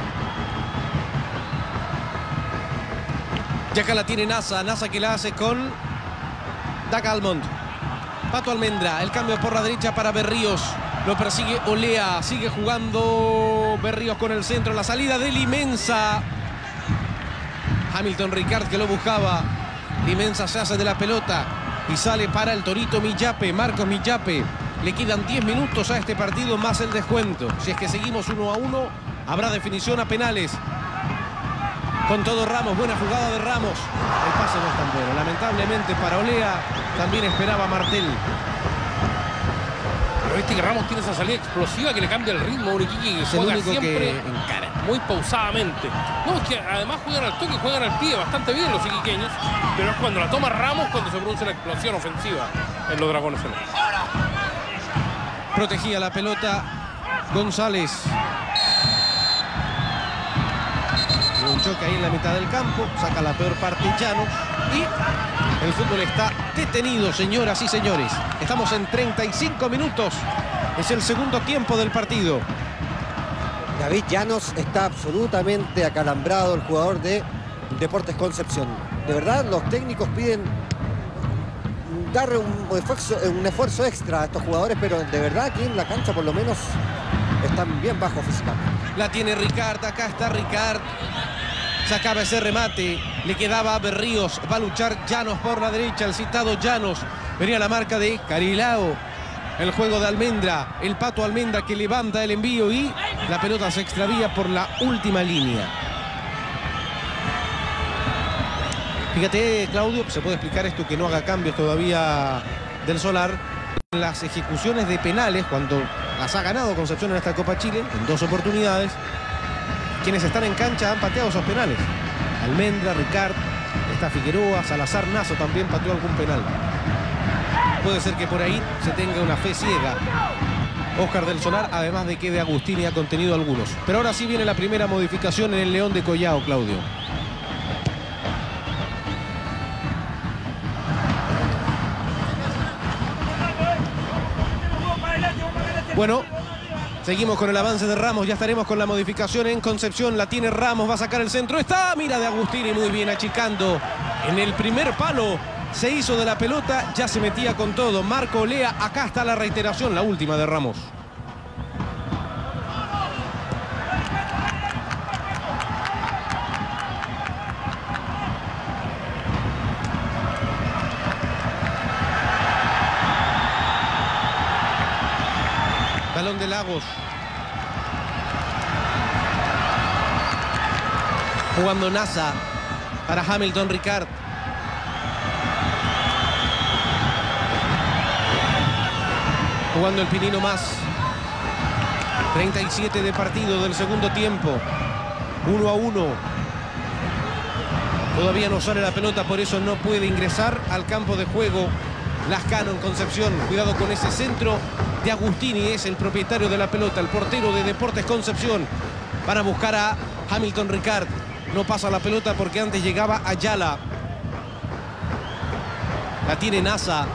Y acá la tiene Nasa. Nasa que la hace con Dag Almond. Pato Almendra, el cambio por la derecha para Berríos. Lo persigue Olea, sigue jugando Berríos con el centro, la salida de Limensa. Hamilton Ricard que lo buscaba. Limensa se hace de la pelota y sale para el Torito Millape, Marcos Millape. Le quedan 10 minutos a este partido más el descuento. Si es que seguimos 1-1, habrá definición a penales. Con todo Ramos, buena jugada de Ramos. El pase no es tan bueno. Lamentablemente para Olea también esperaba Martel. Pero viste que Ramos tiene esa salida explosiva que le cambia el ritmo a un Iquique que juega siempre encara muy pausadamente. No, es que además juegan al toque, juegan al pie bastante bien los iquiqueños, pero es cuando la toma Ramos cuando se produce la explosión ofensiva en los Dragones Celestes. Protegía la pelota González. Un choque ahí en la mitad del campo, saca la peor parte Llanos y el fútbol está detenido, señoras y señores. Estamos en 35 minutos, es el segundo tiempo del partido. David Llanos está absolutamente acalambrado, el jugador de Deportes Concepción. De verdad, los técnicos piden darle un esfuerzo extra a estos jugadores, pero de verdad aquí en la cancha por lo menos están bien bajos físicamente. La tiene Ricard, acá está Ricard. Sacaba ese remate, le quedaba a Berríos, va a luchar Llanos por la derecha, el citado Llanos. Venía la marca de Carilao, el juego de Almendra, el Pato Almendra que levanta el envío y la pelota se extravía por la última línea. Fíjate, Claudio, se puede explicar esto que no haga cambios todavía del Solar. En las ejecuciones de penales, cuando las ha ganado Concepción en esta Copa Chile, en 2 oportunidades, quienes están en cancha han pateado esos penales. Almendra, Ricard, está Figueroa, Salazar Nazo también pateó algún penal. Puede ser que por ahí se tenga una fe ciega Óscar del Solar, además de que de Agustini ha contenido algunos. Pero ahora sí viene la primera modificación en el León de Collao, Claudio. Bueno, seguimos con el avance de Ramos, ya estaremos con la modificación en Concepción, la tiene Ramos, va a sacar el centro, está, mira de Agustini, muy bien achicando en el primer palo, se hizo de la pelota, ya se metía con todo, Marco Olea, acá está la reiteración, la última de Ramos. Balón de Lagos. Jugando Nasa para Hamilton Ricard. Jugando el Pinino más. 37 de partido del segundo tiempo. 1-1. Todavía no sale la pelota, por eso no puede ingresar al campo de juego Lascano en Concepción. Cuidado con ese centro de Agustini, es el propietario de la pelota, el portero de Deportes Concepción. Van a buscar a Hamilton Ricard. No pasa la pelota porque antes llegaba Ayala. La tiene Nasa.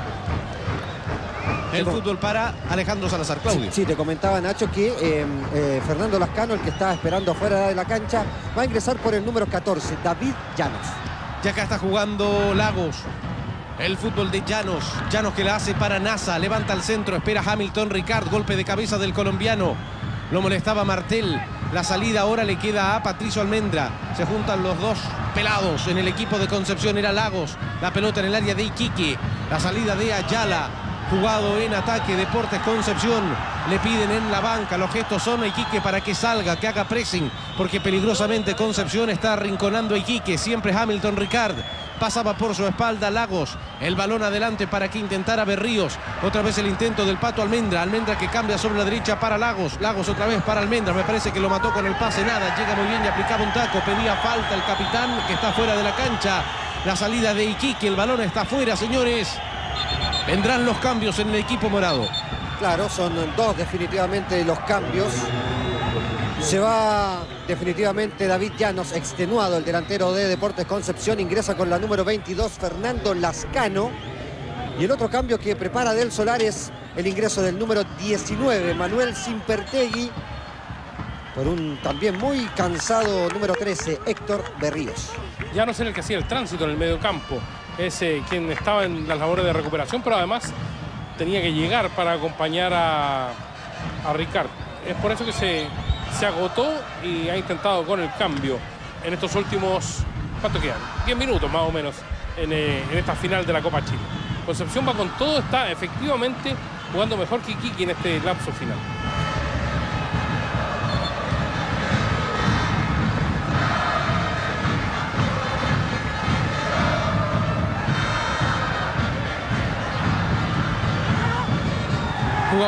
El fútbol para Alejandro Salazar. Claudio. Sí, te comentaba, Nacho, que Fernando Lascano, el que estaba esperando afuera de la cancha, va a ingresar por el número 14, David Llanos. Ya acá está jugando Lagos. El fútbol de Llanos. Llanos que la hace para Nasa. Levanta el centro. Espera Hamilton Ricard. Golpe de cabeza del colombiano. Lo molestaba Martel. La salida ahora le queda a Patricio Almendra. Se juntan los dos pelados en el equipo de Concepción. Era Lagos. La pelota en el área de Iquique. La salida de Ayala. Jugado en ataque Deportes Concepción. Le piden en la banca. Los gestos son a Iquique para que salga, que haga pressing. Porque peligrosamente Concepción está arrinconando a Iquique. Siempre Hamilton Ricard. Pasaba por su espalda Lagos. El balón adelante para que intentara Berríos. Otra vez el intento del Pato Almendra. Almendra que cambia sobre la derecha para Lagos. Lagos otra vez para Almendra. Me parece que lo mató con el pase. Nada. Llega muy bien y aplicaba un taco. Pedía falta el capitán que está fuera de la cancha. La salida de Iquique. El balón está fuera, señores. Vendrán los cambios en el equipo morado. Claro, son 2 definitivamente los cambios. Se va definitivamente David Llanos, extenuado, el delantero de Deportes Concepción. Ingresa con la número 22, Fernando Lascano. Y el otro cambio que prepara Del Solar es el ingreso del número 19, Manuel Simpertegui. Por un también muy cansado número 13, Héctor Berríos. Llanos era el que hacía el tránsito en el medio campo. Es quien estaba en las labores de recuperación, pero además tenía que llegar para acompañar a Ricard. Es por eso que se agotó y ha intentado con el cambio en estos últimos, ¿cuánto quedan? 10 minutos más o menos en esta final de la Copa Chile. Concepción va con todo, está efectivamente jugando mejor que Iquique en este lapso final.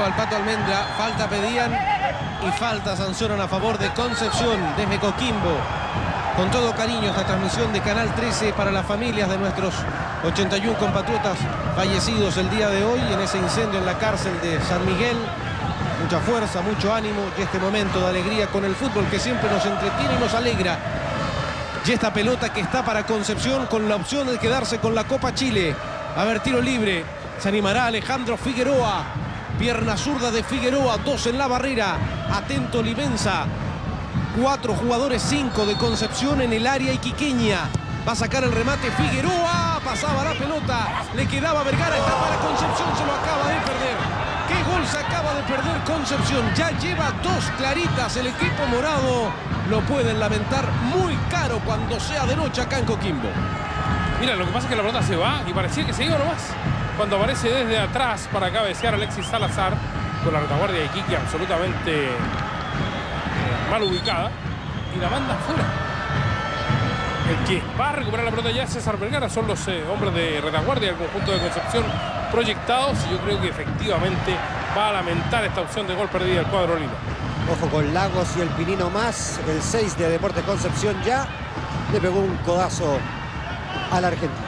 Jugaba el Pato Almendra, falta pedían y falta sancionan a favor de Concepción desde Coquimbo. Con todo cariño esta transmisión de Canal 13 para las familias de nuestros 81 compatriotas fallecidos el día de hoy en ese incendio en la cárcel de San Miguel. Mucha fuerza, mucho ánimo y este momento de alegría con el fútbol que siempre nos entretiene y nos alegra. Y esta pelota que está para Concepción con la opción de quedarse con la Copa Chile. A ver, tiro libre. Se animará Alejandro Figueroa. Pierna zurda de Figueroa, 2 en la barrera. Atento Livenza. 4 jugadores, 5 de Concepción en el área iquiqueña. Va a sacar el remate Figueroa. Pasaba la pelota. Le quedaba Vergara. Está para Concepción. Se lo acaba de perder. ¿Qué gol se acaba de perder Concepción? Ya lleva 2 claritas. El equipo morado lo pueden lamentar muy caro cuando sea de noche acá en Coquimbo. Mira, lo que pasa es que la pelota se va y parecía que se iba nomás. Cuando aparece desde atrás para cabecear Alexis Salazar con la retaguardia de Iquique absolutamente mal ubicada y la manda afuera. El que va a recuperar la pelota ya es César Vergara. Son los hombres de retaguardia del conjunto de Concepción proyectados y yo creo que efectivamente va a lamentar esta opción de gol perdida el cuadro lino. Ojo con Lagos y el Pinino más. El 6 de Deportes Concepción ya le pegó un codazo al argentino.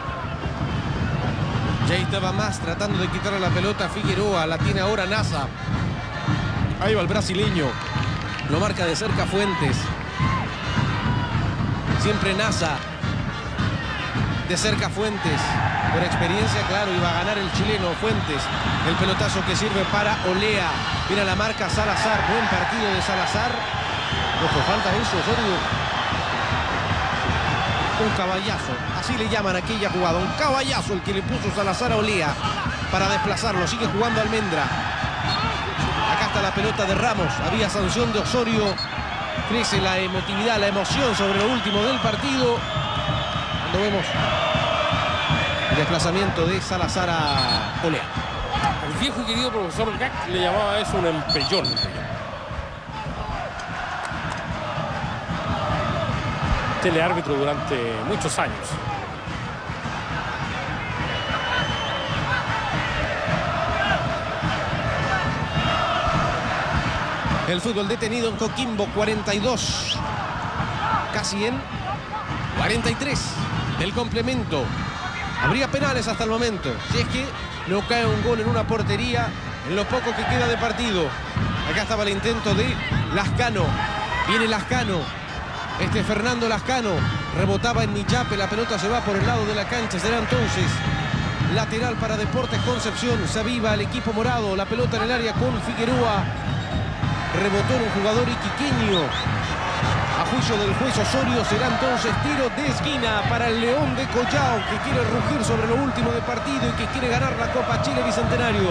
Ya estaba más tratando de quitarle la pelota a Figueroa. La tiene ahora Nasa. Ahí va el brasileño. Lo marca de cerca Fuentes. Siempre Nasa. De cerca Fuentes. Por experiencia, claro, iba a ganar el chileno Fuentes. El pelotazo que sirve para Olea. Viene la marca Salazar. Buen partido de Salazar. Ojo, falta eso, Osorio. Un caballazo, así le llaman a aquella jugada, un caballazo el que le puso Salazar a Olea para desplazarlo. Sigue jugando Almendra. Acá está la pelota de Ramos, había sanción de Osorio. Crece la emotividad, la emoción sobre lo último del partido cuando vemos el desplazamiento de Salazar a Olea. El viejo y querido profesor Gac le llamaba eso un empellón. Teleárbitro durante muchos años. El fútbol detenido en Coquimbo, 42. Casi en 43 del complemento. Habría penales hasta el momento. Si es que no cae un gol en una portería en lo poco que queda de partido. Acá estaba el intento de Lascano. Viene Lascano. Fernando Lascano rebotaba en Michape, la pelota se va por el lado de la cancha, será entonces lateral para Deportes Concepción. Se aviva el equipo morado, la pelota en el área con Figueroa, rebotó en un jugador iquiqueño. A juicio del juez Osorio será entonces tiro de esquina para el León de Collao, que quiere rugir sobre lo último de partido y que quiere ganar la Copa Chile Bicentenario.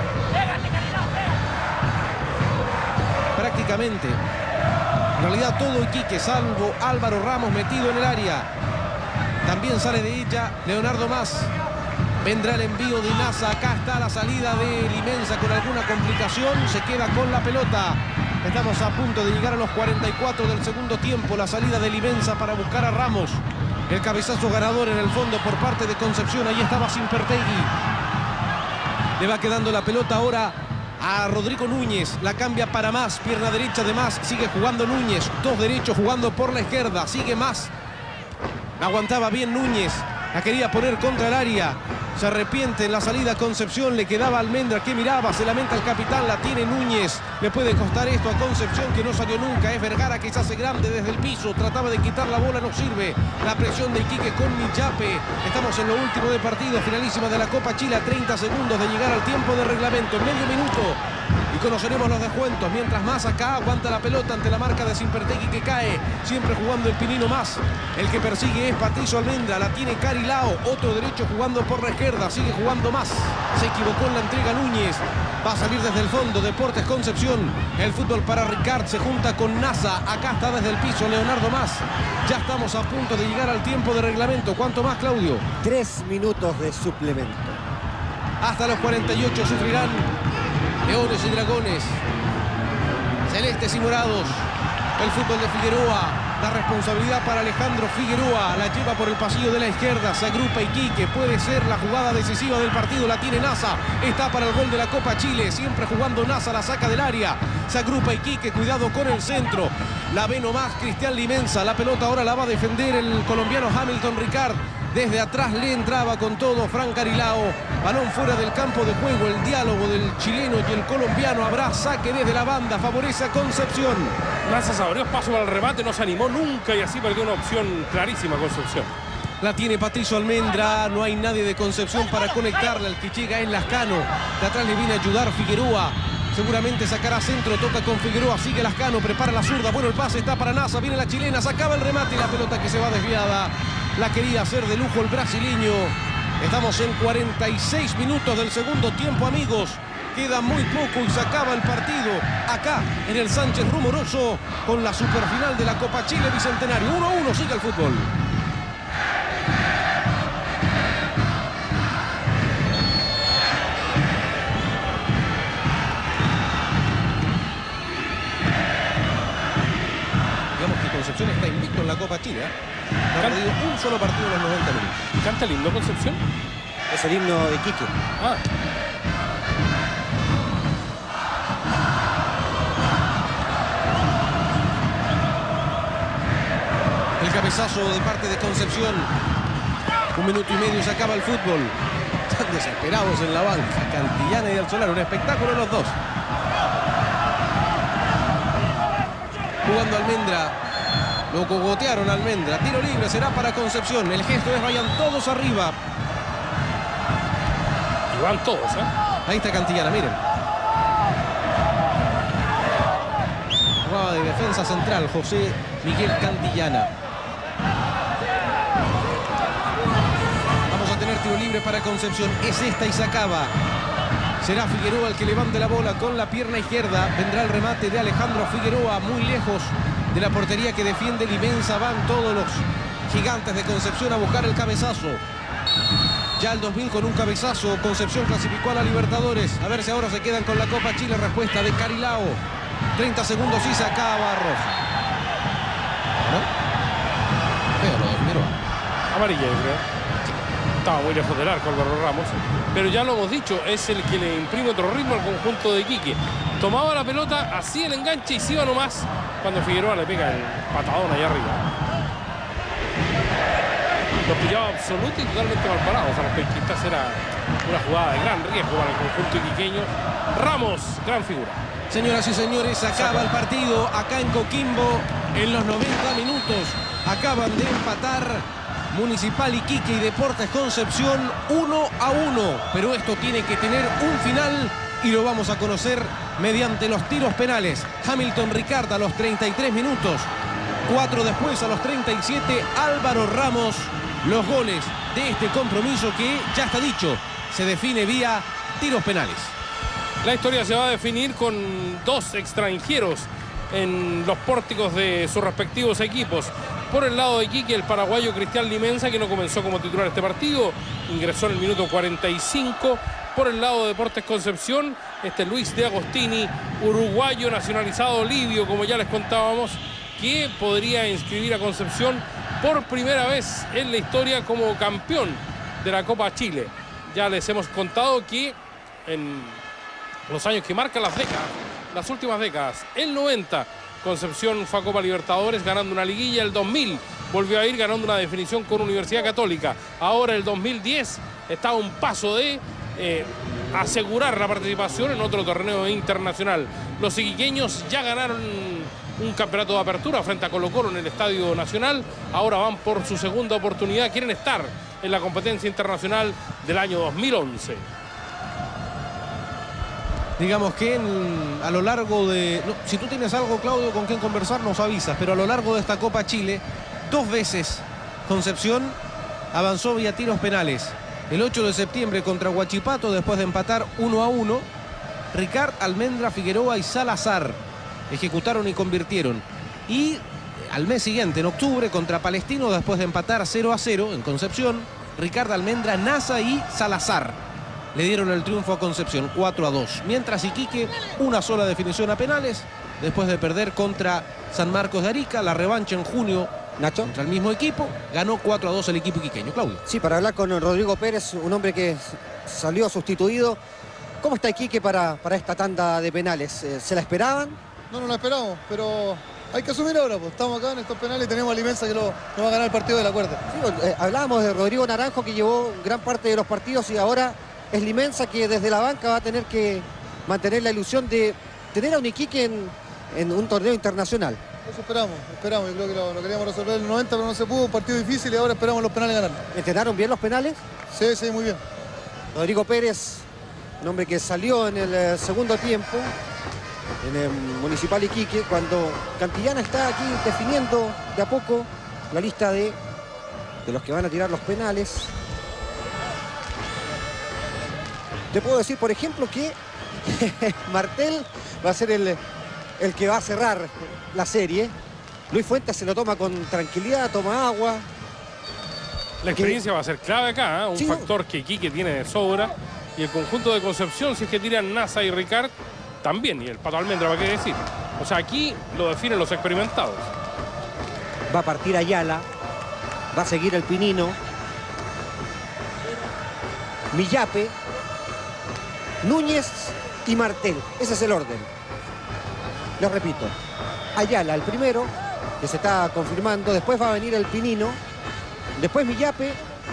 Prácticamente en realidad todo Iquique, salvo Álvaro Ramos metido en el área. También sale de ella Leonardo Más. Vendrá el envío de Nasa. Acá está la salida de Livenza con alguna complicación. Se queda con la pelota. Estamos a punto de llegar a los 44 del segundo tiempo. La salida de Livenza para buscar a Ramos. El cabezazo ganador en el fondo por parte de Concepción. Ahí estaba Simpertegui. Le va quedando la pelota ahora a Rodrigo Núñez, la cambia para Más, pierna derecha de Más, sigue jugando Núñez, 2 derechos jugando por la izquierda, sigue Más, aguantaba bien Núñez, la quería poner contra el área, se arrepiente en la salida Concepción, le quedaba Almendra que miraba, se lamenta el capitán, la tiene Núñez, le puede costar esto a Concepción que no salió nunca, es Vergara que se hace grande desde el piso, trataba de quitar la bola, no sirve, la presión de Iquique con Michape, estamos en lo último de partido, finalísima de la Copa Chile, a 30 segundos de llegar al tiempo de reglamento, medio minuto, y conoceremos los descuentos, mientras Más acá aguanta la pelota ante la marca de Simpertegui que cae, siempre jugando el Pinino Más, el que persigue es Patricio Almendra, la tiene Carilao, otro derecho jugando por la izquierda, sigue jugando Más, se equivocó en la entrega Núñez, va a salir desde el fondo, Deportes Concepción, el fútbol para Ricard, se junta con Nasa, acá está desde el piso Leonardo Más, ya estamos a punto de llegar al tiempo de reglamento, ¿cuánto más, Claudio? 3 minutos de suplemento. Hasta los 48 sufrirán Leones y Dragones, Celestes y Morados, el fútbol de Figueroa. La responsabilidad para Alejandro Figueroa. La lleva por el pasillo de la izquierda. Se agrupa Iquique. Puede ser la jugada decisiva del partido. La tiene Nasa. Está para el gol de la Copa Chile. Siempre jugando Nasa. La saca del área. Se agrupa Iquique. Cuidado con el centro. La ve nomás Cristian Limensa. La pelota ahora la va a defender el colombiano Hamilton Ricard. Desde atrás le entraba con todo Fran Carilao. Balón fuera del campo de juego. El diálogo del chileno y el colombiano. Habrá saque desde la banda. Favorece a Concepción. Nazas abrió paso para el remate. No se animó nunca y así perdió una opción clarísima Concepción. La tiene Patricio Almendra. No hay nadie de Concepción para conectarla. El que llega es Lascano. De atrás le viene a ayudar Figueroa. Seguramente sacará centro, toca con Figueroa, sigue Lascano, prepara la zurda, bueno el pase, está para Nasa, viene la chilena, sacaba el remate y la pelota que se va desviada. La quería hacer de lujo el brasileño. Estamos en 46 minutos del segundo tiempo, amigos. Queda muy poco y se acaba el partido acá en el Sánchez Rumoroso con la superfinal de la Copa Chile Bicentenario. 1-1, sigue el fútbol. Concepción está invicto en la Copa Chile. No ha perdido un solo partido en los 90 minutos. ¿Canta el himno Concepción? Es el himno de Iquique. Ah. El cabezazo de parte de Concepción. 1 minuto y medio se acaba el fútbol. Están desesperados en la banca. Cantillana y Alsolar. Un espectáculo los dos. Jugando Almendra. Lo cogotearon Almendra. Tiro libre será para Concepción. El gesto es vayan todos arriba. Y van todos, ¿eh? Ahí está Cantillana, miren. Jugada de defensa central, José Miguel Cantillana. Vamos a tener tiro libre para Concepción. Es esta y se acaba. Será Figueroa el que levante la bola con la pierna izquierda. Vendrá el remate de Alejandro Figueroa, muy lejos de la portería que defiende Limensa. Van todos los gigantes de Concepción a buscar el cabezazo. Ya el 2000 con un cabezazo. Concepción clasificó a la Libertadores. A ver si ahora se quedan con la Copa Chile. Respuesta de Carilao. 30 segundos y se acaba roja. ¿No? Feo lo de Figueroa. Amarilla, yo creo. Estaba muy lejos del arco Álvaro Ramos, pero ya lo hemos dicho, es el que le imprime otro ritmo al conjunto de Iquique. Tomaba la pelota, hacía el enganche y se iba nomás cuando Figueroa le pega el patadón allá arriba. Los pillaba absoluto y totalmente mal parados a los penquistas. Era una jugada de gran riesgo para el conjunto iquiqueño. Ramos, gran figura. Señoras y señores, acaba el partido acá en Coquimbo en los 90 minutos. Acaban de empatar Municipal Iquique y Deportes Concepción 1-1. Pero esto tiene que tener un final y lo vamos a conocer mediante los tiros penales. Hamilton Ricard a los 33 minutos. 4 después a los 37, Álvaro Ramos. Los goles de este compromiso que ya está dicho, se define vía tiros penales. La historia se va a definir con dos extranjeros en los pórticos de sus respectivos equipos. Por el lado de Iquique, el paraguayo Cristian Limensa, que no comenzó como titular este partido, ingresó en el minuto 45. Por el lado de Deportes Concepción, Luis de Agostini, uruguayo nacionalizado libio, como ya les contábamos, que podría inscribir a Concepción por primera vez en la historia como campeón de la Copa Chile. Ya les hemos contado que en los años que marcan las décadas, las últimas décadas, el 90, Concepción fue a Copa Libertadores ganando una liguilla. El 2000 volvió a ir ganando una definición con Universidad Católica. Ahora el 2010 está a un paso de asegurar la participación en otro torneo internacional. Los iquiqueños ya ganaron un campeonato de apertura frente a Colo-Colo en el Estadio Nacional. Ahora van por su segunda oportunidad. Quieren estar en la competencia internacional del año 2011. Digamos que a lo largo de... No, si tú tienes algo, Claudio, con quien conversar, nos avisas. Pero a lo largo de esta Copa Chile, 2 veces Concepción avanzó vía tiros penales. El 8 de septiembre contra Huachipato, después de empatar 1-1. Ricard, Almendra, Figueroa y Salazar ejecutaron y convirtieron. Y al mes siguiente, en octubre, contra Palestino, después de empatar 0-0 en Concepción, Ricard, Almendra, Nasa y Salazar le dieron el triunfo a Concepción, 4-2. Mientras Iquique, una sola definición a penales, después de perder contra San Marcos de Arica. La revancha en junio, Nacho. contra el mismo equipo. Ganó 4-2 el equipo iquiqueño. Claudio. Sí, para hablar con Rodrigo Pérez, un hombre que salió sustituido. ¿Cómo está Iquique para esta tanda de penales? ¿Se la esperaban? No la esperamos, pero hay que asumir ahora, pues estamos acá en estos penales y tenemos a Limensa que nos va a ganar el partido de la cuerda. Sí, hablábamos de Rodrigo Naranjo, que llevó gran parte de los partidos, y ahora es Limensa, que desde la banca va a tener que mantener la ilusión de tener a un Iquique en un torneo internacional. Eso esperamos, yo creo que lo queríamos resolver en el 90, pero no se pudo, un partido difícil, y ahora esperamos los penales ganar. ¿Entrenaron bien los penales? Sí, muy bien. Rodrigo Pérez, un hombre que salió en el segundo tiempo en el Municipal Iquique, cuando Cantillana está aquí definiendo de a poco la lista de los que van a tirar los penales. Te puedo decir, por ejemplo, que Martel va a ser el que va a cerrar la serie. Luis Fuentes se lo toma con tranquilidad, toma agua. La experiencia va a ser clave acá, ¿eh? Un factor que Iquique tiene de sobra. Y el conjunto de Concepción, si es que tiran Nasa y Ricard, también. Y el Pato Almendra, ¿para qué decir? O sea, aquí lo definen los experimentados. Va a partir Ayala. Va a seguir el Pinino. Millape, Núñez y Martel. Ese es el orden. Lo repito. Ayala, el primero, que se está confirmando. Después va a venir el Pinino. Después Millape,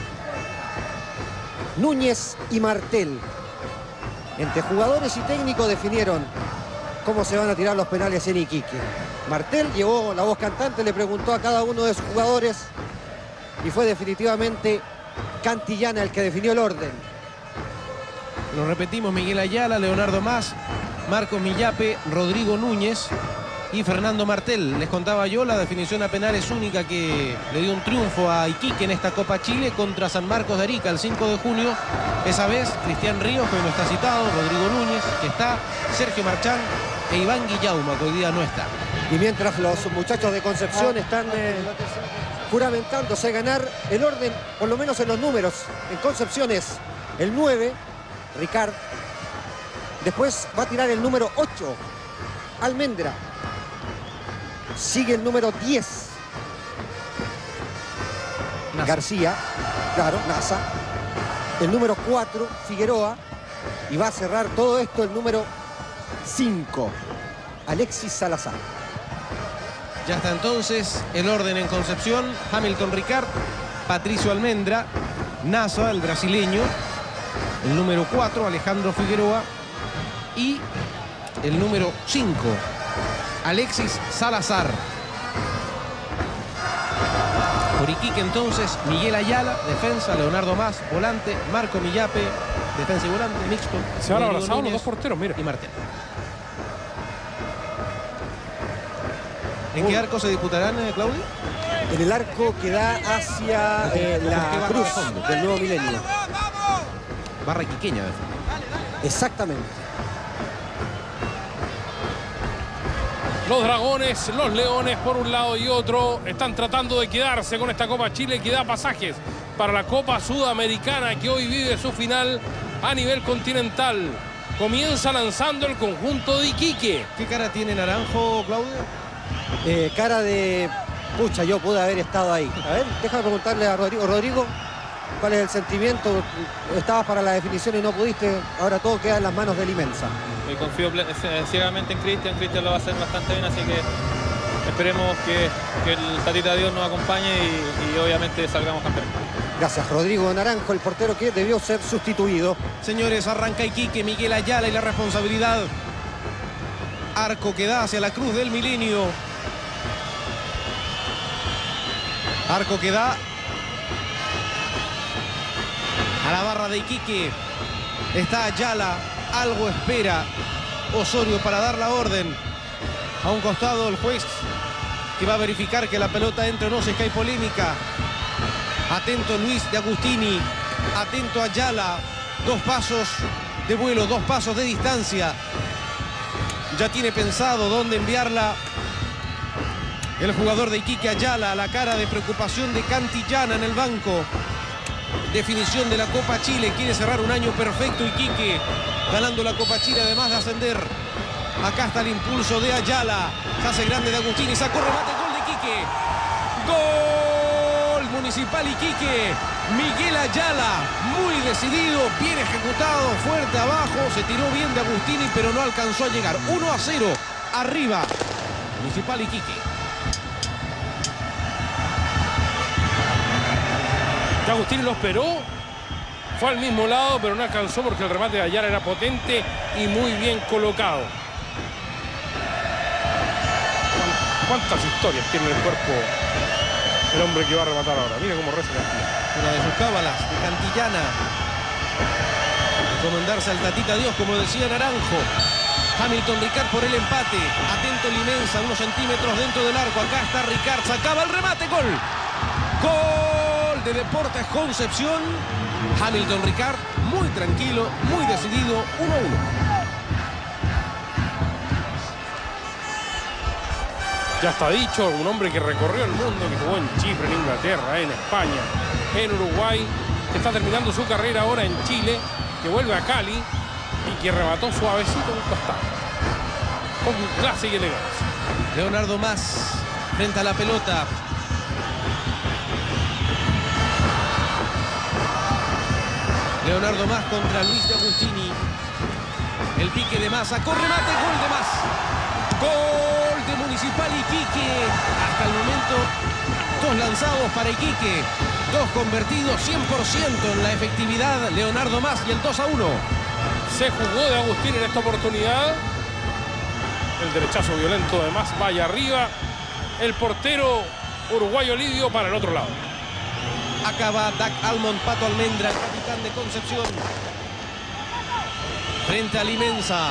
Núñez y Martel. Entre jugadores y técnicos definieron cómo se van a tirar los penales en Iquique. Martel llevó la voz cantante, le preguntó a cada uno de sus jugadores y fue definitivamente Cantillana el que definió el orden. Lo repetimos: Miguel Ayala, Leonardo Mas, Marcos Millape, Rodrigo Núñez y Fernando Martel. Les contaba yo, la definición a penales única que le dio un triunfo a Iquique en esta Copa Chile contra San Marcos de Arica el 5 de junio. Esa vez Cristian Ríos, que hoy no está citado, Rodrigo Núñez, que está, Sergio Marchán e Iván Guillauma, que hoy día no está. Y mientras los muchachos de Concepción están juramentándose a ganar el orden, por lo menos en los números. En Concepción es el 9, Ricard. Después va a tirar el número 8, Almendra. Sigue el número 10, Nasa. García, claro, Nasa. El número 4, Figueroa. Y va a cerrar todo esto el número 5, Alexis Salazar. Ya está entonces el orden en Concepción: Hamilton Ricard, Patricio Almendra, Nasa, el brasileño, el número 4, Alejandro Figueroa, y el número 5, Alexis Salazar. Por Iquique entonces, Miguel Ayala, defensa, Leonardo Mas, volante, Marco Millape, defensa y volante, mixto. Se van abrazados los dos porteros, mira. Y Martel. ¿En qué arco se disputarán, Claudio? En el arco que da hacia la cruz del nuevo milenio. Barra iquiqueña, de fondo. Exactamente. Los Dragones, los Leones por un lado y otro están tratando de quedarse con esta Copa Chile que da pasajes para la Copa Sudamericana, que hoy vive su final a nivel continental. Comienza lanzando el conjunto de Iquique. ¿Qué cara tiene Naranjo, Claudio? Cara de... Pucha, yo pude haber estado ahí. A ver, déjame preguntarle a Rodrigo. Rodrigo, ¿cuál es el sentimiento? Estabas para la definición y no pudiste. Ahora todo queda en las manos de Limensa. Confío ciegamente en Cristian. Cristian lo va a hacer bastante bien, así que esperemos que el Tatita Dios nos acompañe y obviamente salgamos campeones. Gracias, Rodrigo Naranjo, el portero que debió ser sustituido. Señores, arranca Iquique, Miguel Ayala y la responsabilidad. Arco que da hacia la cruz del milenio. Arco que da a la barra de Iquique. Está Ayala. Algo espera Osorio para dar la orden. A un costado el juez, que va a verificar que la pelota entre o no, si es que hay polémica. Atento Luis de Agustini. Atento Ayala. 2 pasos de vuelo, 2 pasos de distancia. Ya tiene pensado dónde enviarla el jugador de Iquique, Ayala, a la cara de preocupación de Cantillana en el banco. Definición de la Copa Chile. Quiere cerrar un año perfecto Iquique, ganando la Copa Chile, además de ascender Acá está el impulso de Ayala. Se hace grande de Agustín y sacó remate. Gol de Iquique. Gol Municipal Iquique. Miguel Ayala, muy decidido, bien ejecutado, fuerte abajo. Se tiró bien de Agustini, pero no alcanzó a llegar. 1-0 arriba. Municipal Iquique. Agustini lo esperó. Fue al mismo lado, pero no alcanzó porque el remate de Ayala era potente y muy bien colocado. ¿Cuántas historias tiene el cuerpo el hombre que va a rematar ahora? Mira cómo reza Cantillana. Una de sus cábalas de Cantillana. Encomendarse al Tatita Dios, como decía Naranjo. Hamilton Ricard por el empate. Atento Limensa, unos centímetros dentro del arco. Acá está Ricard, sacaba el remate. Gol. Gol de Deportes Concepción. Hamilton Ricard, muy tranquilo, muy decidido. 1-1. Ya está dicho, un hombre que recorrió el mundo, que jugó en Chipre, en Inglaterra, en España, en Uruguay, que está terminando su carrera ahora en Chile, que vuelve a Cali y que remató suavecito un costado. Con clase y elegancia. Leonardo Más frente a la pelota. Leonardo Más contra Luis de Agustini. El pique de Más, sacó remate, gol de Más. Gol de Municipal Iquique. Hasta el momento, 2 lanzados para Iquique. 2 convertidos, 100% en la efectividad. Leonardo Más y el 2-1. Se jugó de Agustín en esta oportunidad. El derechazo violento de Más vaya arriba. El portero uruguayo Lidio para el otro lado. Acaba Dak Almond, Pato Almendra, el capitán de Concepción. Frente a Limensa.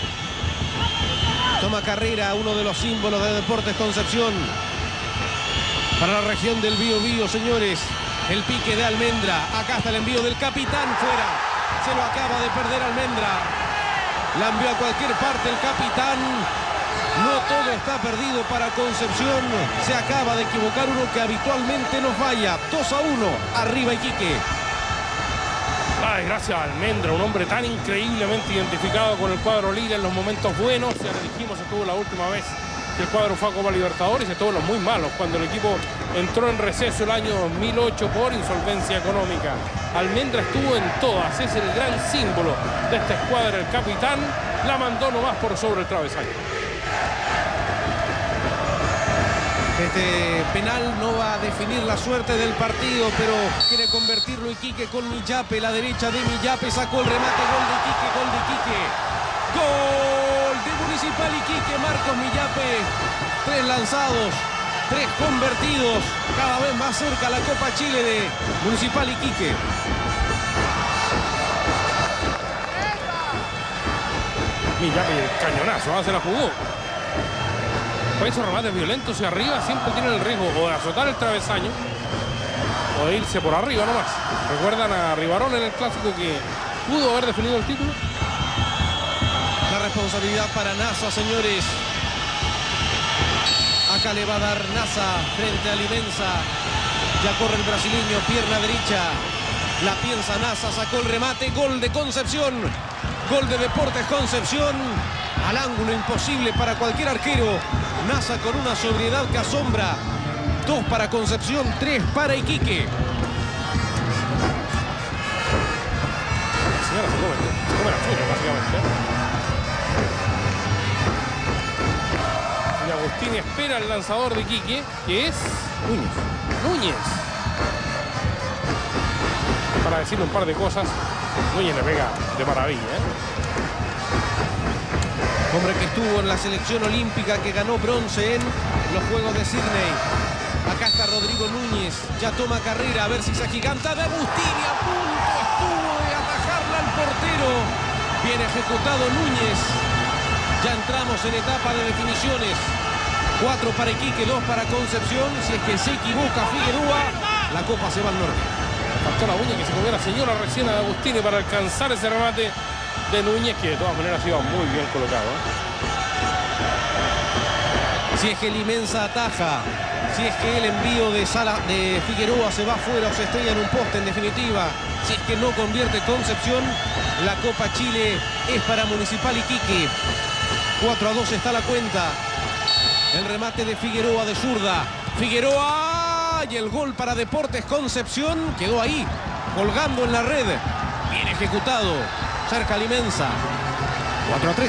Toma carrera, uno de los símbolos de Deportes Concepción. Para la región del Biobío, señores. El pique de Almendra. Acá está el envío del capitán fuera. Se lo acaba de perder Almendra. La envió a cualquier parte el capitán. No todo está perdido para Concepción. Se acaba de equivocar uno que habitualmente no falla. 2-1. Arriba Iquique. Ay, gracias a Almendra, un hombre tan increíblemente identificado con el cuadro Lila en los momentos buenos. Ya le dijimos, estuvo la última vez que el cuadro fue a Copa Libertadores, estuvo en los muy malos, cuando el equipo entró en receso el año 2008 por insolvencia económica. Almendra estuvo en todas, es el gran símbolo de esta escuadra. El capitán la mandó nomás por sobre el travesaño. Este penal no va a definir la suerte del partido, pero quiere convertirlo Iquique con Millape, la derecha de Millape, sacó el remate, gol de Iquique, gol de Iquique. Gol de Municipal Iquique, Marcos Millape. 3 lanzados, 3 convertidos, cada vez más cerca la Copa Chile de Municipal Iquique. Millape, el cañonazo, se la jugó. Esos remates violentos y arriba siempre tienen el riesgo o de azotar el travesaño o de irse por arriba nomás. ¿Recuerdan a Rivarón en el clásico que pudo haber definido el título? La responsabilidad para Nasa, señores. Acá le va a dar Nasa frente a Limensa. Ya corre el brasileño, pierna derecha. La piensa Nasa, sacó el remate. Gol de Concepción. Gol de Deportes Concepción. Al ángulo imposible para cualquier arquero. Nasa con una sobriedad que asombra. 2 para Concepción, 3 para Iquique. Señora, se come la fruta, básicamente. Y Agustín espera al lanzador de Iquique, que es Núñez. Para decirle un par de cosas, Núñez le pega de maravilla, Hombre que estuvo en la selección olímpica, que ganó bronce en los Juegos de Sydney. Acá está Rodrigo Núñez, ya toma carrera, a ver si se agiganta de Agustini, a punto estuvo de atajarla al portero. Bien ejecutado Núñez. Ya entramos en etapa de definiciones. 4 para Iquique, 2 para Concepción. Si es que se equivoca Figueroa, la copa se va al norte. Faltó la uña que se comió la señora recién a Agustini para alcanzar ese remate de Núñez, que de todas maneras iba muy bien colocado. Si es que Limensa ataja, si es que el envío de Figueroa se va afuera o se estrella en un poste, en definitiva, si es que no convierte Concepción, la Copa Chile es para Municipal Iquique. 4-2 está la cuenta. El remate de Figueroa de zurda. Figueroa y el gol para Deportes Concepción. Quedó ahí, colgando en la red. Bien ejecutado. Cerca Limensa. 4-3.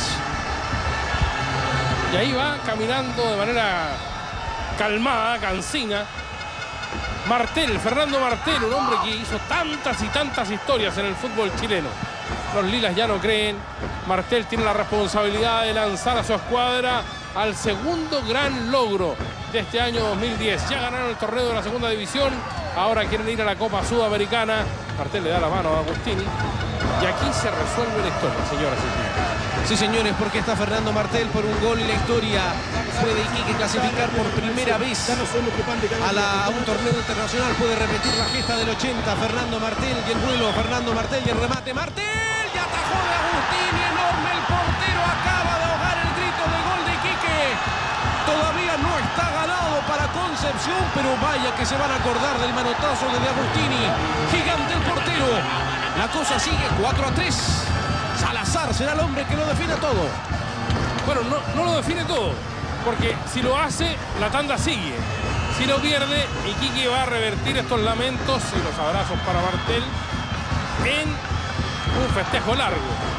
Y ahí va caminando de manera calmada, cansina. Martel, Fernando Martel, un hombre que hizo tantas y tantas historias en el fútbol chileno. Los lilas ya no creen. Martel tiene la responsabilidad de lanzar a su escuadra al segundo gran logro de este año 2010. Ya ganaron el torneo de la segunda división. Ahora quieren ir a la Copa Sudamericana. Martel le da la mano a Agustini. Y aquí se resuelve la historia, señoras y señores. Sí, señores, porque está Fernando Martel por un gol en la historia. Puede Iquique clasificar por primera vez a un torneo internacional. Puede repetir la gesta del 80. Fernando Martel y el vuelo. Fernando Martel y el remate. Martel y atajó de Agustini. Enorme el portero. Acaba de ahogar el grito de gol de Iquique. Todavía no está ganado para Concepción, pero vaya que se van a acordar del manotazo de Agustini. Gigante el portero. La cosa sigue 4-3. Salazar será el hombre que lo define todo. Bueno, no lo define todo, porque si lo hace, la tanda sigue. Si lo pierde, Iquique va a revertir estos lamentos y los abrazos para Martel en un festejo largo.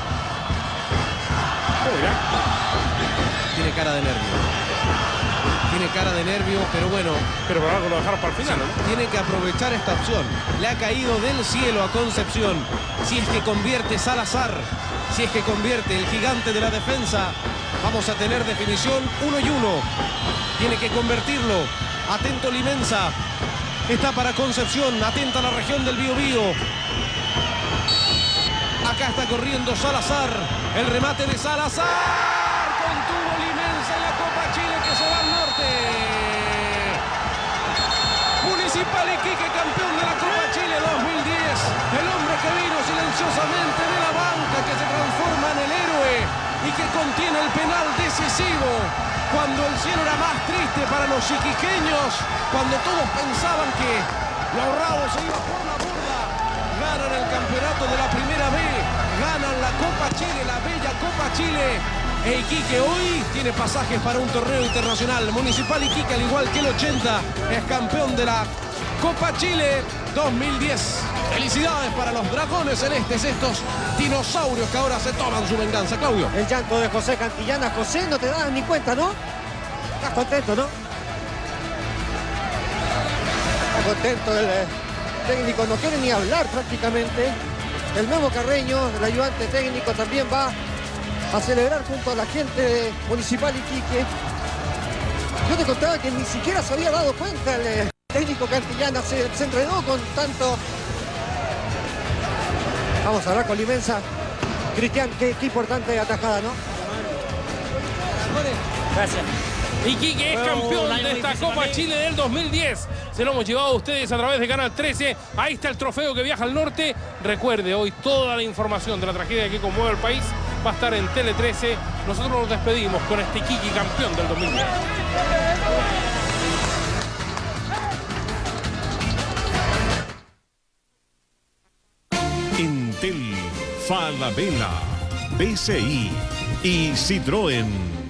Tiene cara de nervio. Tiene cara de nervio, pero bueno. Pero por algo lo dejaron para el final, ¿no? Tiene que aprovechar esta opción. Le ha caído del cielo a Concepción. Si es que convierte Salazar, si es que convierte el gigante de la defensa, vamos a tener definición 1-1. Tiene que convertirlo. Atento Limensa. Está para Concepción. Atenta la región del Biobío. Acá está corriendo Salazar. El remate de Salazar. Contuvo Limensa en la Copa Chile que se va al norte. Municipal Iquique, campeón de la Copa Chile 2010. El hombre que vino silenciosamente de la banca, que se transforma en el héroe y que contiene el penal decisivo. Cuando el cielo era más triste para los iquiqueños, cuando todos pensaban que lo ahorrado se iba por la borda, ganan el campeonato de la Primera B, ganan la Copa Chile, la bella Copa Chile. E Iquique hoy tiene pasajes para un torneo internacional. Municipal Iquique, al igual que el 80, es campeón de la Copa Chile 2010. Felicidades para los dragones celestes, estos dinosaurios que ahora se toman su venganza. Claudio. El llanto de José Cantillana. José, no te das ni cuenta, ¿no? Estás contento, ¿no? Está contento el técnico, no quiere ni hablar prácticamente. El nuevo Carreño, el ayudante técnico, también va a celebrar junto a la gente de Municipal Iquique. Yo te contaba que ni siquiera se había dado cuenta el técnico Cantillana, se entrenó con tanto. Vamos a hablar con Limensa. Cristian, qué importante atajada, ¿no? Gracias. Iquique es campeón de esta Copa Chile del 2010. Se lo hemos llevado a ustedes a través de Canal 13. Ahí está el trofeo que viaja al norte. Recuerde, hoy toda la información de la tragedia que conmueve al país va a estar en Tele 13. Nosotros nos despedimos con este Iquique campeón del 2010. Entel, Falabella, BCI y Citroën.